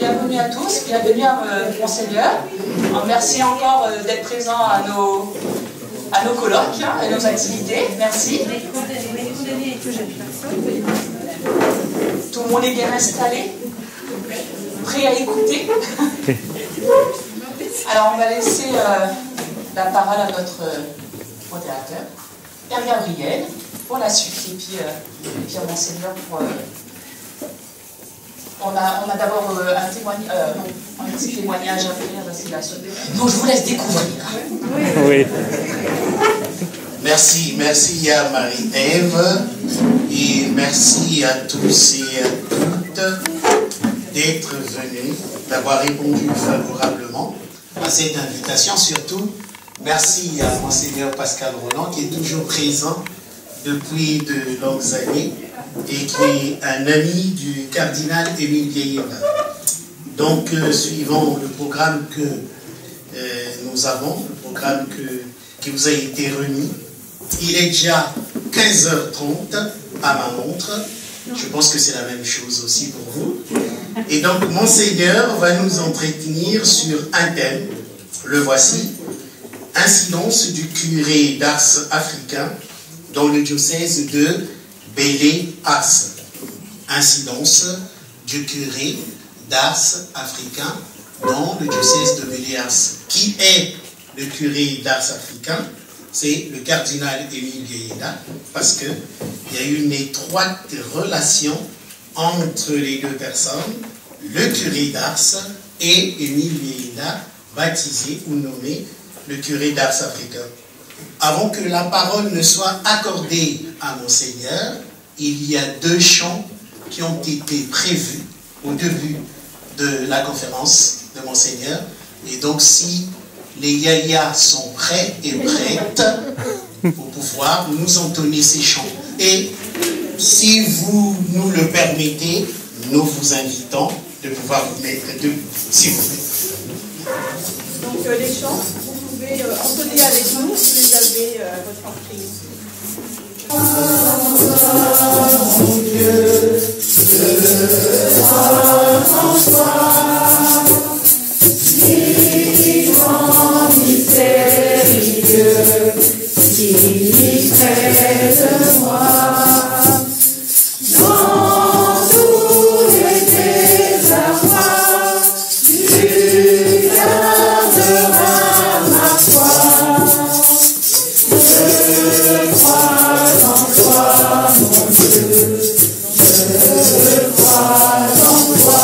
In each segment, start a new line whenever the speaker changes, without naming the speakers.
bienvenue à tous, bienvenue à Monseigneur. Merci encore d'être présent à nos colloques et nos activités. Merci. Tout le monde est bien installé, prêt à écouter. Alors on va laisser la parole à notre modérateur, Père Gabriel, pour la suite. Et puis à Monseigneur pour... On a d'abord un petit témoignage à faire, c'est la suite. Donc je vous laisse découvrir.
Oui.
Merci à Marie-Ève et merci à tous et à toutes d'être venus, d'avoir répondu favorablement à cette invitation. Surtout, merci à Monseigneur Pascal Roland qui est toujours présent depuis de longues années et qui est un ami du cardinal Émile Vieillard. Donc, suivant le programme que nous avons, le programme qui vous a été remis, il est déjà 15h30 à ma montre. Je pense que c'est la même chose aussi pour vous. Et donc, Monseigneur va nous entretenir sur un thème. Le voici. Incidence du curé d'Ars africain dans le diocèse de Bélé-Ars. Incidence du curé d'Ars africain dans le diocèse de Bélé-Ars. Qui est le curé d'Ars africain? C'est le cardinal Émile Vieillard, parce qu'il y a une étroite relation entre les deux personnes, le curé d'Ars et Émile Vieillard, baptisé ou nommé le curé d'Ars africain. Avant que la parole ne soit accordée à Monseigneur, il y a 2 chants qui ont été prévus au début de la conférence de Monseigneur. Et donc, si les yayas sont prêts et prêtes pour pouvoir nous entonner ces chants. Et si vous nous le permettez, nous vous invitons de pouvoir vous mettre debout, s'il vous plaît.
Donc, les chants, vous pouvez entonner avec nous si vous les avez à votre entreprise.
Mon Dieu, vivant, mystérieux, qui près de moi, dans tous les désarrois, tu garderas ma foi. Je crois en toi, mon Dieu, je crois en toi.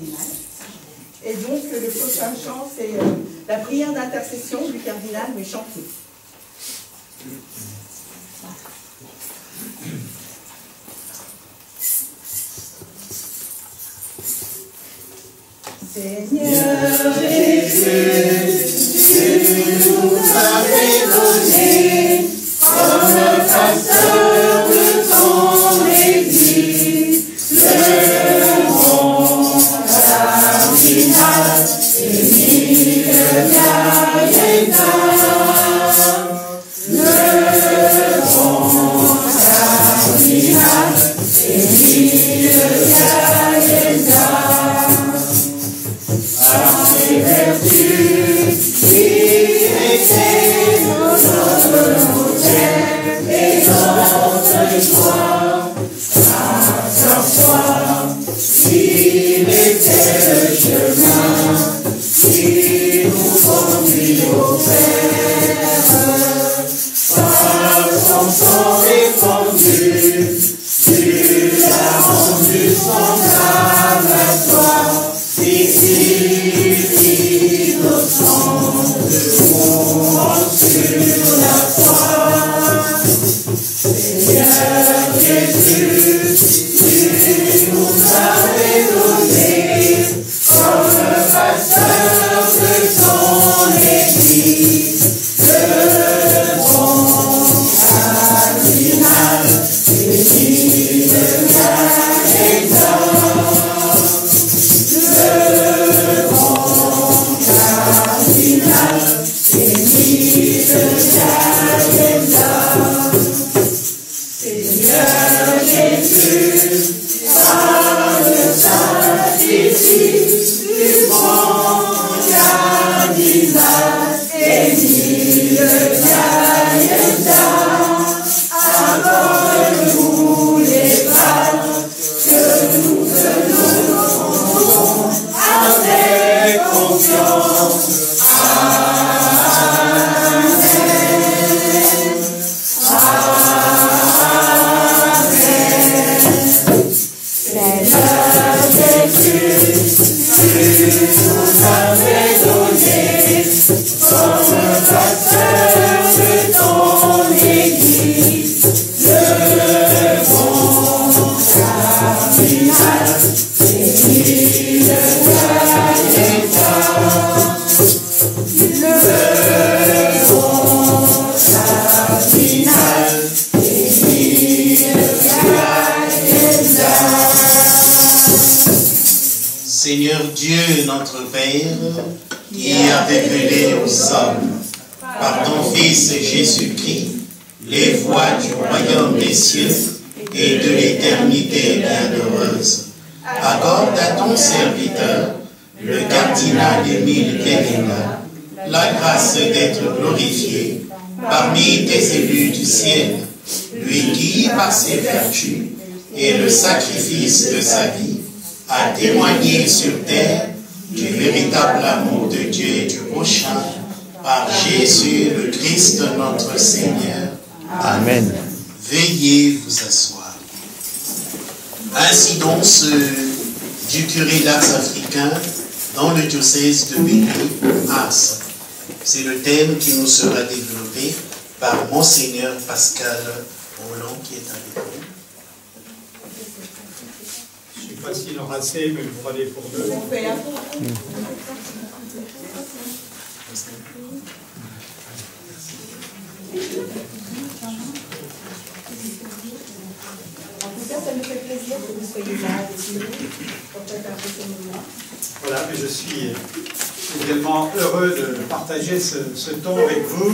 cardinal. Et donc, le prochain chant, c'est la prière d'intercession du cardinal, mais chantée. Seigneur Jésus, tu nous avais donné comme pasteur de ton Église, le bon cardinal, Émile Gallenda. Le bon cardinal, Émile Gallenda. Vertu qui était notre modèle et notre joie, à sa foi, il était le chemin qui nous conduit au Père. Par son sang répandu, tu l'as rendu semblable à toi, ici. Sur la croix, Seigneur Jésus, tu nous avais donné comme pasteur de ton Église, le bon cardinal, Émile Gallenda. Le bon cardinal, Émile Gallenda. Seigneur Jésus, par le sacrifice du bon cardinal, Émile Gallenda, accorde-nous les grâces que nous venons avec confiance. Nous avais donné comme pasteur de ton Église, le bon cardinal, Émile Gallenda. Le bon cardinal, Émile Gallenda.
Seigneur Dieu, notre Père, qui a révélé aux hommes, par ton Fils Jésus-Christ, les voies du royaume des cieux et de l'éternité bienheureuse, accorde à ton serviteur, le cardinal Émile Gallenda, la grâce d'être glorifié parmi tes élus du ciel, lui qui, par ses vertus et le sacrifice de sa vie, a témoigné sur terre du véritable amour de Dieu et du prochain, par Jésus le Christ notre Seigneur. Amen. Veuillez vous asseoir. Incidence du curé d'Ars africain dans le diocèse de Béni-Ars. C'est le thème qui nous sera développé par Monseigneur Pascal Roland qui est avec nous.
Je ne sais pas s'il en aura assez, mais vous allez pour deux.
En tout cas, ça me fait plaisir que vous soyez là avec nous pour préparer ce moment.
Voilà, mais je suis également heureux de partager ce temps avec vous.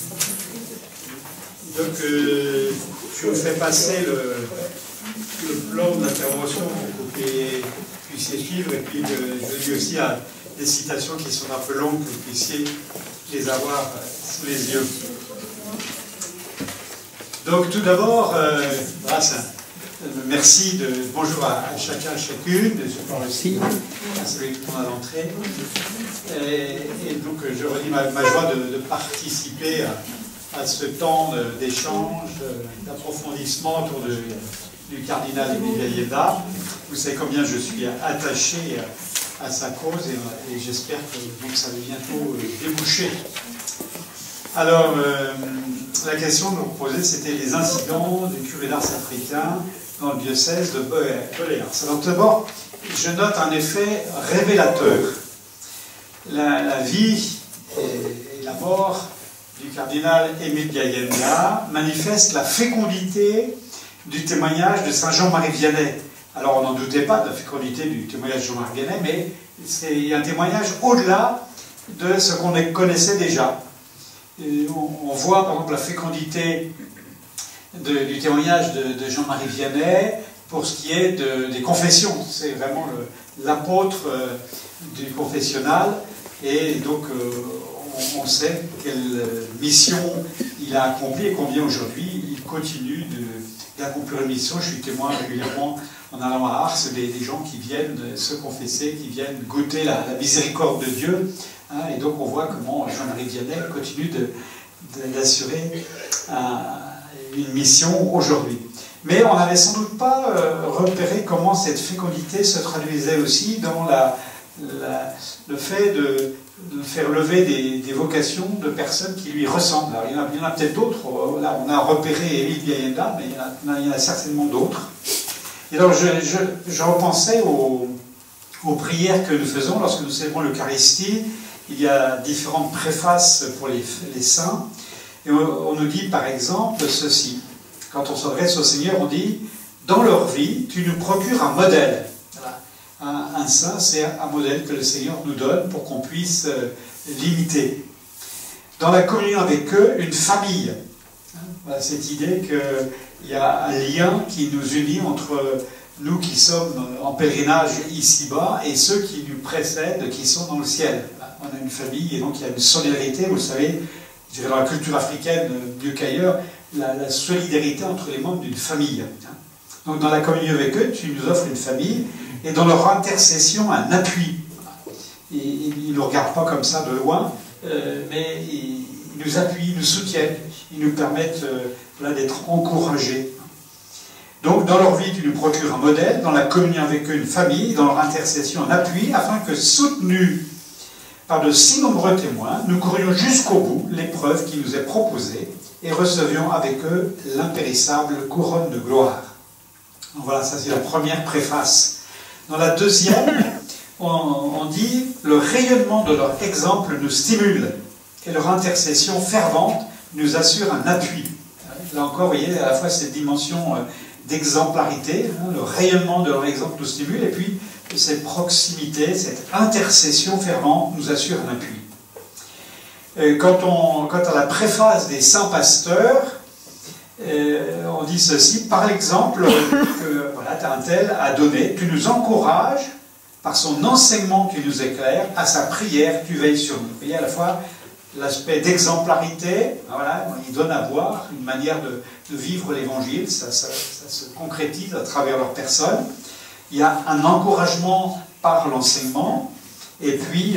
Donc, je vous fais passer le plan de l'intervention pour que vous puissiez suivre, et puis je dis aussi à des citations qui sont un peu longues, que vous puissiez les avoir sous les yeux. Donc tout d'abord, merci, bonjour à chacun, chacune, de ce par aussi, à celui qu'on a d'entrée. Et donc je redis ma joie de participer à ce temps d'échange, d'approfondissement autour du cardinal Émile Gallenda. Vous savez combien je suis attaché à sa cause et j'espère que donc, ça va bientôt déboucher. Alors, la question que nous posait, c'était les incidents du curé d'Ars africain dans le diocèse de Belears. Alors d'abord, je note un effet révélateur. La vie et la mort du cardinal Émile Biayenda manifeste la fécondité du témoignage de Saint Jean-Marie Vianney. Alors on n'en doutait pas de la fécondité du témoignage de Jean-Marie Vianney, mais c'est un témoignage au-delà de ce qu'on connaissait déjà. Et on voit par exemple la fécondité du témoignage de Jean-Marie Vianney pour ce qui est des confessions. C'est vraiment l'apôtre du confessionnal et donc on sait quelle mission il a accomplie et combien aujourd'hui il continue d'accomplir une mission. Je suis témoin régulièrement en allant à Ars des gens qui viennent se confesser, qui viennent goûter la miséricorde de Dieu. Et donc on voit comment Jean-Marie Vianney continue d'assurer une mission aujourd'hui. Mais on n'avait sans doute pas repéré comment cette fécondité se traduisait aussi dans le fait de faire lever des vocations de personnes qui lui ressemblent. Alors, il y en a peut-être d'autres. Là, on a repéré Émile Biayenda, mais il y en a certainement d'autres. Et alors, je repensais aux prières que nous faisons lorsque nous célébrons l'Eucharistie. Il y a différentes préfaces pour les saints. Et on nous dit, par exemple, ceci. Quand on s'adresse au Seigneur, on dit « Dans leur vie, tu nous procures un modèle. » Un saint, c'est un modèle que le Seigneur nous donne pour qu'on puisse l'imiter. Dans la communion avec eux, une famille. Voilà, cette idée qu'il y a un lien qui nous unit entre nous qui sommes en pèlerinage ici-bas et ceux qui nous précèdent, qui sont dans le ciel. On a une famille et donc il y a une solidarité, vous le savez, je dirais dans la culture africaine, mieux qu'ailleurs, la solidarité entre les membres d'une famille. Donc dans la communion avec eux, tu nous offres une famille et dans leur intercession, un appui. Ils ne nous regardent pas comme ça de loin, mais ils nous appuient, ils nous soutiennent, ils nous permettent d'être encouragés. Donc dans leur vie, tu nous procures un modèle, dans la communion avec eux, une famille, dans leur intercession, un appui, afin que soutenus par de si nombreux témoins, nous courions jusqu'au bout l'épreuve qui nous est proposée et recevions avec eux l'impérissable couronne de gloire. Donc voilà, ça c'est la première préface. Dans la deuxième, on dit « Le rayonnement de leur exemple nous stimule et leur intercession fervente nous assure un appui. » Là encore, vous voyez, à la fois cette dimension d'exemplarité, le rayonnement de leur exemple nous stimule, et puis cette proximité, cette intercession fervente nous assure un appui. Quant à la préface des saints pasteurs, on dit ceci, par l'exemple que voilà, un tel a donné, tu nous encourages, par son enseignement tu nous éclaires, à sa prière tu veilles sur nous. Vous voyez à la fois l'aspect d'exemplarité, voilà, il donne à voir une manière de vivre l'évangile, ça se concrétise à travers leur personne. Il y a un encouragement par l'enseignement, et puis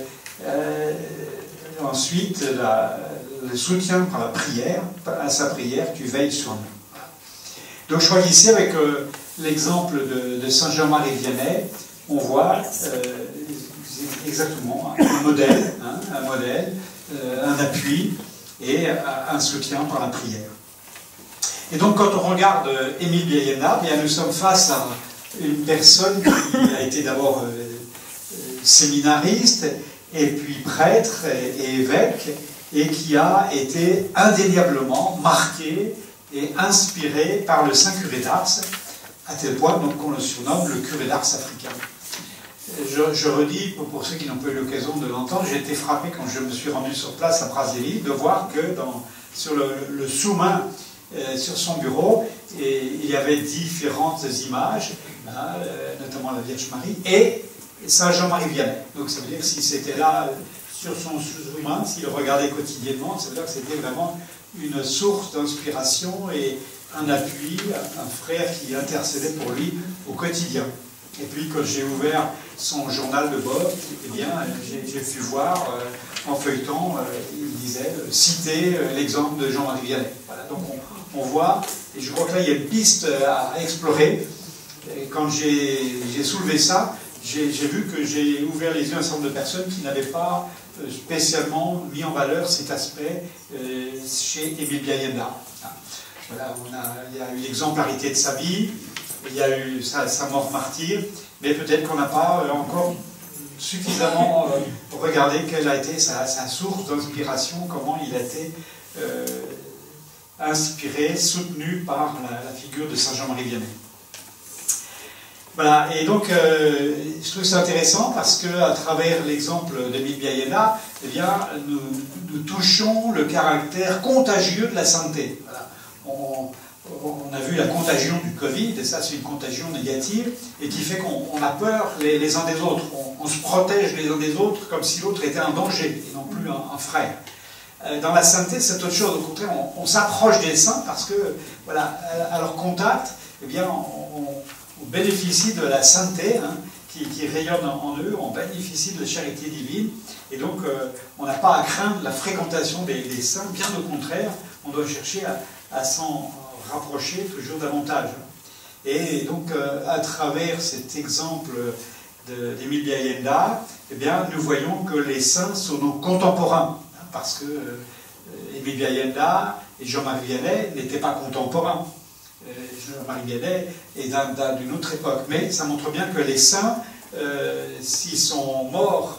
ensuite le soutien par la prière, à sa prière, tu veilles sur nous. Donc je crois qu'ici, avec l'exemple de Saint Jean-Marie Vianney, on voit exactement un modèle, un appui et un soutien par la prière. Et donc quand on regarde Émile Biayenda, bien, nous sommes face à une personne qui a été d'abord séminariste, et puis prêtre et évêque, et qui a été indéniablement marqué et inspiré par le saint curé d'Ars, à tel point qu'on le surnomme le curé d'Ars africain. Je redis, pour ceux qui n'ont pas eu l'occasion de l'entendre, j'ai été frappé quand je me suis rendu sur place à Brasilia de voir que sur le sous-main, sur son bureau, il y avait différentes images, notamment la Vierge Marie, et Saint Jean-Marie Vianney. Donc ça veut dire que si c'était là sur son sous-main, s'il regardait quotidiennement, ça veut dire que c'était vraiment une source d'inspiration et un appui, un frère qui intercédait pour lui au quotidien. Et puis quand j'ai ouvert son journal de bord, eh bien j'ai pu voir en feuilletant, il disait citer l'exemple de Jean-Marie Vianney. Voilà, donc on voit, et je crois que là il y a une piste à explorer. Et quand j'ai soulevé ça, j'ai vu que j'ai ouvert les yeux à un certain nombre de personnes qui n'avaient pas spécialement mis en valeur cet aspect chez Émile Biayenda. Voilà, il y a eu l'exemplarité de sa vie, il y a eu sa mort martyre, mais peut-être qu'on n'a pas encore suffisamment regardé quelle a été sa source d'inspiration, comment il a été inspiré, soutenu par la figure de Saint Jean-Marie Vianney. Voilà, et donc je trouve ça intéressant parce qu'à travers l'exemple d'Émile Biayenda, eh bien, nous touchons le caractère contagieux de la sainteté. Voilà. On a vu la contagion du Covid, et ça c'est une contagion négative, et qui fait qu'on a peur les uns des autres. On se protège les uns des autres comme si l'autre était un danger, et non plus un frère. Dans la sainteté, c'est autre chose. Au contraire, on s'approche des saints parce que, voilà, à leur contact, eh bien, on bénéficie de la sainteté qui rayonne en eux, on bénéficie de la charité divine, et donc on n'a pas à craindre la fréquentation des saints, bien au contraire, on doit chercher à s'en rapprocher toujours davantage. Et donc, à travers cet exemple d'Émile Biayenda, eh bien, nous voyons que les saints sont nos contemporains, parce que Émile Biayenda et Jean-Marie Vianney n'étaient pas contemporains. Jean-Marie Vianney est d'une autre époque, mais ça montre bien que les saints, s'ils sont morts,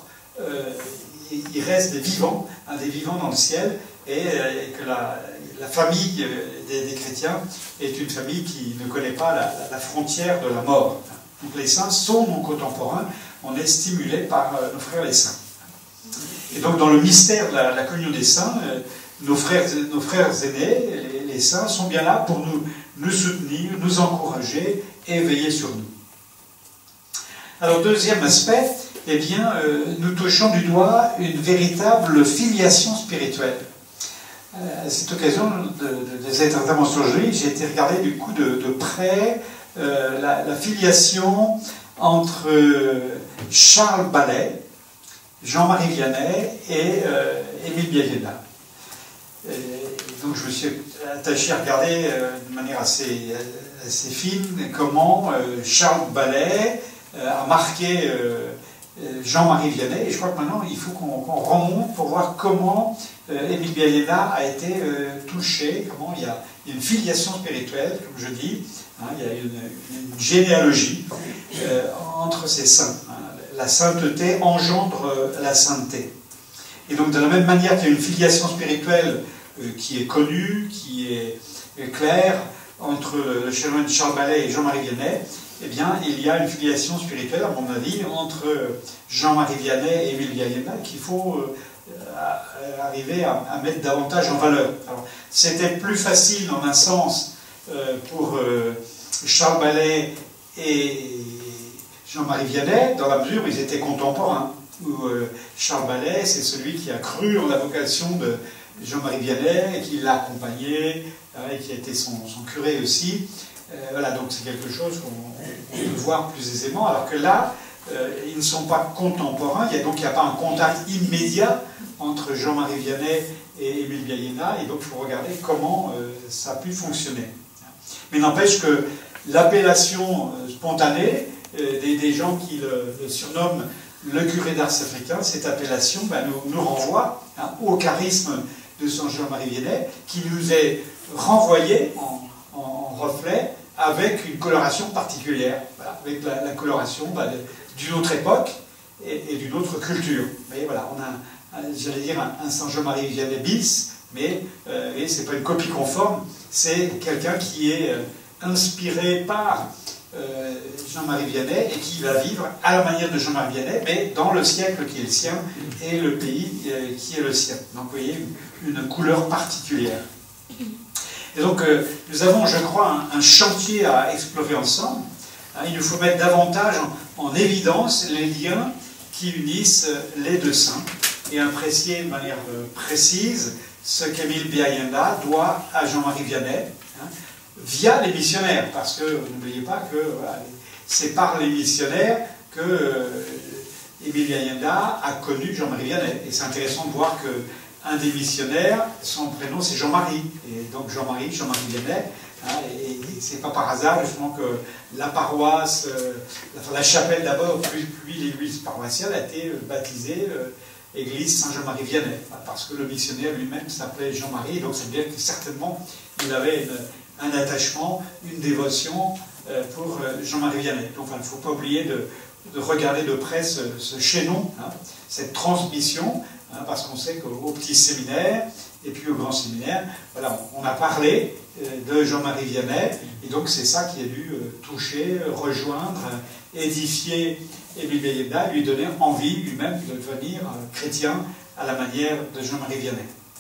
ils restent des vivants dans le ciel, et que la famille des chrétiens est une famille qui ne connaît pas la frontière de la mort. Donc les saints sont nos contemporains, on est stimulé par nos frères les saints. Et donc dans le mystère de la communion des saints, nos frères aînés, les saints, sont bien là pour nous soutenir, nous encourager et veiller sur nous. Alors deuxième aspect, eh bien, nous touchons du doigt une véritable filiation spirituelle. À cette occasion de cette intervention aujourd'hui, j'ai été regarder du coup de près la filiation entre Charles Ballet, Jean-Marie Vianney et Émile Biayenda. Donc je me suis attaché à regarder de manière assez fine comment Charles Ballet a marqué Jean-Marie Vianney, et je crois que maintenant il faut qu'on remonte pour voir comment Émile Biayenda a été touché, comment il y a une filiation spirituelle, comme je dis, il y a une généalogie entre ces saints. La sainteté engendre la sainteté. Et donc de la même manière qu'il y a une filiation spirituelle qui est connue, qui est claire, entre le chanoine Charles Ballet et Jean-Marie Vianney, eh bien, il y a une filiation spirituelle, à mon avis, entre Jean-Marie Vianney et Émile Biayenda qu'il faut arriver à mettre davantage en valeur. Alors, c'était plus facile, en un sens, pour Charles Ballet et Jean-Marie Vianney, dans la mesure où ils étaient contemporains. Où Charles Ballet, c'est celui qui a cru en la vocation de Jean-Marie Vianney, et qui l'a accompagné, et qui a été son curé aussi. Voilà, donc c'est quelque chose qu'on peut voir plus aisément, alors que là, ils ne sont pas contemporains, donc il n'y a pas un contact immédiat entre Jean-Marie Vianney et Émile Biayenda, et donc il faut regarder comment ça a pu fonctionner. Mais n'empêche que l'appellation spontanée des gens qui le surnomment le curé d'Ars africain, cette appellation nous renvoie au charisme de Saint Jean-Marie Vianney, qui nous est renvoyé en reflet avec une coloration particulière, voilà, avec la coloration d'une autre époque et d'une autre culture. Mais voilà, on a, j'allais dire, un Saint Jean-Marie Vianney bis, mais ce n'est pas une copie conforme, c'est quelqu'un qui est inspiré par Jean-Marie Vianney et qui va vivre à la manière de Jean-Marie Vianney, mais dans le siècle qui est le sien et le pays qui est le sien. Donc vous voyez, une couleur particulière. Et donc nous avons, je crois, un chantier à explorer ensemble. Il nous faut mettre davantage en évidence les liens qui unissent les deux saints et apprécier de manière précise ce qu'Émile Biayenda doit à Jean-Marie Vianney, via les missionnaires, parce que n'oubliez pas que voilà, c'est par les missionnaires que Émile Biayenda a connu Jean-Marie Vianney. Et c'est intéressant de voir qu'un des missionnaires, son prénom c'est Jean-Marie, et donc Jean-Marie Vianney, c'est pas par hasard justement que la paroisse, la chapelle d'abord, puis l'église paroissiale a été baptisée église Saint-Jean-Marie Vianney, parce que le missionnaire lui-même s'appelait Jean-Marie, donc ça veut dire que certainement il avait un attachement, une dévotion pour Jean-Marie Vianney. Donc il ne faut pas oublier de regarder de près ce chaînon, hein, cette transmission, hein, parce qu'on sait qu'au petit séminaire et puis au grand séminaire, voilà, on a parlé de Jean-Marie Vianney, et donc c'est ça qui a dû toucher, rejoindre, édifier Émile Biayenda, lui donner envie lui-même de devenir chrétien à la manière de Jean-Marie Vianney.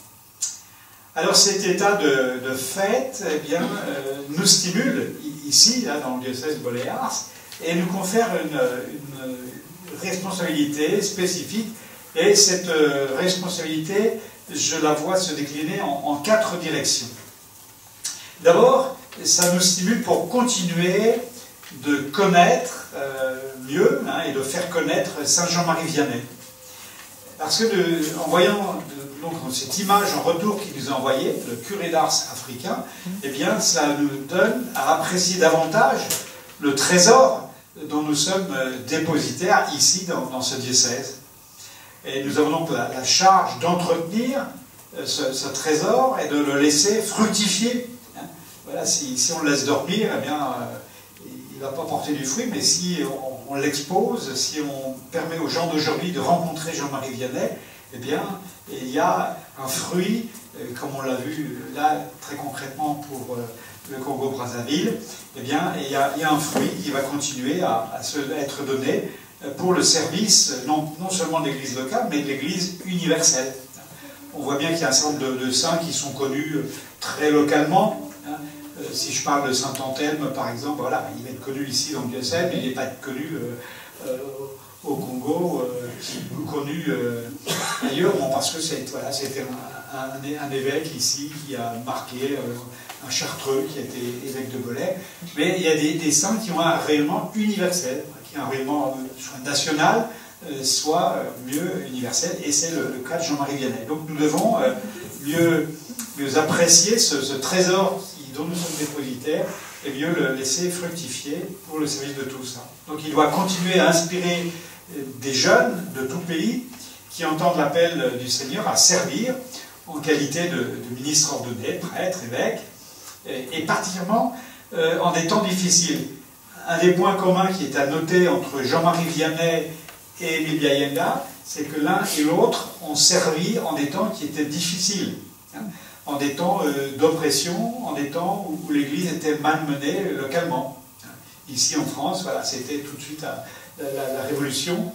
Alors cet état de fait, eh bien, nous stimule ici, là, dans le diocèse de Boléars, et nous confère une responsabilité spécifique, et cette responsabilité, je la vois se décliner en 4 directions. D'abord, ça nous stimule pour continuer de connaître mieux, hein, et de faire connaître Saint Jean-Marie Vianney. Parce que en voyant donc, cette image en retour qu'il nous a envoyée, le curé d'Ars africain, eh bien, ça nous donne à apprécier davantage le trésor dont nous sommes dépositaires ici dans ce diocèse. Et nous avons donc la charge d'entretenir ce trésor et de le laisser fructifier. Voilà, si on le laisse dormir, eh bien, il ne va pas porter du fruit, mais si on l'expose, si on permet aux gens d'aujourd'hui de rencontrer Jean-Marie Vianney, eh bien, il y a un fruit, comme on l'a vu là très concrètement pour le Congo-Brazzaville, eh bien, il y a un fruit qui va continuer à être donné pour le service, non seulement de l'Église locale, mais de l'Église universelle. On voit bien qu'il y a un certain nombre de saints qui sont connus très localement. Si je parle de Saint-Anthelme, par exemple, voilà, il va être connu ici dans le diocèse, mais il n'est pas connu au Congo, ou connu ailleurs, bon, parce que c'était un évêque ici qui a marqué, un chartreux qui a été évêque de Belay. Mais il y a des saints qui ont un rayonnement universel, qui ont un rayonnement soit national, soit mieux universel, et c'est le cas de Jean-Marie Vianney. Donc nous devons mieux apprécier ce trésor dont nous sommes dépositaires, et mieux le laisser fructifier pour le service de tous. Donc il doit continuer à inspirer des jeunes de tout pays qui entendent l'appel du Seigneur à servir en qualité de ministre ordonné, prêtre, évêque, et particulièrement en des temps difficiles. Un des points communs qui est à noter entre Jean-Marie Vianney et Émile Biayenda, c'est que l'un et l'autre ont servi en des temps qui étaient difficiles. En des temps d'oppression, en des temps où l'Église était malmenée localement. Ici en France, voilà, c'était tout de suite la Révolution,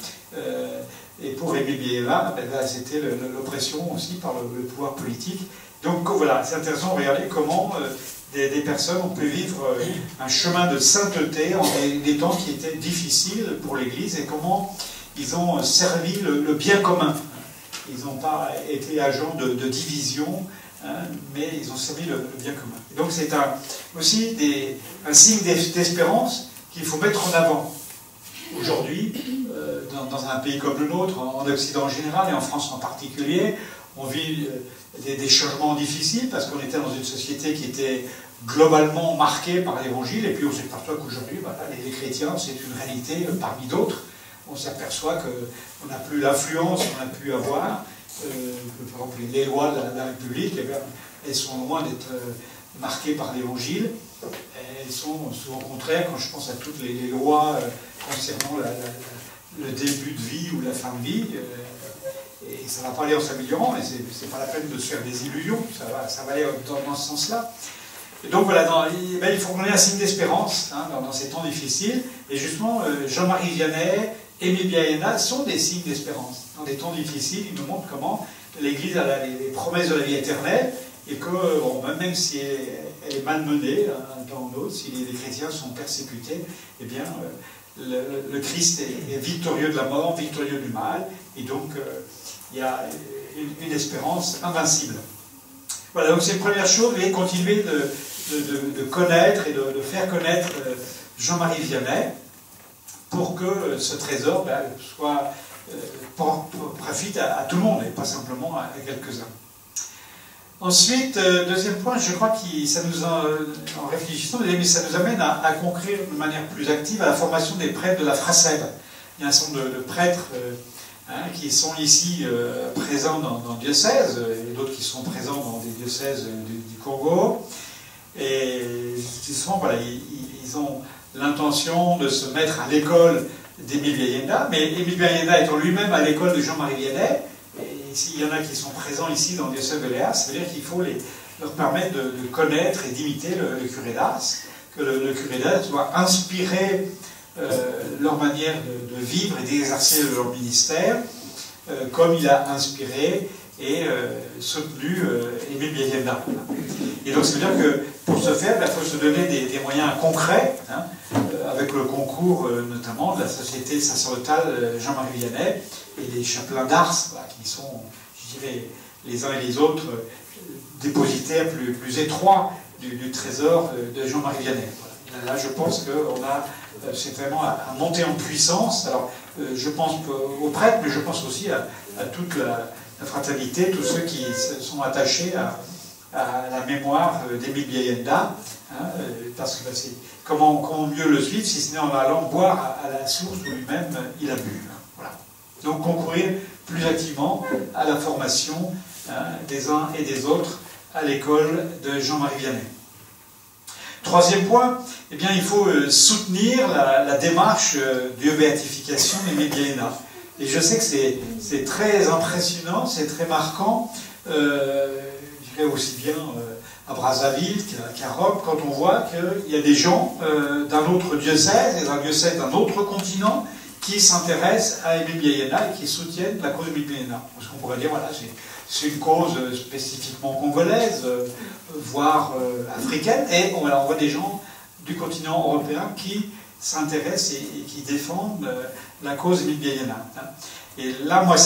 et pour Émile Biayenda, c'était l'oppression aussi par le pouvoir politique. Donc voilà, c'est intéressant de regarder comment des personnes ont pu vivre un chemin de sainteté en des temps qui étaient difficiles pour l'Église, et comment ils ont servi le bien commun. Ils n'ont pas été agents de division, mais ils ont servi le bien commun. Et donc c'est aussi un signe d'espérance qu'il faut mettre en avant. Aujourd'hui, dans un pays comme le nôtre, en Occident en général et en France en particulier, on vit des changements difficiles parce qu'on était dans une société qui était globalement marquée par l'Évangile, et puis on s'aperçoit qu'aujourd'hui, voilà, les chrétiens, c'est une réalité parmi d'autres. On s'aperçoit qu'on n'a plus l'influence qu'on a pu avoir. Par exemple, les lois de la République, eh bien, elles sont loin d'être marquées par l'Évangile. Elles sont souvent contraires, quand je pense à toutes les lois concernant le début de vie ou la fin de vie. Et ça ne va pas aller en s'améliorant, et c'est pas la peine de se faire des illusions, ça va aller dans ce sens-là. Et donc voilà, il faut qu'on ait un signe d'espérance, hein, dans ces temps difficiles. Et justement, Jean-Marie Vianney, Émile Biayenda sont des signes d'espérance. Dans des temps difficiles, ils nous montrent comment l'Église a les promesses de la vie éternelle, et que bon, même si elle est malmenée d'un temps ou l'autre, si les chrétiens sont persécutés, eh bien, le Christ est victorieux de la mort, victorieux du mal, et donc il y a une espérance invincible. Voilà, donc c'est la première chose, et continuer de connaître et de faire connaître Jean-Marie Vianney, pour que ce trésor profite à tout le monde, et pas simplement à quelques-uns. Ensuite, deuxième point, je crois que ça nous en réfléchissant, mais ça nous amène à concourir de manière plus active à la formation des prêtres de la Fraseb. Il y a un certain nombre de prêtres qui sont ici présents dans le diocèse, et d'autres qui sont présents dans des diocèses du Congo. Et souvent, voilà, ils ont l'intention de se mettre à l'école d'Émile Biayenda, mais Émile Biayenda étant lui-même à l'école de Jean-Marie Vianney, et s'il y en a qui sont présents ici dans le diocèse de Léa, ça veut dire qu'il faut leur permettre de connaître et d'imiter le curé d'Ars, que le curé d'Ars doit inspirer leur manière de vivre et d'exercer leur ministère, comme il a inspiré et soutenu Émile Biayenda. Et donc ça veut dire que pour ce faire, il faut se donner des moyens concrets, hein, avec le concours notamment de la Société sacerdotale Jean-Marie Vianney et les chapelains d'Ars, voilà, qui sont, je dirais, les uns et les autres dépositaires plus étroits du trésor de Jean-Marie Vianney. Voilà. Là, je pense que c'est vraiment à monter en puissance. Alors, je pense aux prêtres, mais je pense aussi à toute la fraternité, tous ceux qui sont attachés à la mémoire d'Émile Biayenda, hein, parce que c'est comment mieux le suivre si ce n'est en allant boire à la source où lui-même il a bu. Hein, voilà. Donc concourir plus activement à la formation des uns et des autres à l'école de Jean-Marie Vianney. Troisième point, eh bien, il faut soutenir la démarche de béatification d'Émile Biayenda. Et je sais que c'est très impressionnant, c'est très marquant, je dirais aussi bien à Brazzaville qu'à Rome, quand on voit qu'il y a des gens d'un autre diocèse, et d'un diocèse d'un autre continent, qui s'intéressent à Émile Biayenda et qui soutiennent la cause d'Émile Biayenda. Parce qu'on pourrait dire, voilà, c'est une cause spécifiquement congolaise, voire africaine, et on voit des gens du continent européen qui s'intéressent et qui défendent la cause d'Émile Biayenda. Et là, moi,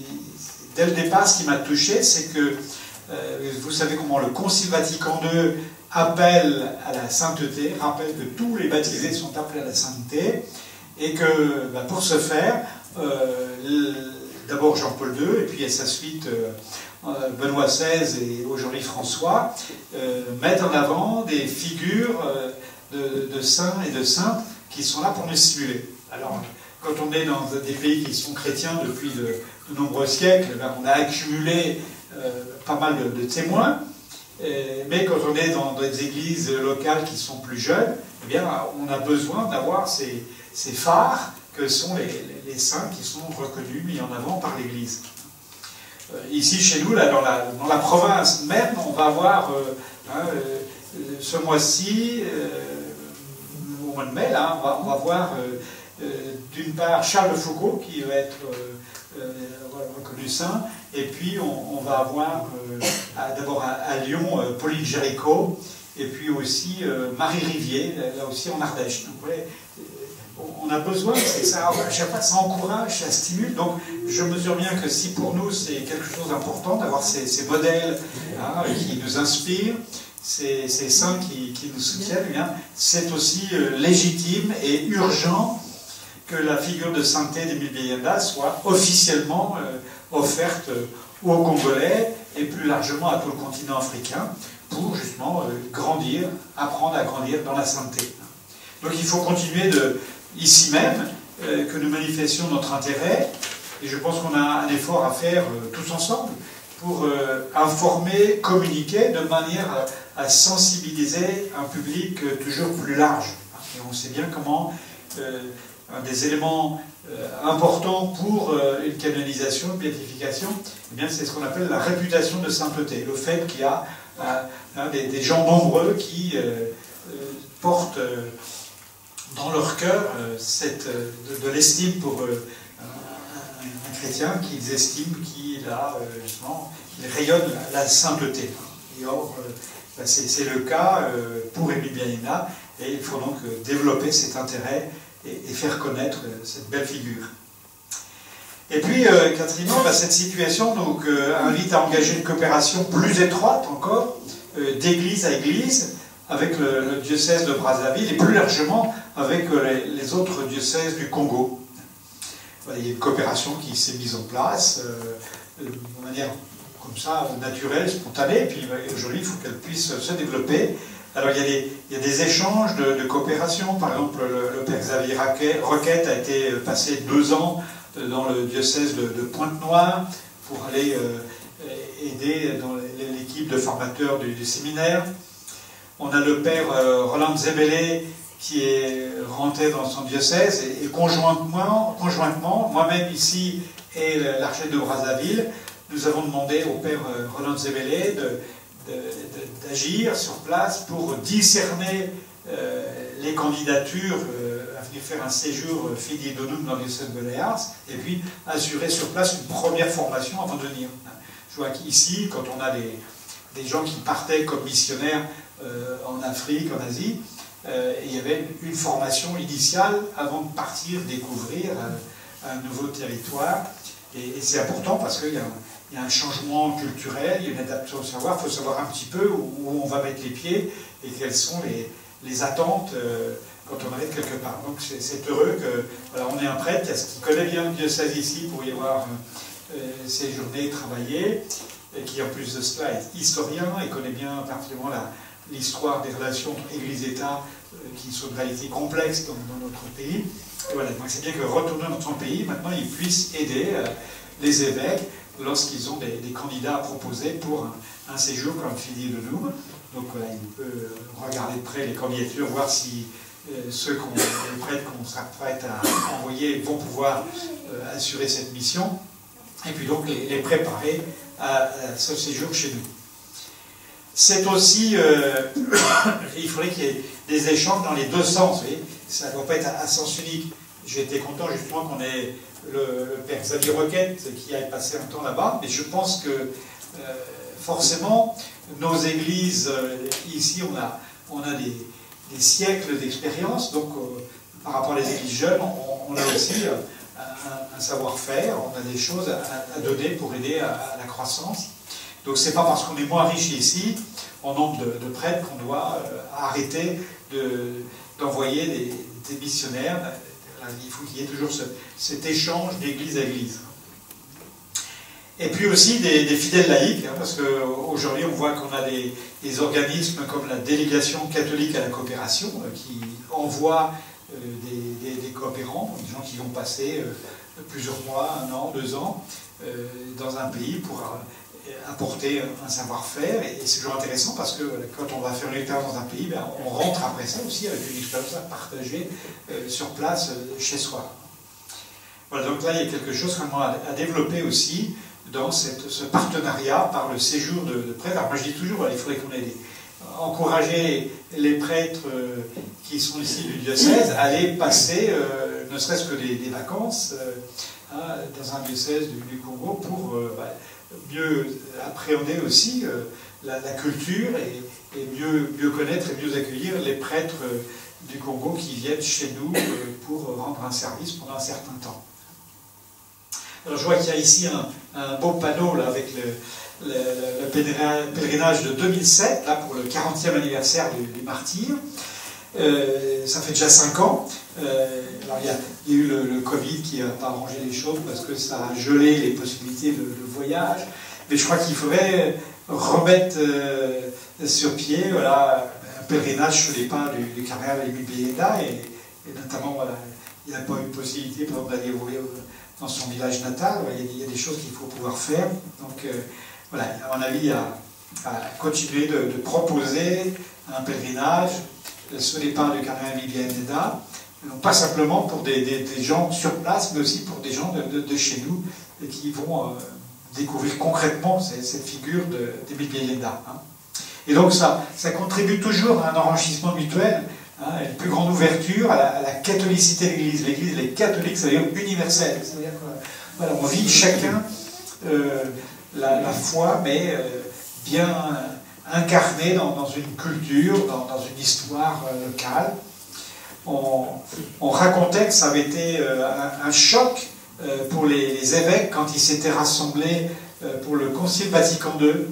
dès le départ, ce qui m'a touché, c'est que vous savez comment le Concile Vatican II appelle à la sainteté, rappelle que tous les baptisés sont appelés à la sainteté, et que pour ce faire, d'abord Jean-Paul II, et puis à sa suite Benoît XVI et aujourd'hui François, mettent en avant des figures de saints et de saintes qui sont là pour nous stimuler. Alors, quand on est dans des pays qui sont chrétiens depuis de nombreux siècles, on a accumulé pas mal de témoins, mais quand on est dans des églises locales qui sont plus jeunes, eh bien, on a besoin d'avoir ces phares que sont les saints qui sont reconnus, mis en avant par l'Église. Ici, chez nous, là, dans la province même, on va avoir ce mois-ci, au mois de mai, là, on va voir d'une part Charles de Foucault qui va être reconnu saint, et puis on va avoir d'abord à Lyon Pauline Géricault, et puis aussi Marie Rivier, là aussi en Ardèche. Donc, ouais, on a besoin, ça, à chaque fois ça encourage, ça stimule, donc je mesure bien que si pour nous c'est quelque chose d'important d'avoir ces modèles qui nous inspirent, ces saints qui nous soutiennent, eh bien c'est aussi légitime et urgent que la figure de sainteté d'Émile Biayenda soit officiellement offerte aux Congolais et plus largement à tout le continent africain pour justement grandir, apprendre à grandir dans la sainteté. Donc il faut continuer ici même, que nous manifestions notre intérêt, et je pense qu'on a un effort à faire tous ensemble pour informer, communiquer de manière à sensibiliser un public toujours plus large. Et on sait bien comment un des éléments importants pour une canonisation, une béatification, eh bien c'est ce qu'on appelle la réputation de sainteté, le fait qu'il y a des gens nombreux qui portent dans leur cœur de l'estime pour un chrétien qu'ils estiment qu'il rayonne la sainteté. Et or, c'est le cas pour Émile Biayenda, et il faut donc développer cet intérêt et faire connaître cette belle figure. Et puis, quatrièmement, cette situation donc, invite à engager une coopération plus étroite encore, d'église à église, avec le diocèse de Brazzaville et plus largement avec les autres diocèses du Congo. Il y a une coopération qui s'est mise en place de manière comme ça, naturelle, spontanée, et puis aujourd'hui, il faut qu'elle puisse se développer. Alors, il y a des échanges de coopération. Par exemple, le père Xavier Roquette a été passé 2 ans dans le diocèse de Pointe-Noire pour aller aider dans l'équipe de formateurs du séminaire. On a le père Roland Zébélé qui est rentré dans son diocèse et conjointement moi-même ici et l'archevêque de Brazzaville, nous avons demandé au père Roland Zébélé d'agir sur place pour discerner les candidatures à venir faire un séjour Fidi Donum dans le diocèse de Balears et puis assurer sur place une première formation avant de venir. Je vois qu'ici, quand on a des gens qui partaient comme missionnaires en Afrique, en Asie, il y avait une formation initiale avant de partir découvrir un nouveau territoire. Et c'est important parce qu'il y a un changement culturel, il y a une adaptation au savoir, il faut savoir un petit peu où on va mettre les pieds et quelles sont les attentes quand on arrive quelque part. Donc c'est heureux que voilà, on ait un prêtre qui connaît bien le diocèse ici pour y avoir séjourné, travaillé, et qui en plus de cela est historien et connaît bien parfaitement l'histoire des relations entre Église et État qui sont de réalité complexes dans notre pays. Et voilà, donc c'est bien que retourner dans son pays, maintenant ils puissent aider les évêques lorsqu'ils ont des candidats à proposer pour un séjour comme Fidi Donum. Donc voilà, il peut regarder de près les candidatures, voir si les prêtres qu'on sera prêts à envoyer vont pouvoir assurer cette mission, et puis donc les préparer à ce séjour chez nous. C'est aussi, il faudrait qu'il y ait des échanges dans les deux sens, vous voyez, ça ne doit pas être à sens unique. J'ai été content justement qu'on ait le père Xavier Roquette qui a passé un temps là-bas, mais je pense que forcément, nos églises, ici, on a des siècles d'expérience, donc par rapport à les églises jeunes, on a aussi un savoir-faire, on a des choses à donner pour aider à la croissance. Donc c'est pas parce qu'on est moins riche ici, en nombre de prêtres, qu'on doit arrêter d'envoyer des missionnaires. Il faut qu'il y ait toujours cet échange d'église à église. Et puis aussi des fidèles laïcs, hein, parce qu'aujourd'hui on voit qu'on a des organismes comme la délégation catholique à la coopération, qui envoie des coopérants, des gens qui vont passer plusieurs mois, 1 an, 2 ans, dans un pays pour apporter un savoir-faire. Et c'est toujours intéressant parce que quand on va faire une expérience dans un pays, ben, on rentre après ça aussi avec une expérience à partager sur place, chez soi. Voilà, donc là il y a quelque chose vraiment à développer aussi dans ce partenariat par le séjour de prêtres. Alors moi je dis toujours, voilà, il faudrait qu'on ait encourager les prêtres qui sont ici du diocèse à aller passer, ne serait-ce que des vacances, dans un diocèse du Congo pour mieux appréhender aussi la culture et mieux connaître et mieux accueillir les prêtres du Congo qui viennent chez nous pour rendre un service pendant un certain temps. Alors je vois qu'il y a ici un beau panneau là, avec le pèlerinage de 2007, là, pour le 40e anniversaire du martyr. Ça fait déjà 5 ans. Alors il y a eu le Covid qui n'a pas arrangé les choses parce que ça a gelé les possibilités de voyage. Mais je crois qu'il faudrait remettre sur pied, voilà, un pèlerinage sur les pas du cardinal Émile Biéda, et notamment, voilà, il n'a pas eu de possibilité, par exemple, d'aller dans son village natal. Il y a des choses qu'il faut pouvoir faire. Donc voilà, à mon avis, à continuer de proposer un pèlerinage sur les pas du cardinal Émile Biéda, non pas simplement pour des gens sur place, mais aussi pour des gens de chez nous et qui vont découvrir concrètement cette figure d'Émile Biéda. Hein. Et donc ça contribue toujours à un enrichissement mutuel, hein, à une plus grande ouverture à la catholicité de l'Église. L'Église, elle est catholique, c'est-à-dire universelle. C'est-à-dire voilà, on vit chacun la foi, mais bien incarnée dans une culture, dans une histoire locale. On racontait que ça avait été un choc pour les évêques quand ils s'étaient rassemblés pour le Concile Vatican II,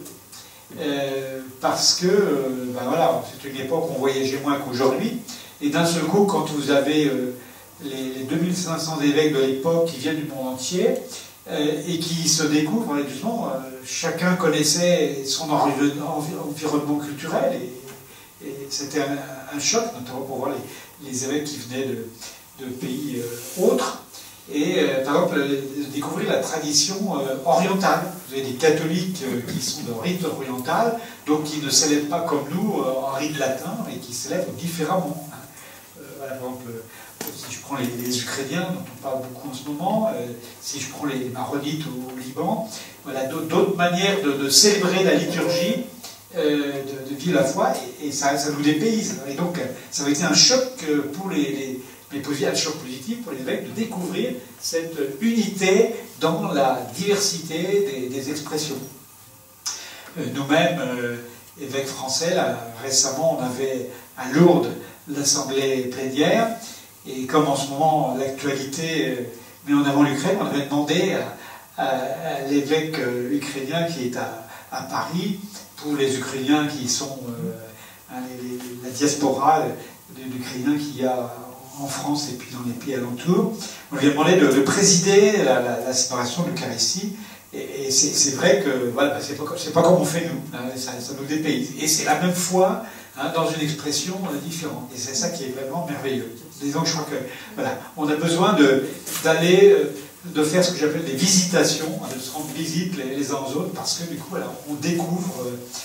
parce que ben voilà, c'est une époque où on voyageait moins qu'aujourd'hui, et d'un seul coup, quand vous avez les 2500 évêques de l'époque qui viennent du monde entier, et qui se découvrent, justement, chacun connaissait son environnement culturel, et c'était un choc, notamment pour voir les évêques qui venaient de pays autres, et par exemple découvrir la tradition orientale. Vous avez des catholiques qui sont de rite oriental, donc qui ne célèbrent pas comme nous en rite latin, et qui célèbrent différemment. Voilà, par exemple, si je prends les Ukrainiens, dont on parle beaucoup en ce moment, si je prends les Maronites au Liban, voilà, d'autres manières de célébrer la liturgie, de vivre la foi, et ça nous dépayse. Et donc, ça avait été un choc pour mais un choc positif pour les évêques de découvrir cette unité dans la diversité des expressions. Nous-mêmes, évêques français, là, récemment, on avait à Lourdes l'assemblée plénière, et comme en ce moment l'actualité met en avant l'Ukraine, on avait demandé à l'évêque ukrainien qui est à Paris, pour les Ukrainiens qui sont la diaspora d'Ukrainiens qu'il y a en France et puis dans les pays alentours, on lui a demandé de présider la séparation de l'Eucharistie, et c'est vrai que voilà, c'est pas comme on fait nous, hein, ça nous dépayse, et c'est la même foi, hein, dans une expression différente, et c'est ça qui est vraiment merveilleux. Et donc je crois que voilà, on a besoin d'aller de faire ce que j'appelle des visitations, hein, de se rendre visite les uns aux autres, parce que du coup voilà, on découvre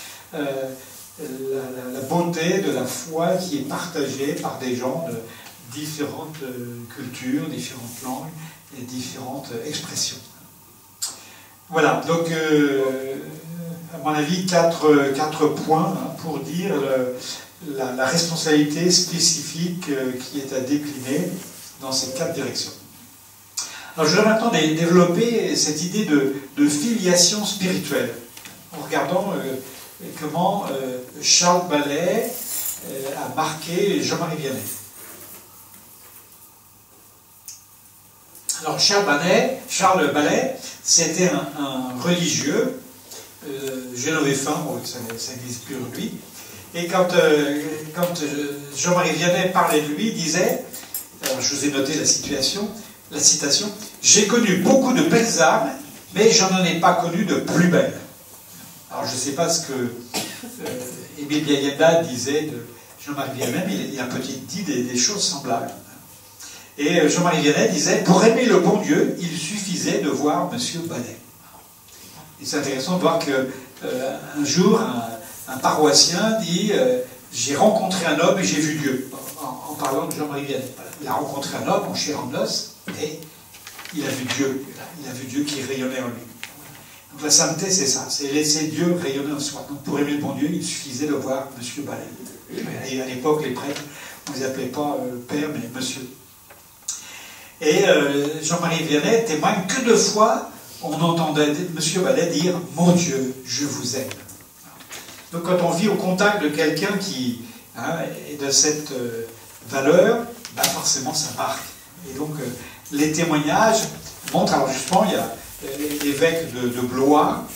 la beauté de la foi qui est partagée par des gens de différentes cultures, différentes langues et différentes expressions. Voilà, donc à mon avis, quatre points, hein, pour dire la responsabilité spécifique qui est à décliner dans ces 4 directions. Alors je vais maintenant développer cette idée de filiation spirituelle, en regardant comment Charles Ballet a marqué Jean-Marie Vianney. Alors Charles Ballet, c'était un religieux génovéfin, bon, ça n'existe plus aujourd'hui, et quand Jean-Marie Vianney parlait de lui, il disait, alors je vous ai noté la citation, « J'ai connu beaucoup de belles âmes, mais je n'en ai pas connu de plus belles. » Alors je ne sais pas ce que Émile Biayenda disait de Jean-Marie Vianney, mais il a peut-être dit des choses semblables. Et Jean-Marie Vianney disait, pour aimer le bon Dieu, il suffisait de voir M. Ballet. Et c'est intéressant de voir qu'un jour, un paroissien dit, j'ai rencontré un homme et j'ai vu Dieu, en parlant de Jean-Marie Vianney. Il a rencontré un homme en chair en os, et il a vu Dieu qui rayonnait en lui. Donc la sainteté, c'est ça, c'est laisser Dieu rayonner en soi. Donc pour aimer le bon Dieu, il suffisait de voir M. Ballet. Et à l'époque, les prêtres, on ne les appelait pas père, mais monsieur. Et Jean-Marie Vianney témoigne que 2 fois on entendait M. Ballet dire « Mon Dieu, je vous aime ». Donc quand on vit au contact de quelqu'un qui est de cette valeur, bah forcément ça marque. Et donc les témoignages montrent, alors justement, il y a l'évêque de Blois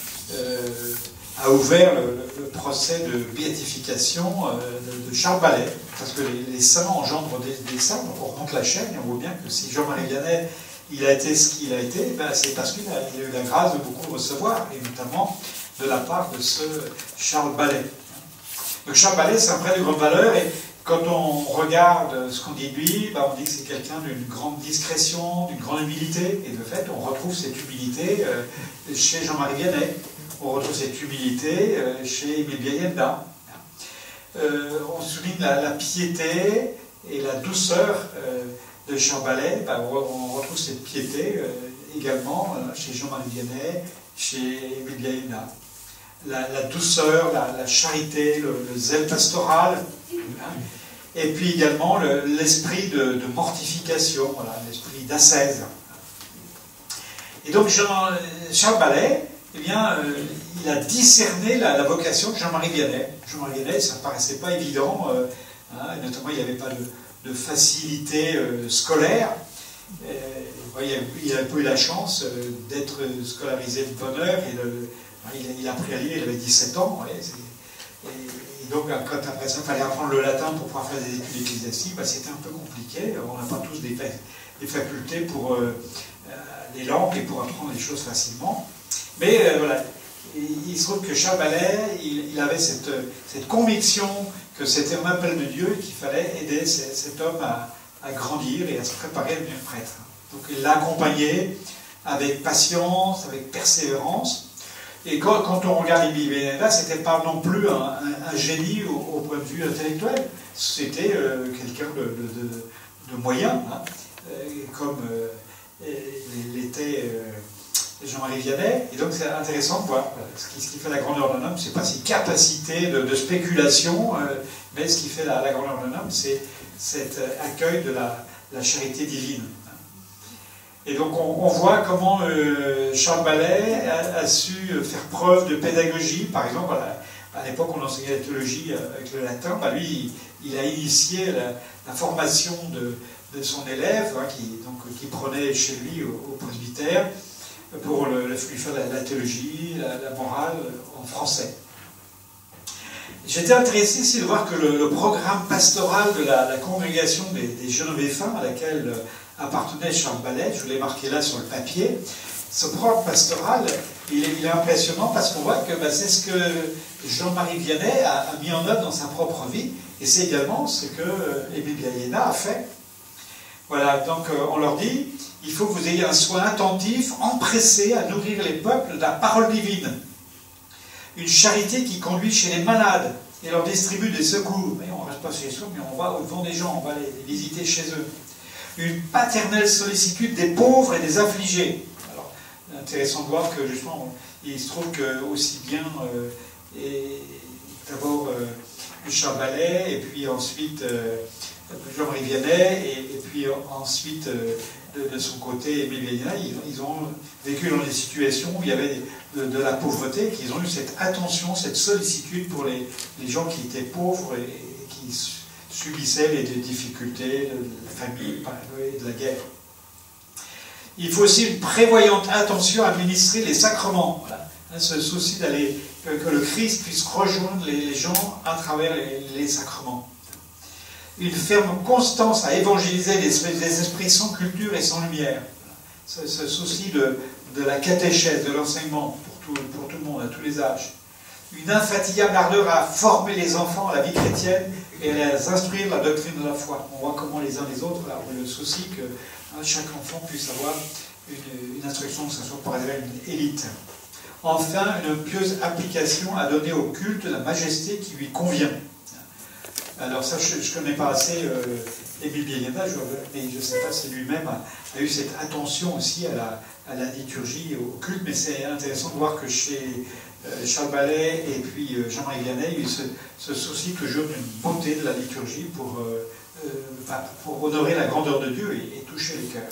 a ouvert le procès de béatification de Charles Ballet, parce que les saints engendrent des saints, donc on remonte la chaîne et on voit bien que si Jean-Marie Vianney il a été ce qu'il a été, ben c'est parce qu'il a eu la grâce de beaucoup recevoir, et notamment de la part de ce Charles Ballet. Donc Charles Ballet, c'est un prêtre de grande valeur, et quand on regarde ce qu'on dit de lui, ben on dit que c'est quelqu'un d'une grande discrétion, d'une grande humilité, et de fait on retrouve cette humilité chez Jean-Marie Vianney, on retrouve cette humilité chez Émile Biayenda. On souligne la piété et la douceur de Charles Ballet, ben on retrouve cette piété également chez Jean-Marie Vianney, chez Émile Biayenda. La douceur, la charité, le zèle pastoral, et puis également l'esprit de mortification, voilà, l'esprit d'ascèse. Et donc Charles Ballet, eh bien, il a discerné la vocation de Jean-Marie Vianney. Jean-Marie Vianney, ça ne paraissait pas évident, et notamment il n'y avait pas de facilité scolaire. Il a eu la chance d'être scolarisé de bonne heure, et il a appris à lire, il avait 17 ans. Et donc, quand après ça, il fallait apprendre le latin pour pouvoir faire des études ecclésiastiques, bah, c'était un peu compliqué. On n'a pas tous des facultés pour les lampes et pour apprendre les choses facilement. Mais voilà, il se trouve que Charles Ballet, il avait cette conviction que c'était un appel de Dieu et qu'il fallait aider cet homme à grandir et à se préparer à devenir prêtre. Donc il l'a accompagné avec patience, avec persévérance. Et quand on regarde Émile Benalla, ce n'était pas non plus un génie au point de vue intellectuel. C'était quelqu'un de moyen, hein, comme l'était Jean-Marie Vianney. Et donc c'est intéressant de voir ce qui fait la grandeur d'un homme. Ce n'est pas ses capacités de spéculation, mais ce qui fait la grandeur d'un homme, c'est cet accueil de la charité divine. Et donc on voit comment Charles Ballet a su faire preuve de pédagogie. Par exemple, à l'époque on enseignait la théologie avec le latin, bah lui il a initié la formation de son élève, hein, qui prenait chez lui au presbytère, pour lui faire la théologie, la morale en français. J'étais intéressé ici de voir que le programme pastoral de la congrégation des Génovéfains à laquelle appartenait Charles Ballet, je l'ai marqué là sur le papier, ce programme pastoral, il est impressionnant parce qu'on voit que c'est ce que Jean-Marie Vianney a mis en œuvre dans sa propre vie, et c'est également ce que Émile Biaïena a fait. Voilà, donc on leur dit, il faut que vous ayez un soin attentif, empressé à nourrir les peuples de la parole divine. Une charité qui conduit chez les malades et leur distribue des secours. Mais on ne reste pas chez soi, mais on va au devant des gens, on va les visiter chez eux. Une paternelle sollicitude des pauvres et des affligés. Alors, intéressant de voir que justement, il se trouve que aussi bien d'abord Charles Ballet, et puis ensuite Jean-Marie Vianney, et puis ensuite de son côté Émile Biaïena, ils ont vécu dans des situations où il y avait de la pauvreté, qu'ils ont eu cette attention, cette sollicitude pour les gens qui étaient pauvres et qui subissaient les difficultés de la famille et de la guerre. Il faut aussi une prévoyante attention à administrer les sacrements. Voilà. Ce souci d'aller que le Christ puisse rejoindre les gens à travers les sacrements. Une ferme constance à évangéliser les esprits sans culture et sans lumière. Ce souci de la catéchèse, de l'enseignement pour tout le monde, à tous les âges. Une infatigable ardeur à former les enfants à la vie chrétienne et à les instruire la doctrine de la foi. On voit comment les uns les autres ont le souci que chaque enfant puisse avoir une instruction, que ce soit par exemple une élite. Enfin, une pieuse application à donner au culte la majesté qui lui convient. Alors ça, je ne connais pas assez Émile Biaïena, mais je ne sais pas si lui-même a eu cette attention aussi à la liturgie et au culte, mais c'est intéressant de voir que chez Charles Ballet et puis Jean-Marie Vianney, il y a eu ce souci toujours d'une beauté de la liturgie pour honorer la grandeur de Dieu et toucher les cœurs.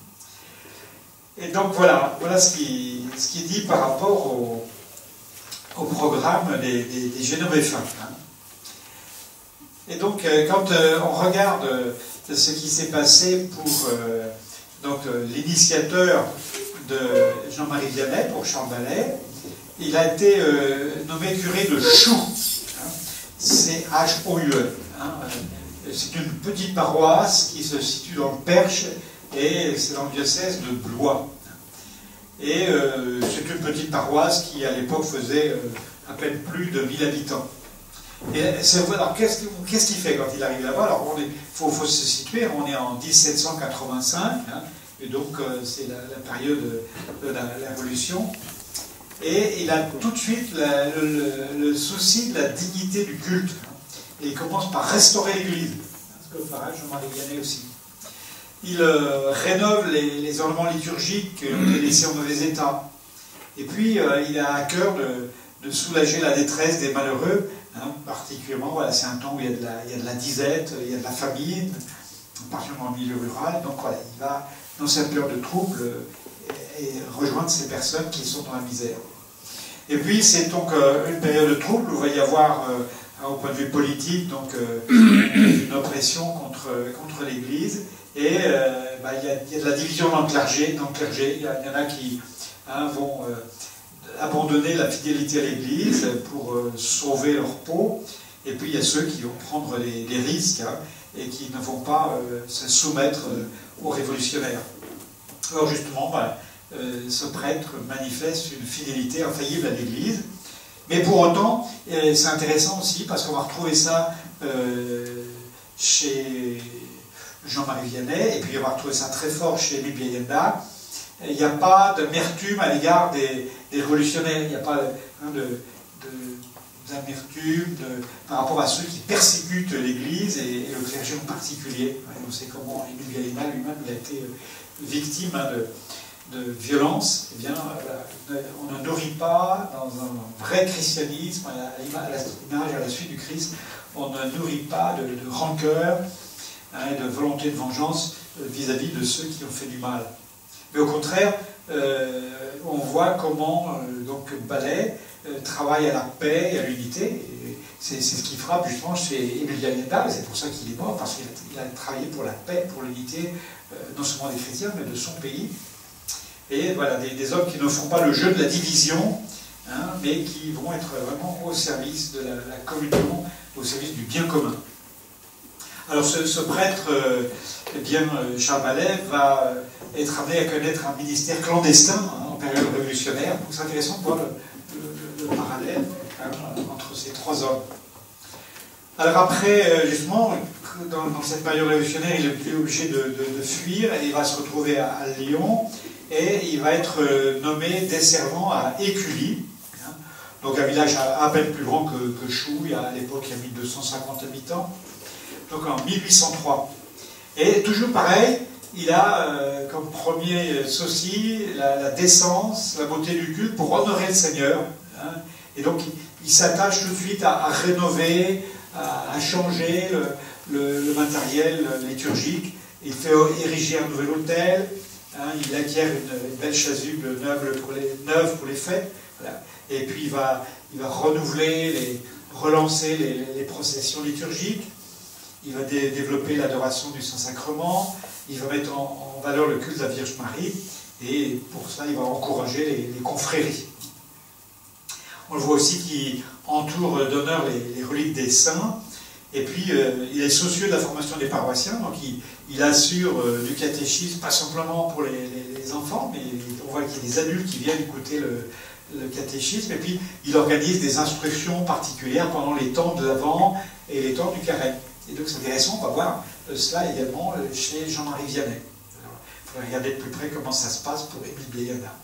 Et donc voilà ce qui est dit par rapport au programme des Génovéfains. Hein. Et donc, quand on regarde ce qui s'est passé pour l'initiateur de Jean-Marie Vianney, pour Charles Ballet, il a été nommé curé de Choux, hein, C-H-O-U-E. Hein, c'est une petite paroisse qui se situe dans le Perche, et c'est dans le diocèse de Blois. Et c'est une petite paroisse qui, à l'époque, faisait à peine plus de 1000 habitants. Et alors, qu'est-ce qu'il fait quand il arrive là-bas? Alors, il faut se situer, on est en 1785, hein, et donc c'est la période de la Révolution. Et il a tout de suite le souci de la dignité du culte. Hein, et il commence par restaurer l'Église. Ce que fera Jean-Marie Vianney aussi. Il rénove les ornements liturgiques qui ont été laissés en mauvais état. Et puis, il a à cœur de soulager la détresse des malheureux. Hein, particulièrement, voilà, c'est un temps où il y a de la disette, il y a de la famine, particulièrement en milieu rural. Donc voilà, il va dans cette période de trouble et rejoindre ces personnes qui sont dans la misère. Et puis c'est donc une période de trouble où il va y avoir, au point de vue politique, donc une oppression contre l'Église. Et il y a de la division dans le clergé. Il y en a qui vont abandonner la fidélité à l'Église pour sauver leur peau, et puis il y a ceux qui vont prendre les risques et qui ne vont pas se soumettre aux révolutionnaires. Alors justement, voilà, ce prêtre manifeste une fidélité infaillible à l'Église. Mais pour autant, c'est intéressant aussi, parce qu'on va retrouver ça chez Jean-Marie Vianney, et puis on va retrouver ça très fort chez Émile Biayenda. Il n'y a pas d'amertume à l'égard des révolutionnaires, il n'y a pas d'amertume par rapport à ceux qui persécutent l'Église et le clergé en particulier. On sait comment Émile Biayenda lui-même il a été victime de violence. Eh bien, on ne nourrit pas dans un vrai christianisme, à l'image à la suite du Christ, on ne nourrit pas de rancœur et de volonté de vengeance vis-à-vis de ceux qui ont fait du mal. Mais au contraire, on voit comment donc Ballet travaille à la paix et à l'unité. C'est ce qui frappe justement chez Émile Biayenda, et c'est pour ça qu'il est mort, parce qu'il a travaillé pour la paix, pour l'unité, non seulement des chrétiens, mais de son pays. Et voilà, des hommes qui ne font pas le jeu de la division, hein, mais qui vont être vraiment au service de la communion, au service du bien commun. Alors ce prêtre, eh bien, Charles Ballet, va être amené à connaître un ministère clandestin hein, en période révolutionnaire. Donc c'est intéressant de voir le parallèle hein, entre ces trois hommes. Alors après, justement, dans cette période révolutionnaire, il est obligé de fuir et il va se retrouver à Lyon et il va être nommé desservant à Écully, hein, donc un village à peine plus grand que Chouille, à l'époque il y a 1250 habitants, donc en 1803. Et toujours pareil, il a comme premier souci la décence, la beauté du culte pour honorer le Seigneur, hein, et donc il s'attache tout de suite à rénover, à changer le matériel liturgique. Il fait ériger un nouvel autel, hein, il acquiert une belle chasuble neuve pour les fêtes, voilà. Et puis il va renouveler, relancer les processions liturgiques, il va développer l'adoration du Saint-Sacrement, il va mettre en valeur le culte de la Vierge Marie, et pour ça il va encourager les confréries. On le voit aussi qu'il entoure d'honneur les reliques des saints, et puis il est soucieux de la formation des paroissiens, donc il assure du catéchisme, pas simplement pour les enfants, mais on voit qu'il y a des adultes qui viennent écouter le catéchisme, et puis il organise des instructions particulières pendant les temps de l'Avent et les temps du Carême. Et donc c'est intéressant, on va voir cela également chez Jean-Marie Vianney. Il faudrait regarder de plus près comment ça se passe pour Émile Biayenda.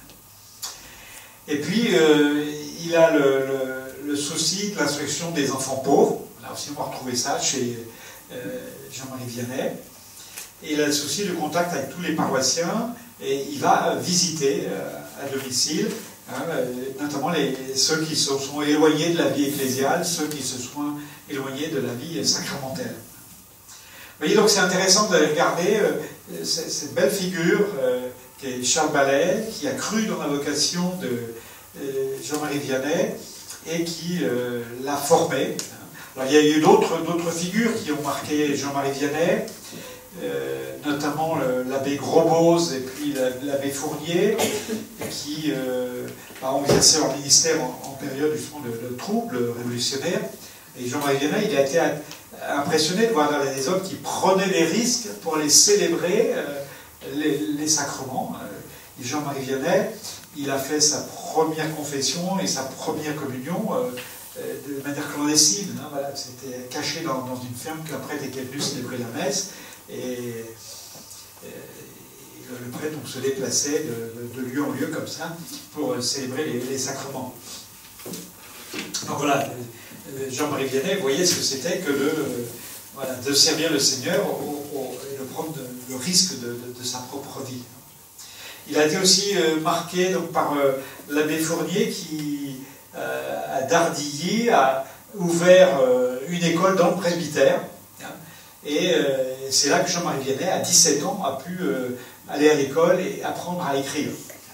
Et puis, il a le souci de l'instruction des enfants pauvres. Là aussi, on va retrouver ça chez Jean-Marie Vianney. Et il a le souci de contact avec tous les paroissiens. Et il va visiter à domicile, hein, notamment ceux qui se sont éloignés de la vie ecclésiale, ceux qui se sont éloignés de la vie sacramentelle. Vous voyez, donc c'est intéressant de regarder cette belle figure qui est Charles Ballet, qui a cru dans la vocation de Jean-Marie Vianney et qui l'a formé. Alors, il y a eu d'autres figures qui ont marqué Jean-Marie Vianney, notamment l'abbé Grosbose et puis l'abbé Fournier, qui ont exercé leur ministère en période justement de troubles révolutionnaires. Et Jean-Marie Vianney, il a été impressionné de voir des hommes qui prenaient des risques pour aller célébrer les sacrements. Et Jean-Marie Vianney, il a fait sa première confession et sa première communion de manière clandestine. Hein, voilà, c'était caché dans une ferme qu'un prêtre était venu célébrer la messe. Et le prêtre donc, se déplaçait de lieu en lieu comme ça pour célébrer les sacrements. Donc voilà, Jean-Marie Vianney voyait ce que c'était que de servir le Seigneur et de prendre le risque de sa propre vie. Il a été aussi marqué donc, par l'abbé Fournier qui, à Dardilly, a ouvert une école dans le presbytère. Et c'est là que Jean-Marie Vianney, à 17 ans, a pu aller à l'école et apprendre à écrire.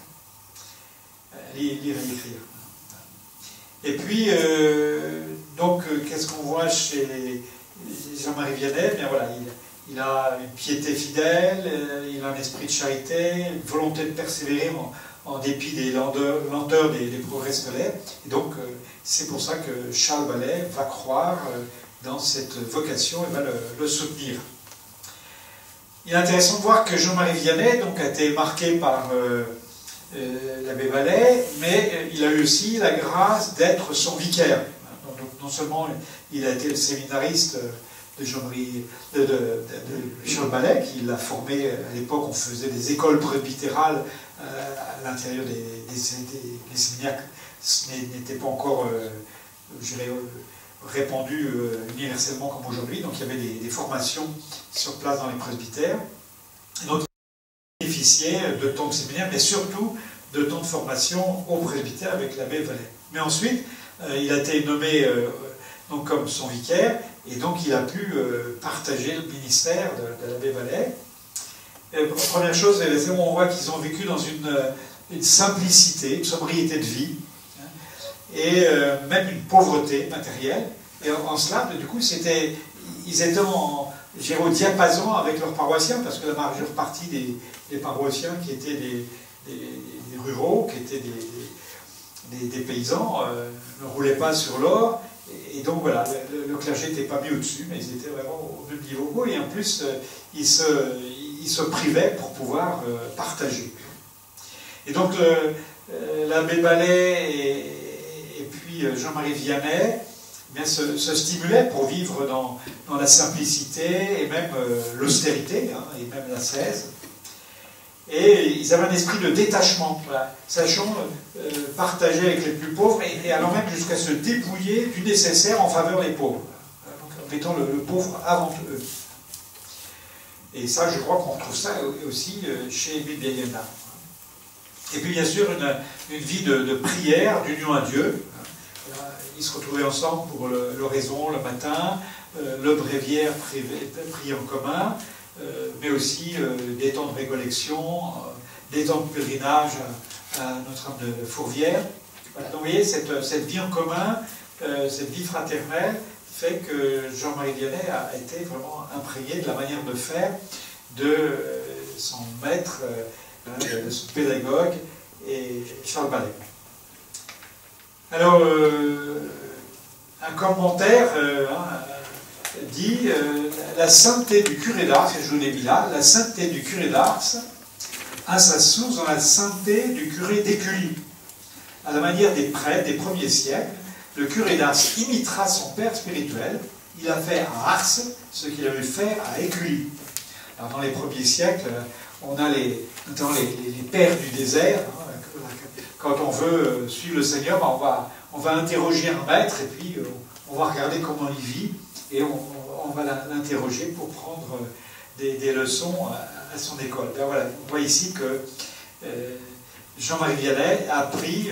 Lire et écrire. Et puis, donc, qu'est-ce qu'on voit chez Jean-Marie Vianney? Bien voilà, il a une piété fidèle, il a un esprit de charité, une volonté de persévérer en dépit des lenteurs des progrès scolaires. Et donc, c'est pour ça que Charles Ballet va croire dans cette vocation et va le soutenir. il est intéressant de voir que Jean-Marie Vianney donc, a été marqué par l'abbé Vallet, mais il a eu aussi la grâce d'être son vicaire. Donc, non seulement il a été le séminariste de Charles Ballet, qui l'a formé à l'époque, on faisait des écoles presbytérales à l'intérieur des séminaires, ce n'était pas encore répandu universellement comme aujourd'hui, donc il y avait des formations sur place dans les presbytères. Et donc il bénéficiait de temps de séminaire, mais surtout de temps de formation au presbytère avec l'abbé Vallet. Mais ensuite, il a été nommé donc, comme son vicaire, et donc il a pu partager le ministère de l'abbé Vallet. Première chose, c'est où on voit qu'ils ont vécu dans une simplicité, une sobriété de vie, hein, et même une pauvreté matérielle. Et en cela, du coup, ils étaient au diapason avec leurs paroissiens, parce que la majeure partie des paroissiens qui étaient des ruraux, qui étaient des paysans, ne roulaient pas sur l'or. Et donc voilà, le clergé n'était pas mis au-dessus, mais ils étaient vraiment au même niveau. Et en plus, ils se privaient pour pouvoir partager. Et donc l'abbé Ballet et puis Jean-Marie Vianney se stimulaient pour vivre dans la simplicité et même l'austérité, hein, et même l'ascèse. Et ils avaient un esprit de détachement, voilà, sachant partager avec les plus pauvres et allant même jusqu'à se dépouiller du nécessaire en faveur des pauvres, donc, en mettant le pauvre avant eux. Et ça, je crois qu'on retrouve ça aussi chez Émile Biayenda. Et puis bien sûr, une vie de prière, d'union à Dieu. Ils se retrouvaient ensemble pour l'oraison le matin, le bréviaire prié en commun, mais aussi des temps de récollection, des temps de pèlerinage à Notre-Dame de Fourvière. Voilà. Donc vous voyez, cette vie en commun, cette vie fraternelle, fait que Jean-Marie Vianney a été vraiment imprégné de la manière de faire de son maître, de son pédagogue, et Charles Ballet. Alors, un commentaire dit la sainteté du curé d'Ars, et je vous l'ai mis là, la sainteté du curé d'Ars a sa source dans la sainteté du curé d'Écully. À la manière des prêtres des premiers siècles, le curé d'Ars imitera son père spirituel. Il a fait à Ars ce qu'il avait fait à Écully. Alors, dans les premiers siècles, on a notamment les pères du désert. Hein, quand on veut suivre le Seigneur, on va interroger un maître et puis on va regarder comment il vit et on va l'interroger pour prendre des leçons à son école. Alors, voilà, on voit ici que Jean-Marie Vianney a appris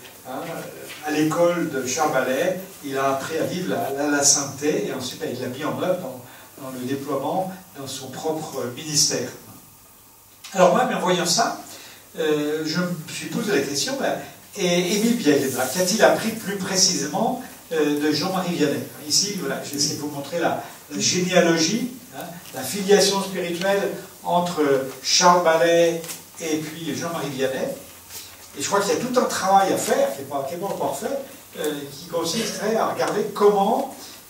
à l'école de Charles Ballet, il a appris à vivre la sainteté et ensuite il l'a mis en œuvre dans le déploiement dans son propre ministère. Alors moi, en voyant ça, je me suis posé la question, et Émile Biayenda, qu'a-t-il appris plus précisément de Jean-Marie Vianney? Ici, voilà, je vais essayer de vous montrer la généalogie, hein, la filiation spirituelle entre Charles Ballet et puis Jean-Marie Vianney. Et je crois qu'il y a tout un travail à faire, qui n'est pas encore fait, qui consisterait à regarder comment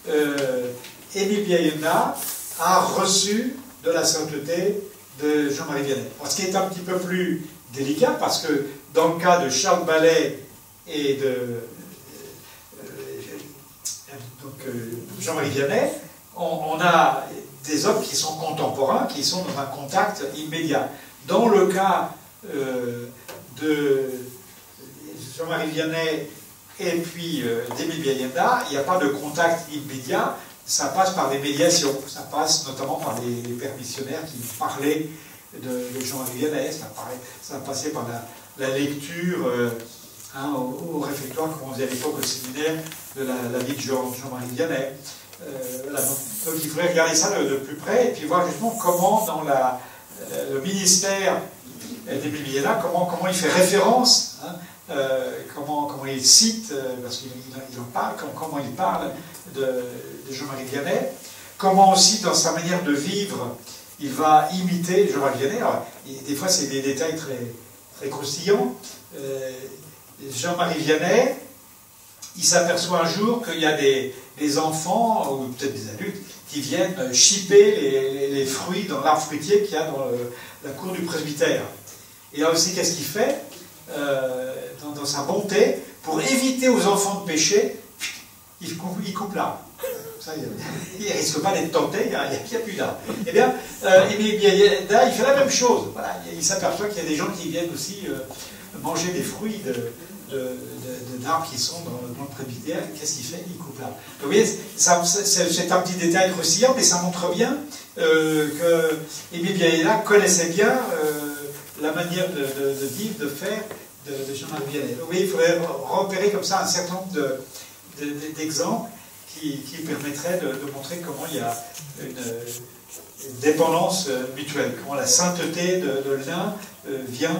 Émile Biayenda a reçu de la sainteté de Jean-Marie Vianney. Alors, ce qui est un petit peu plus délicat, parce que dans le cas de Charles Ballet et de Jean-Marie Vianney, on a des hommes qui sont contemporains, qui sont dans un contact immédiat. Dans le cas de Jean-Marie Vianney et puis d'Émile Biayenda, il n'y a pas de contact immédiat, ça passe par des médiations, ça passe notamment par les pères missionnaires qui parlaient de Jean-Marie Vianney, ça passait par la lecture au réfectoire, comme on disait à l'époque au séminaire, de la vie de Jean-Marie Vianney. Voilà, donc il faudrait regarder ça de plus près et puis voir justement comment dans le ministère d'Émile Biayenda, comment il fait référence, hein, comment il cite, parce qu'il en parle, comment il parle de Jean-Marie Vianney, comment aussi dans sa manière de vivre, il va imiter Jean-Marie Vianney. Alors, des fois c'est des détails très, très croustillants. Jean-Marie Vianney il s'aperçoit un jour qu'il y a des enfants, ou peut-être des adultes, qui viennent chipper les fruits dans l'arbre fruitier qu'il y a dans la cour du presbytère. Et là aussi, qu'est-ce qu'il fait dans sa bonté, pour éviter aux enfants de pécher, il coupe l'arbre. Ça, il ne risque pas d'être tenté, il n'y a plus d'arbre. Eh bien, Émile Biéda, il fait la même chose. Voilà, il s'aperçoit qu'il y a des gens qui viennent aussi manger des fruits d'arbres qui sont dans le presbytère. Qu'est-ce qu'il fait? Il coupe l'arbre. Vous voyez, c'est un petit détail croustillant, mais ça montre bien que Émile Biéda connaissait bien la manière de vivre, de faire de Jean-Marie Vianney. Vous voyez, il faudrait repérer comme ça un certain nombre d'exemples qui permettraient de montrer comment il y a une dépendance mutuelle, comment la sainteté de l'un vient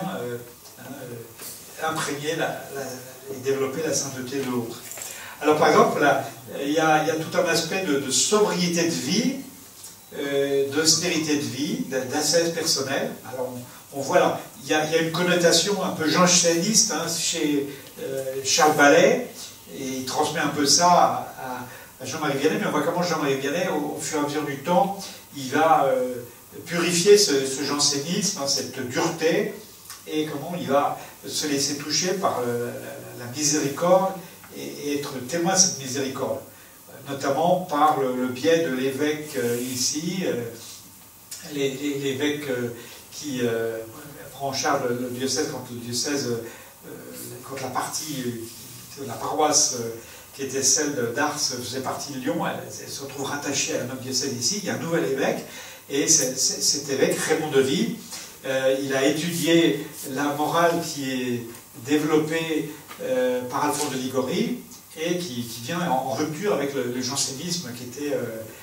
imprégner et développer la sainteté de l'autre. Alors par exemple, là, il y a tout un aspect de sobriété de vie, d'austérité de vie, d'ascèse personnelle. Alors on voit là, il y a une connotation un peu janséniste chez Charles Ballet, et il transmet un peu ça à Jean-Marie Vianney, mais on voit comment Jean-Marie Vianney, au fur et à mesure du temps, il va purifier ce jansénisme, cette dureté, et comment il va se laisser toucher par la miséricorde et être témoin de cette miséricorde, notamment par le biais de l'évêque ici, l'évêque qui prend en charge le diocèse quand la partie de la paroisse qui était celle d'Ars faisait partie de Lyon, elle se retrouve rattachée à notre diocèse ici. Il y a un nouvel évêque, et cet évêque, Raymond de Vie, il a étudié la morale qui est développée par Alphonse de Ligorie, et qui vient en rupture avec le jansénisme qui était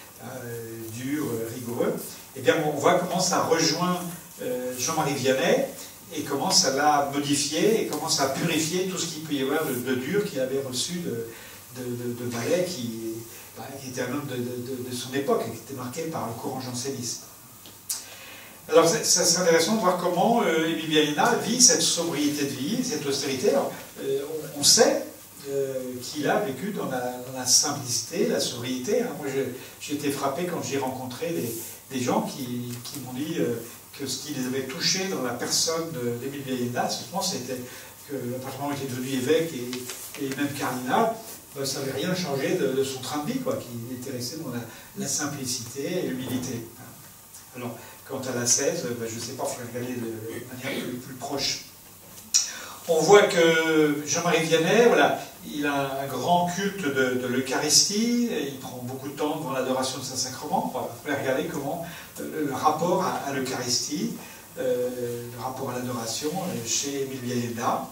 dur, rigoureux. Et bien on voit comment ça rejoint Jean-Marie Vianney, et comment ça l'a modifié, et comment ça a purifié tout ce qu'il peut y avoir de dur qu'il avait reçu de Ballet, qui était un homme de son époque, et qui était marqué par le courant janséniste. Alors c'est intéressant de voir comment Émile Biéda vit cette sobriété de vie, cette austérité. Alors, on sait qu'il a vécu dans la simplicité, la sobriété. Moi j'ai été frappé quand j'ai rencontré des gens qui m'ont dit que ce qui les avait touchés dans la personne d'Émile Biéda, c'était que l'appartement était devenu évêque et même cardinal, ça n'avait rien changé de son train de vie, qu'il était resté dans la simplicité et l'humilité. Alors, quant à l'ascèse, je ne sais pas, il faut regarder de manière plus proche. On voit que Jean-Marie Vianney, voilà, il a un grand culte de l'Eucharistie, il prend beaucoup de temps devant l'adoration de Saint-Sacrement. On peut regarder comment le rapport à l'Eucharistie, le rapport à l'adoration chez Émile Biéda.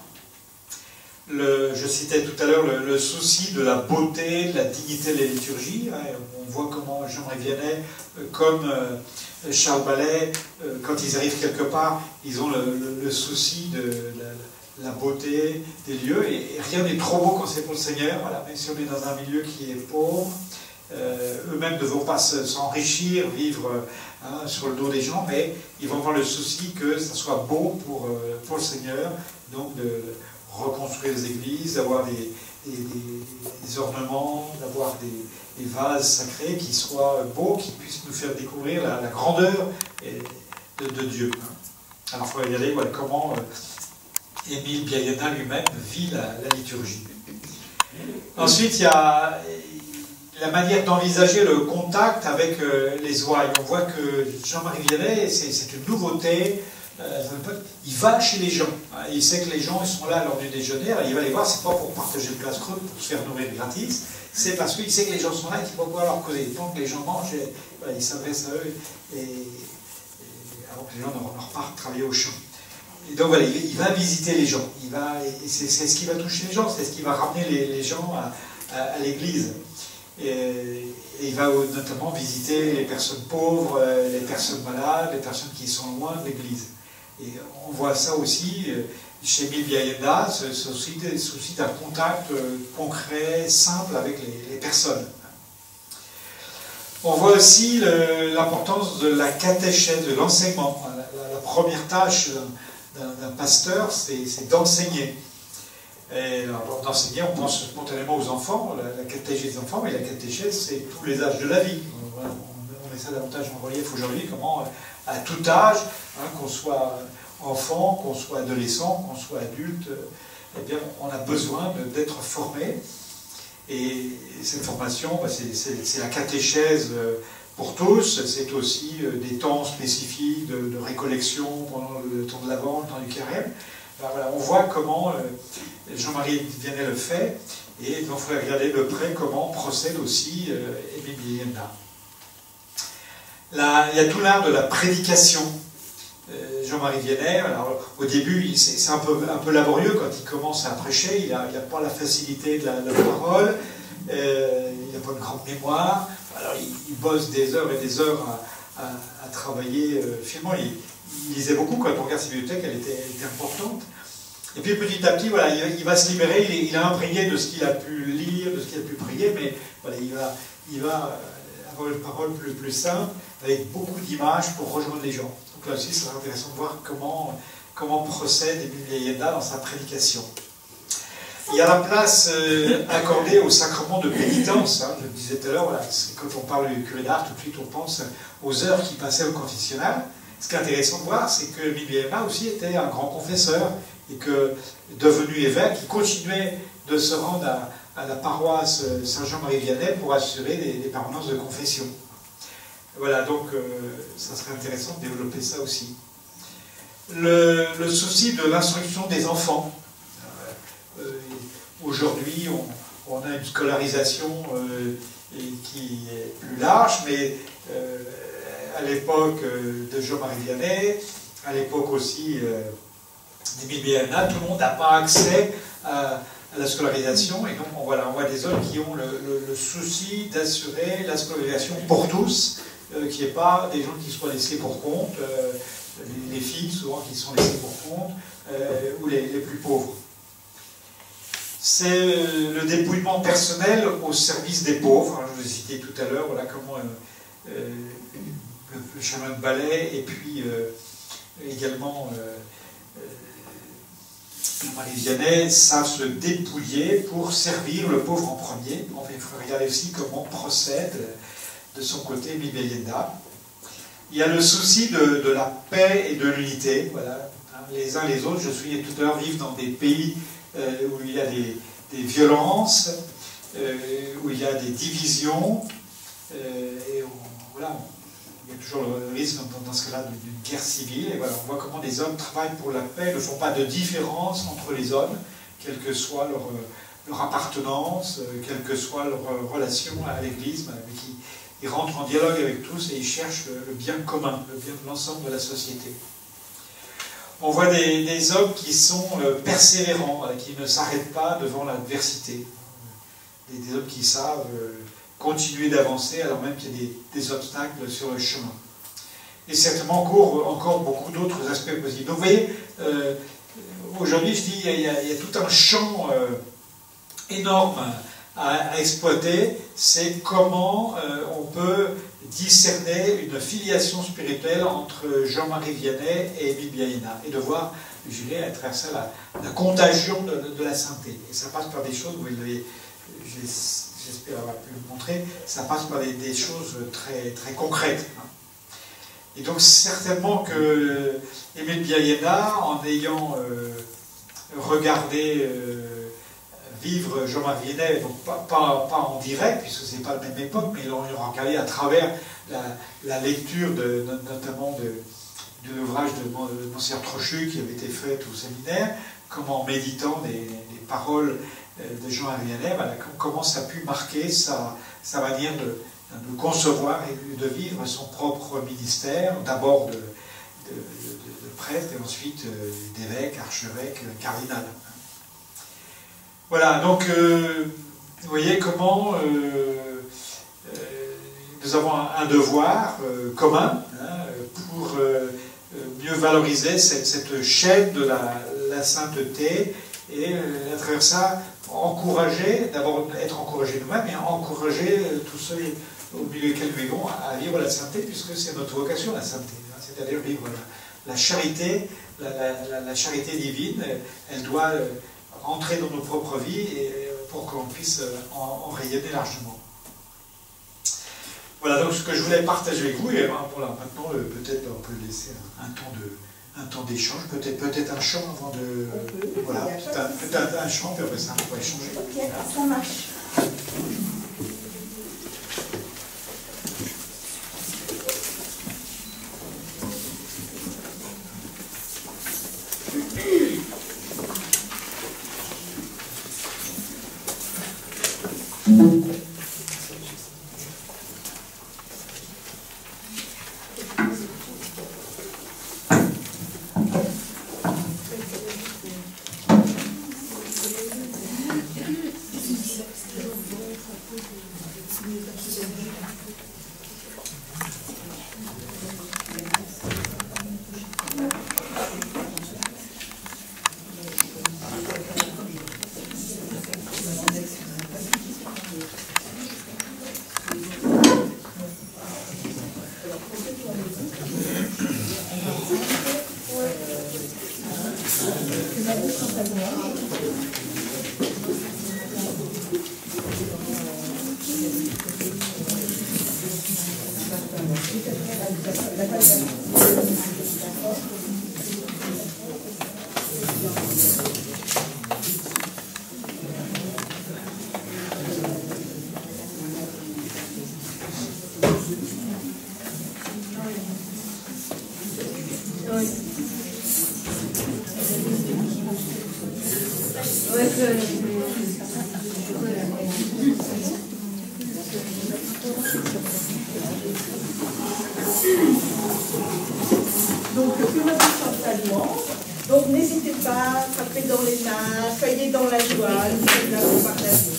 Je citais tout à l'heure le souci de la beauté, de la dignité de la liturgie. On voit comment Jean-Marie Vianney, comme Charles Ballet, quand ils arrivent quelque part, ils ont le souci de la beauté des lieux, et rien n'est trop beau quand c'est pour le Seigneur. Voilà, même si on est dans un milieu qui est pauvre, eux-mêmes ne vont pas s'enrichir, vivre sur le dos des gens, mais ils vont avoir le souci que ça soit beau pour le Seigneur, donc de reconstruire les églises, d'avoir des ornements, d'avoir des vases sacrés qui soient beaux, qui puissent nous faire découvrir la grandeur de Dieu. Alors il faut regarder comment Émile Biéda lui-même vit la liturgie. Ensuite, il y a la manière d'envisager le contact avec les ouailles. On voit que Jean-Marie Vianney, c'est une nouveauté. Il va chez les gens. Il sait que les gens ils sont là lors du déjeuner. Il va les voir, c'est pas pour partager le casse-croûte, pour se faire nourrir gratis. C'est parce qu'il sait que les gens sont là et qu'il va pouvoir leur causer. Tant que les gens mangent, il s'adresse à eux avant que les gens ne repartent travailler au champ. Et donc voilà, il va visiter les gens. C'est ce qui va toucher les gens, c'est ce qui va ramener les gens à l'église. Et il va notamment visiter les personnes pauvres, les personnes malades, les personnes qui sont loin de l'église. Et on voit ça aussi chez Émile Biéda, ce souci d'un contact concret, simple avec les personnes. On voit aussi l'importance de la catéchèse, de l'enseignement. La première tâche d'un pasteur, c'est d'enseigner. Et d'enseigner, on pense spontanément aux enfants, la catéchèse des enfants, mais la catéchèse, c'est tous les âges de la vie. Voilà, on met ça davantage en relief aujourd'hui, comment à tout âge, hein, qu'on soit enfant, qu'on soit adolescent, qu'on soit adulte, eh bien, on a besoin d'être formé. Et cette formation, bah, c'est la catéchèse pour tous, c'est aussi des temps spécifiques de récollection pendant le temps de l'Avent, le temps du Carême. Alors, voilà, on voit comment Jean-Marie Vianney le fait, et donc il faut regarder de près comment procède aussi Émile Biéyenda. Il y a tout l'art de la prédication. Jean-Marie Vianney, alors, au début, c'est un peu laborieux quand il commence à prêcher, il n'a pas la facilité de la parole, il n'a pas une grande mémoire, alors il bosse des heures et des heures à travailler. Finalement, il lisait beaucoup, quand on regarde ses bibliothèques, elle était importante. Et puis petit à petit, voilà, il va se libérer, il a imprégné de ce qu'il a pu lire, de ce qu'il a pu prier, mais voilà, il va avoir une parole plus simple, avec beaucoup d'images pour rejoindre les gens. Donc là aussi, ça sera intéressant de voir comment procède Émile Biéyenda dans sa prédication. Il y a la place accordée au sacrement de pénitence. Hein, je le disais tout à l'heure, voilà, quand on parle du curé d'Ars, tout de suite on pense aux heures qu'il passait au confessionnal. Ce qui est intéressant de voir, c'est que Émile Biéyenda aussi était un grand confesseur, et que, devenu évêque, il continuait de se rendre à la paroisse Saint-Jean-Marie Vianney pour assurer les permanences de confession. Voilà, donc ça serait intéressant de développer ça aussi. Le souci de l'instruction des enfants. Aujourd'hui, on a une scolarisation qui est plus large, mais à l'époque de Jean-Marie Vianney, à l'époque aussi d'Émile Biéyenda, tout le monde n'a pas accès à la scolarisation, et donc on voit des hommes qui ont le souci d'assurer la scolarisation pour tous, qu'il n'y ait pas des gens qui soient laissés pour compte, les filles souvent qui sont laissées pour compte, ou les plus pauvres. C'est le dépouillement personnel au service des pauvres. Je vous ai cité tout à l'heure, voilà comment le chemin de balai, et puis également Jean-Marie Vianney savent se dépouiller pour servir le pauvre en premier. Il faut regarder aussi comment procède de son côté Émile Biéyenda. Il y a le souci de la paix et de l'unité. Voilà. Les uns les autres, je suis tout à l'heure, vivent dans des pays où il y a des violences, où il y a des divisions, et voilà, il y a toujours le risque dans ce cas-là d'une guerre civile. Et voilà, on voit comment des hommes travaillent pour la paix, ne font pas de différence entre les hommes, quelle que soit leur appartenance, quelle que soit leur relation à l'Église, mais ils rentrent en dialogue avec tous et ils cherchent le bien commun, le bien de l'ensemble de la société. On voit des hommes qui sont persévérants, qui ne s'arrêtent pas devant l'adversité. Des hommes qui savent continuer d'avancer alors même qu'il y a des obstacles sur le chemin. Et certainement encore beaucoup d'autres aspects possibles. Donc vous voyez, aujourd'hui je dis il y a tout un champ énorme à exploiter, c'est comment on peut discerner une filiation spirituelle entre Jean-Marie Vianney et Émile Biéyenda, et de voir, je dirais, à travers ça la contagion de la sainteté. Et ça passe par des choses, vous l'avez, j'espère avoir pu le montrer, ça passe par des choses très, très concrètes. Et donc certainement que Émile Biéyenda, en ayant regardé vivre Jean-Marie Vianney, donc pas en direct, puisque ce n'est pas la même époque, mais l'on regardé à travers la lecture notamment de l'ouvrage de Monseigneur Trochu qui avait été fait au séminaire, comment en méditant des paroles de Jean-Marie Vianney, voilà, comment ça a pu marquer sa manière de concevoir et de vivre son propre ministère, d'abord de prêtre et ensuite d'évêque, archevêque, cardinal. Voilà, donc vous voyez comment nous avons un devoir commun pour mieux valoriser cette chaîne de la sainteté et à travers ça encourager, d'abord être encouragé nous-mêmes et encourager tous ceux au milieu desquels nous vivons à vivre la sainteté, puisque c'est notre vocation la sainteté, c'est-à-dire vivre la charité, la charité divine, elle doit entrer dans nos propres vies et pour qu'on puisse en rayonner largement. Voilà donc ce que je voulais partager avec vous, et voilà, maintenant peut-être on peut laisser un temps d'échange, peut-être un chant avant de... Voilà, peut-être un chant, puis après ça on va échanger.
Ok, ça marche. Donc, le plus important de la louange. Donc, n'hésitez pas, frappez dans les mains, soyez dans la joie, nous sommes là pour partager.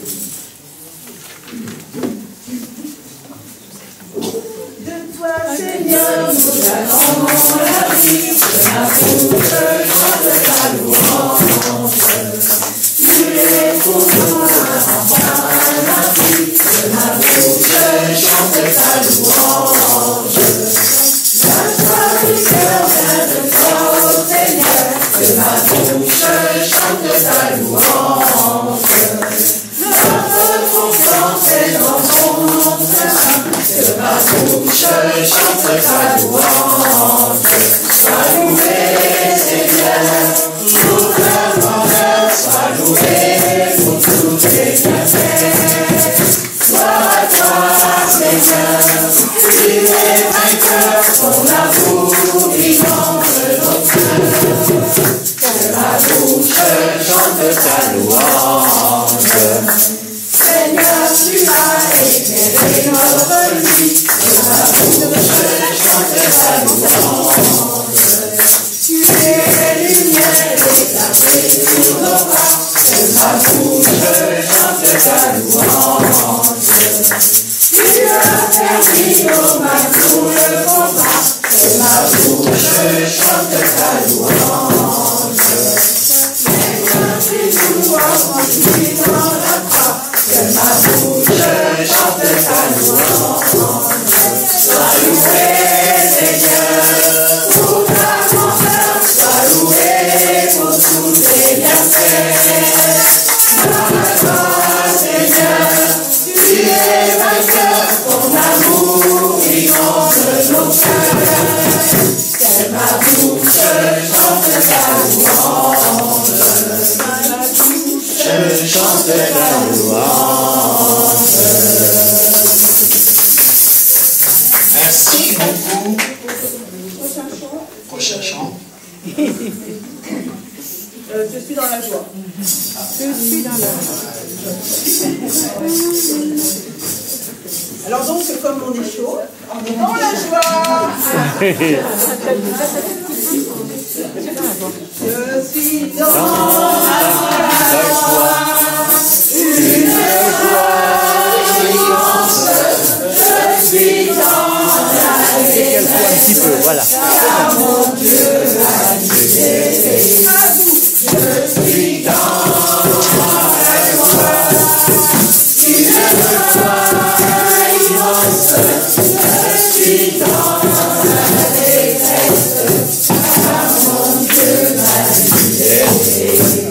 De toi, Seigneur, nous allons la vie, de la bouche chante ta louange. Tu es pour nous un enfant, la vie, de la bouche chante ta louange. La joie du cœur vient de toi, ô Seigneur, que ma bouche chante ta louange. Notre confiance est dans ton nom, que ma bouche chante ta louange. Sois loué, Seigneur, pour ta grandeur, sois loué pour tous tes bienfaits. Gloire à toi, Seigneur, tu es vainqueur, ton amour inonde nos cœurs. Que ma bouche chante ta louange. Seigneur, tu as éclairé notre vie, que ma bouche chante ta louange. Tu es lumière éclatée sur nos pas, que ma bouche chante ta louange. Tu as permis aux mains tout le combat, que ma bouche chante ta louange. Seigneur, tu nous as conduits dans la croix, que ma bouche chante ta louange. Sois loué, Seigneur, pour ta grandeur, sois loué pour tous tes bienfaits. Gloire à toi, Seigneur, tu es vainqueur, ton amour inonde nos cœurs. Que ma bouche chante ta louange. Ma bouche chante ta louange.
Merci beaucoup.
Prochain chant.
Prochain chant.
Je suis dans la joie. Je suis dans la joie. Alors donc, comme on est chaud, on est dans la joie. Je suis dans la joie. Une joie immense. Je suis dans la détresse.
Un petit peu, voilà.
Car mon Dieu a libéré. Je suis dans la joie. Une joie immense. Je suis dans la détresse. Car mon Dieu m'a libéré.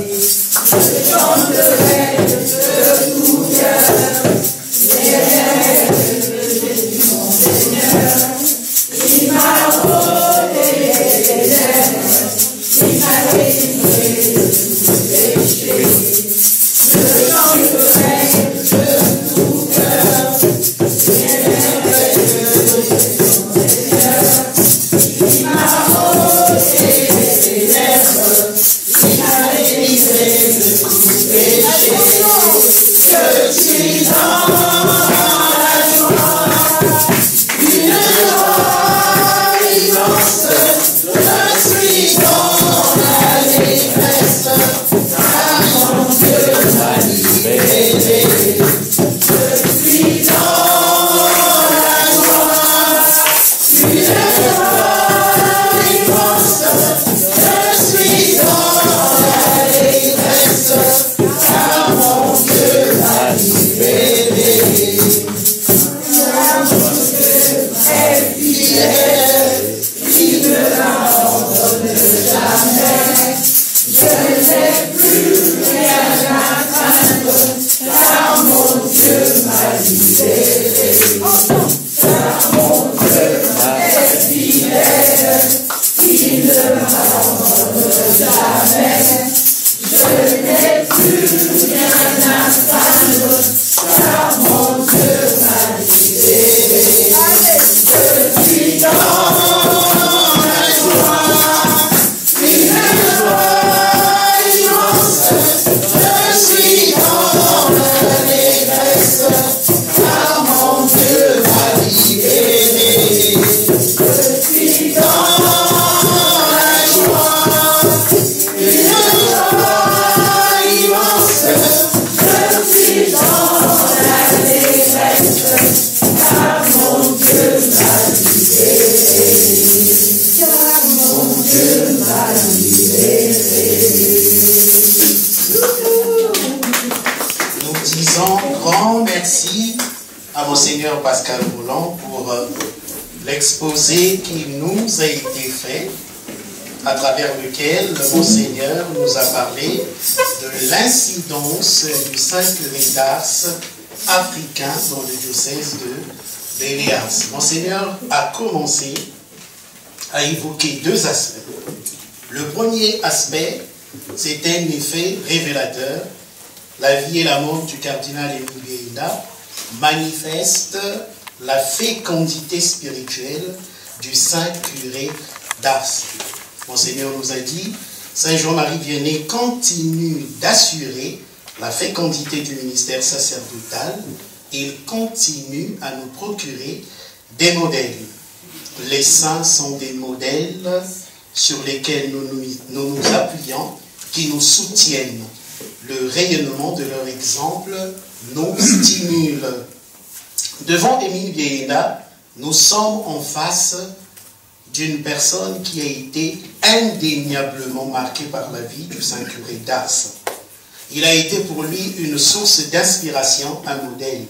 Pascal Roland pour l'exposé qui nous a été fait, à travers lequel le Monseigneur nous a parlé de l'incidence du Saint-Curé d'Ars africain dans le diocèse de Bélias. Monseigneur a commencé à évoquer deux aspects. Le premier aspect, c'est un effet révélateur. La vie et la mort du cardinal Émile Vieira manifeste la fécondité spirituelle du Saint-Curé d'Ars. Monseigneur nous a dit, Saint Jean-Marie Vianney continue d'assurer la fécondité du ministère sacerdotal et il continue à nous procurer des modèles. Les saints sont des modèles sur lesquels nous nous appuyons, qui nous soutiennent. Le rayonnement de leur exemple nous stimule. Devant Émile Vieira, nous sommes en face d'une personne qui a été indéniablement marquée par la vie du Saint-Curé d'Ars. Il a été pour lui une source d'inspiration, un modèle.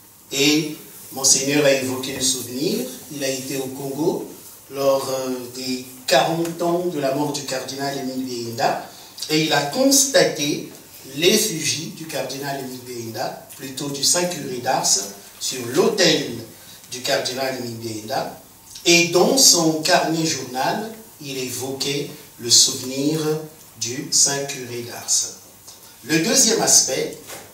Et Monseigneur a évoqué le souvenir, il a été au Congo lors des 40 ans de la mort du cardinal Émile Vieira, et il a constaté l'effigie du cardinal Émile Vieira, plutôt du Saint-Curé d'Ars, sur l'autel du cardinal Émile Vieira, et dans son carnet journal, il évoquait le souvenir du Saint-Curé d'Ars. Le deuxième aspect,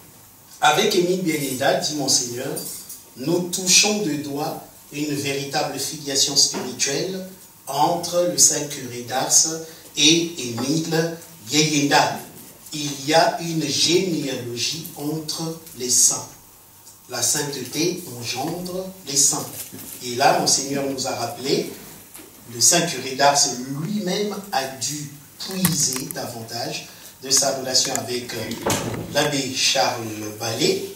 avec Émile Vieira, dit Monseigneur, nous touchons de doigt une véritable filiation spirituelle entre le Saint-Curé d'Ars et Émile Vieira. Il y a une généalogie entre les saints. La sainteté engendre les saints. Et là, Monseigneur nous a rappelé, le Saint-Curé d'Ars lui-même a dû puiser davantage de sa relation avec l'abbé Charles Vallée,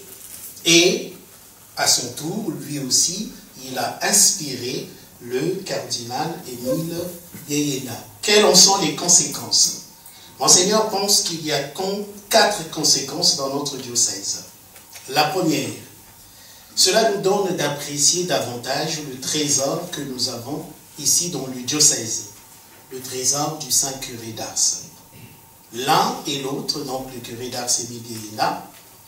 et à son tour, lui aussi, il a inspiré le cardinal Émile Vieira. Quelles en sont les conséquences? Monseigneur pense qu'il y a 4 conséquences dans notre diocèse. La première, cela nous donne d'apprécier davantage le trésor que nous avons ici dans le diocèse, le trésor du Saint-Curé d'Ars. L'un et l'autre, donc le curé d'Ars et Émile Vieira,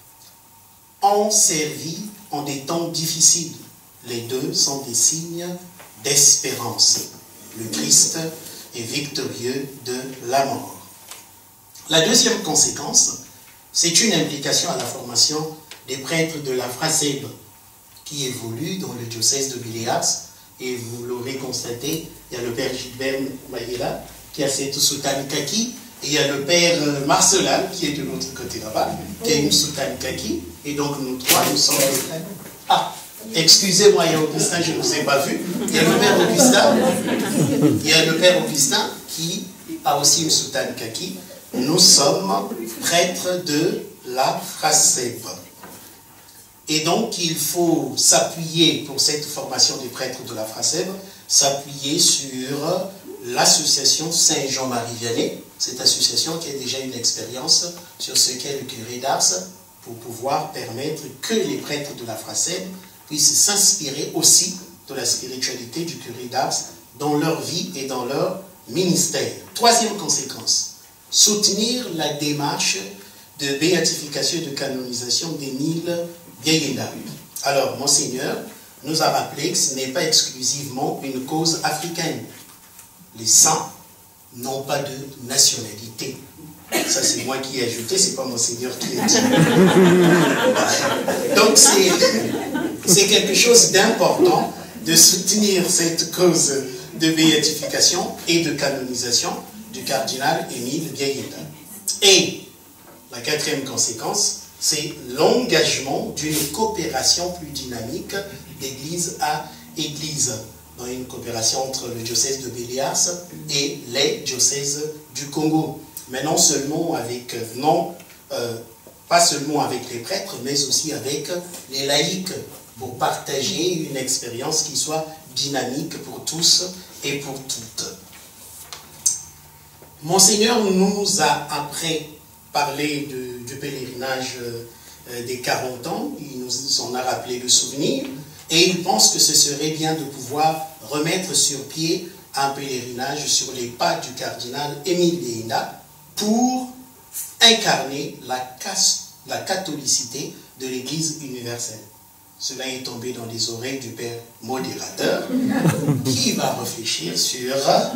ont servi en des temps difficiles. Les deux sont des signes d'espérance. Le Christ est victorieux de la mort. La deuxième conséquence, c'est une implication à la formation des prêtres de la Frasèbe qui évoluent dans le diocèse de Bélias. Et vous l'aurez constaté, il y a le père Gilbert Maïla qui a cette soutane kaki, et il y a le père Marcelin qui est de l'autre côté là-bas, qui a une soutane kaki. Et donc nous trois, nous sommes des frères. Ah, excusez-moi, il y a Augustin, je ne vous ai pas vu. Il y a le père Augustin, qui a aussi une soutane kaki. Nous sommes prêtres de la FRACEB. Et donc, il faut s'appuyer pour cette formation des prêtres de la FRACEB, s'appuyer sur l'association Saint-Jean-Marie Vianney, cette association qui a déjà une expérience sur ce qu'est le curé d'Ars, pour pouvoir permettre que les prêtres de la FRACEB puissent s'inspirer aussi de la spiritualité du curé d'Ars dans leur vie et dans leur ministère. Troisième conséquence, soutenir la démarche de béatification et de canonisation d'Émile Biayenda. Alors, Monseigneur nous a rappelé que ce n'est pas exclusivement une cause africaine. Les saints n'ont pas de nationalité. Ça, c'est moi qui ai ajouté, c'est pas Monseigneur qui a dit. Donc, c'est quelque chose d'important de soutenir cette cause de béatification et de canonisation du cardinal Émile Biayenda. Et la quatrième conséquence, c'est l'engagement d'une coopération plus dynamique d'église à église, dans une coopération entre le diocèse de Bélias et les diocèses du Congo. Mais non seulement avec, pas seulement avec les prêtres, mais aussi avec les laïcs, pour partager une expérience qui soit dynamique pour tous et pour toutes. Monseigneur nous a, après parlé du pèlerinage des 40 ans, il nous en a rappelé le souvenir, et il pense que ce serait bien de pouvoir remettre sur pied un pèlerinage sur les pas du cardinal Émile Biayenda pour incarner la catholicité de l'Église universelle. Cela est tombé dans les oreilles du Père modérateur qui va réfléchir sur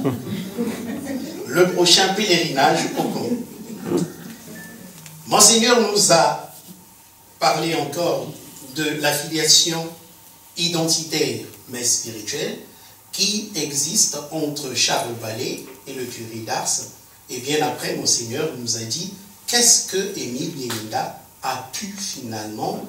le prochain pèlerinage au Congo. Monseigneur nous a parlé encore de l'affiliation identitaire mais spirituelle qui existe entre Charles Ballet et le curé d'Ars. Et bien après, Monseigneur nous a dit qu'est-ce que Émile Biayenda a pu finalement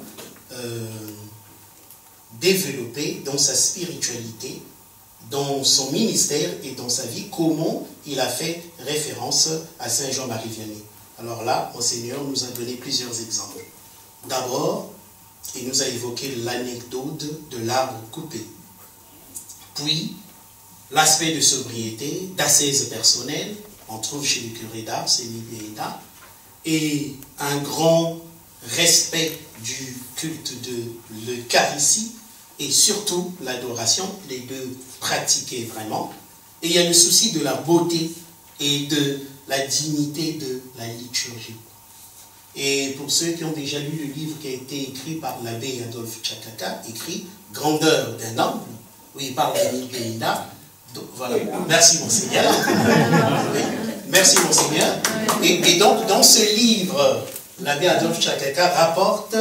développer dans sa spiritualité, dans son ministère et dans sa vie, comment il a fait référence à Saint Jean-Marie Vianney. Alors là, Monseigneur nous a donné plusieurs exemples. D'abord, il nous a évoqué l'anecdote de l'arbre coupé. Puis, l'aspect de sobriété, d'ascèse personnelle, on trouve chez le curé d'Ars, Émile Biayenda, et un grand respect du culte de l'Eucharistie, et surtout l'adoration, les deux pratiqués vraiment. Et il y a le souci de la beauté et de la dignité de la liturgie. Et pour ceux qui ont déjà lu le livre qui a été écrit par l'abbé Adolphe Tchakaka, écrit « Grandeur d'un homme », où il parle d'Émile Biayenda. Donc voilà, merci Monseigneur. Merci Monseigneur. Et donc dans ce livre, l'abbé Adolphe Tchakaka rapporte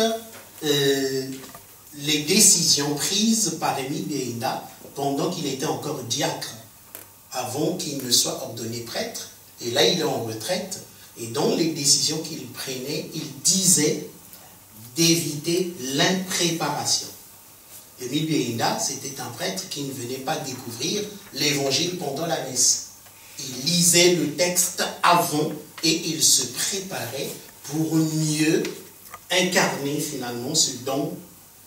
les décisions prises par Émile Biayenda pendant qu'il était encore diacre, avant qu'il ne soit ordonné prêtre. Et là, il est en retraite. Et dans les décisions qu'il prenait, il disait d'éviter l'impréparation. Émile Biayenda, c'était un prêtre qui ne venait pas découvrir l'évangile pendant la messe. Il lisait le texte avant et il se préparait pour mieux incarner finalement ce dont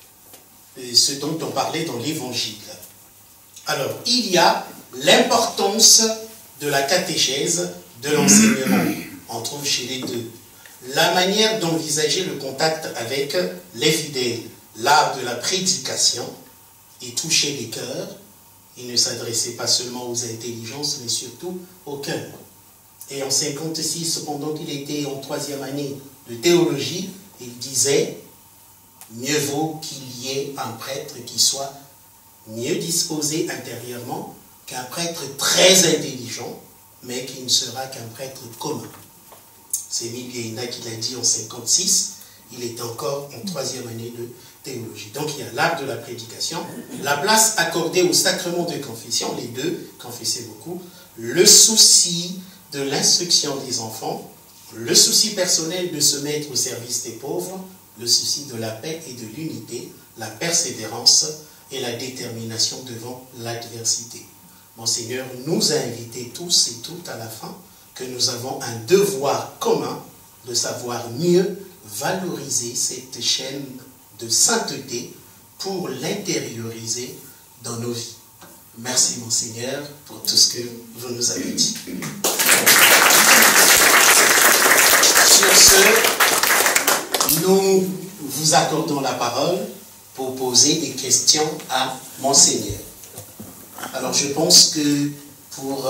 on parlait dans l'évangile. Alors, il y a l'importance de la catéchèse, de l'enseignement. On trouve chez les deux. La manière d'envisager le contact avec les fidèles, l'art de la prédication et toucher les cœurs. Il ne s'adressait pas seulement aux intelligences, mais surtout aux cœurs. Et en 1956, pendant qu'il était en 3e année de théologie, il disait « Mieux vaut qu'il y ait un prêtre qui soit mieux disposé intérieurement qu'un prêtre très intelligent, mais qui ne sera qu'un prêtre commun. » C'est Émile Biayenda qui l'a dit en 1956. Il est encore en 3e année de théologie. Donc il y a l'art de la prédication, la place accordée au sacrement de confession, les deux, confessez beaucoup, le souci de l'instruction des enfants, le souci personnel de se mettre au service des pauvres, le souci de la paix et de l'unité, la persévérance et la détermination devant l'adversité. Monseigneur nous a invités tous et toutes à la fin que nous avons un devoir commun de savoir mieux valoriser cette chaîne de sainteté pour l'intérioriser dans nos vies. Merci, Monseigneur, pour tout ce que vous nous avez dit. Sur ce, nous vous accordons la parole pour poser des questions à Monseigneur. Alors, je pense que pour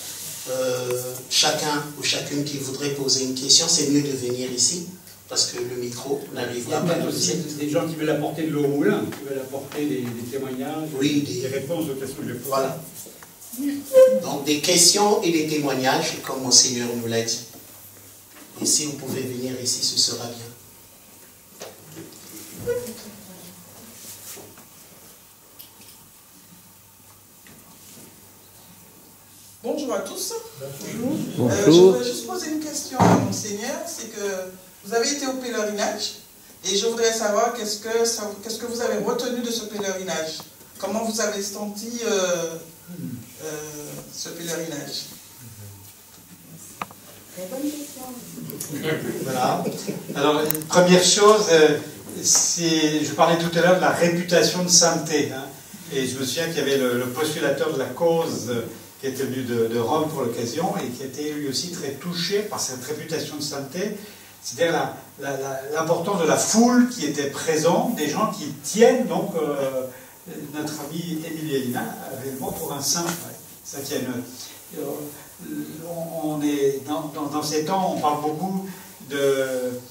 chacun ou chacune qui voudrait poser une question, c'est mieux de venir ici, parce que le micro n'arrivera pas.
Il y a aussi des gens qui veulent apporter de l'eau au moulin, qui veulent apporter des témoignages,
oui,
des réponses aux questions que je pose.
Voilà. Donc des questions et des témoignages, comme Monseigneur nous l'a dit. Et si vous pouvez venir ici, ce sera bien.
Bonjour à tous.
Bonjour.
Je voudrais juste poser une question à Monseigneur. C'est que vous avez été au pèlerinage et je voudrais savoir qu'est-ce que vous avez retenu de ce pèlerinage. Comment vous avez senti ce pèlerinage?
Très bonne question.
Voilà. Alors, première chose, je parlais tout à l'heure de la réputation de sainteté. Hein, et je me souviens qu'il y avait le postulateur de la cause qui était venu de Rome pour l'occasion et qui était lui aussi très touché par cette réputation de sainteté. C'est-à-dire l'importance de la foule qui était présente, des gens qui tiennent donc notre ami Émile Yalina réellement pour un saint. Ouais. Ça qui on est dans ces temps, on parle beaucoup de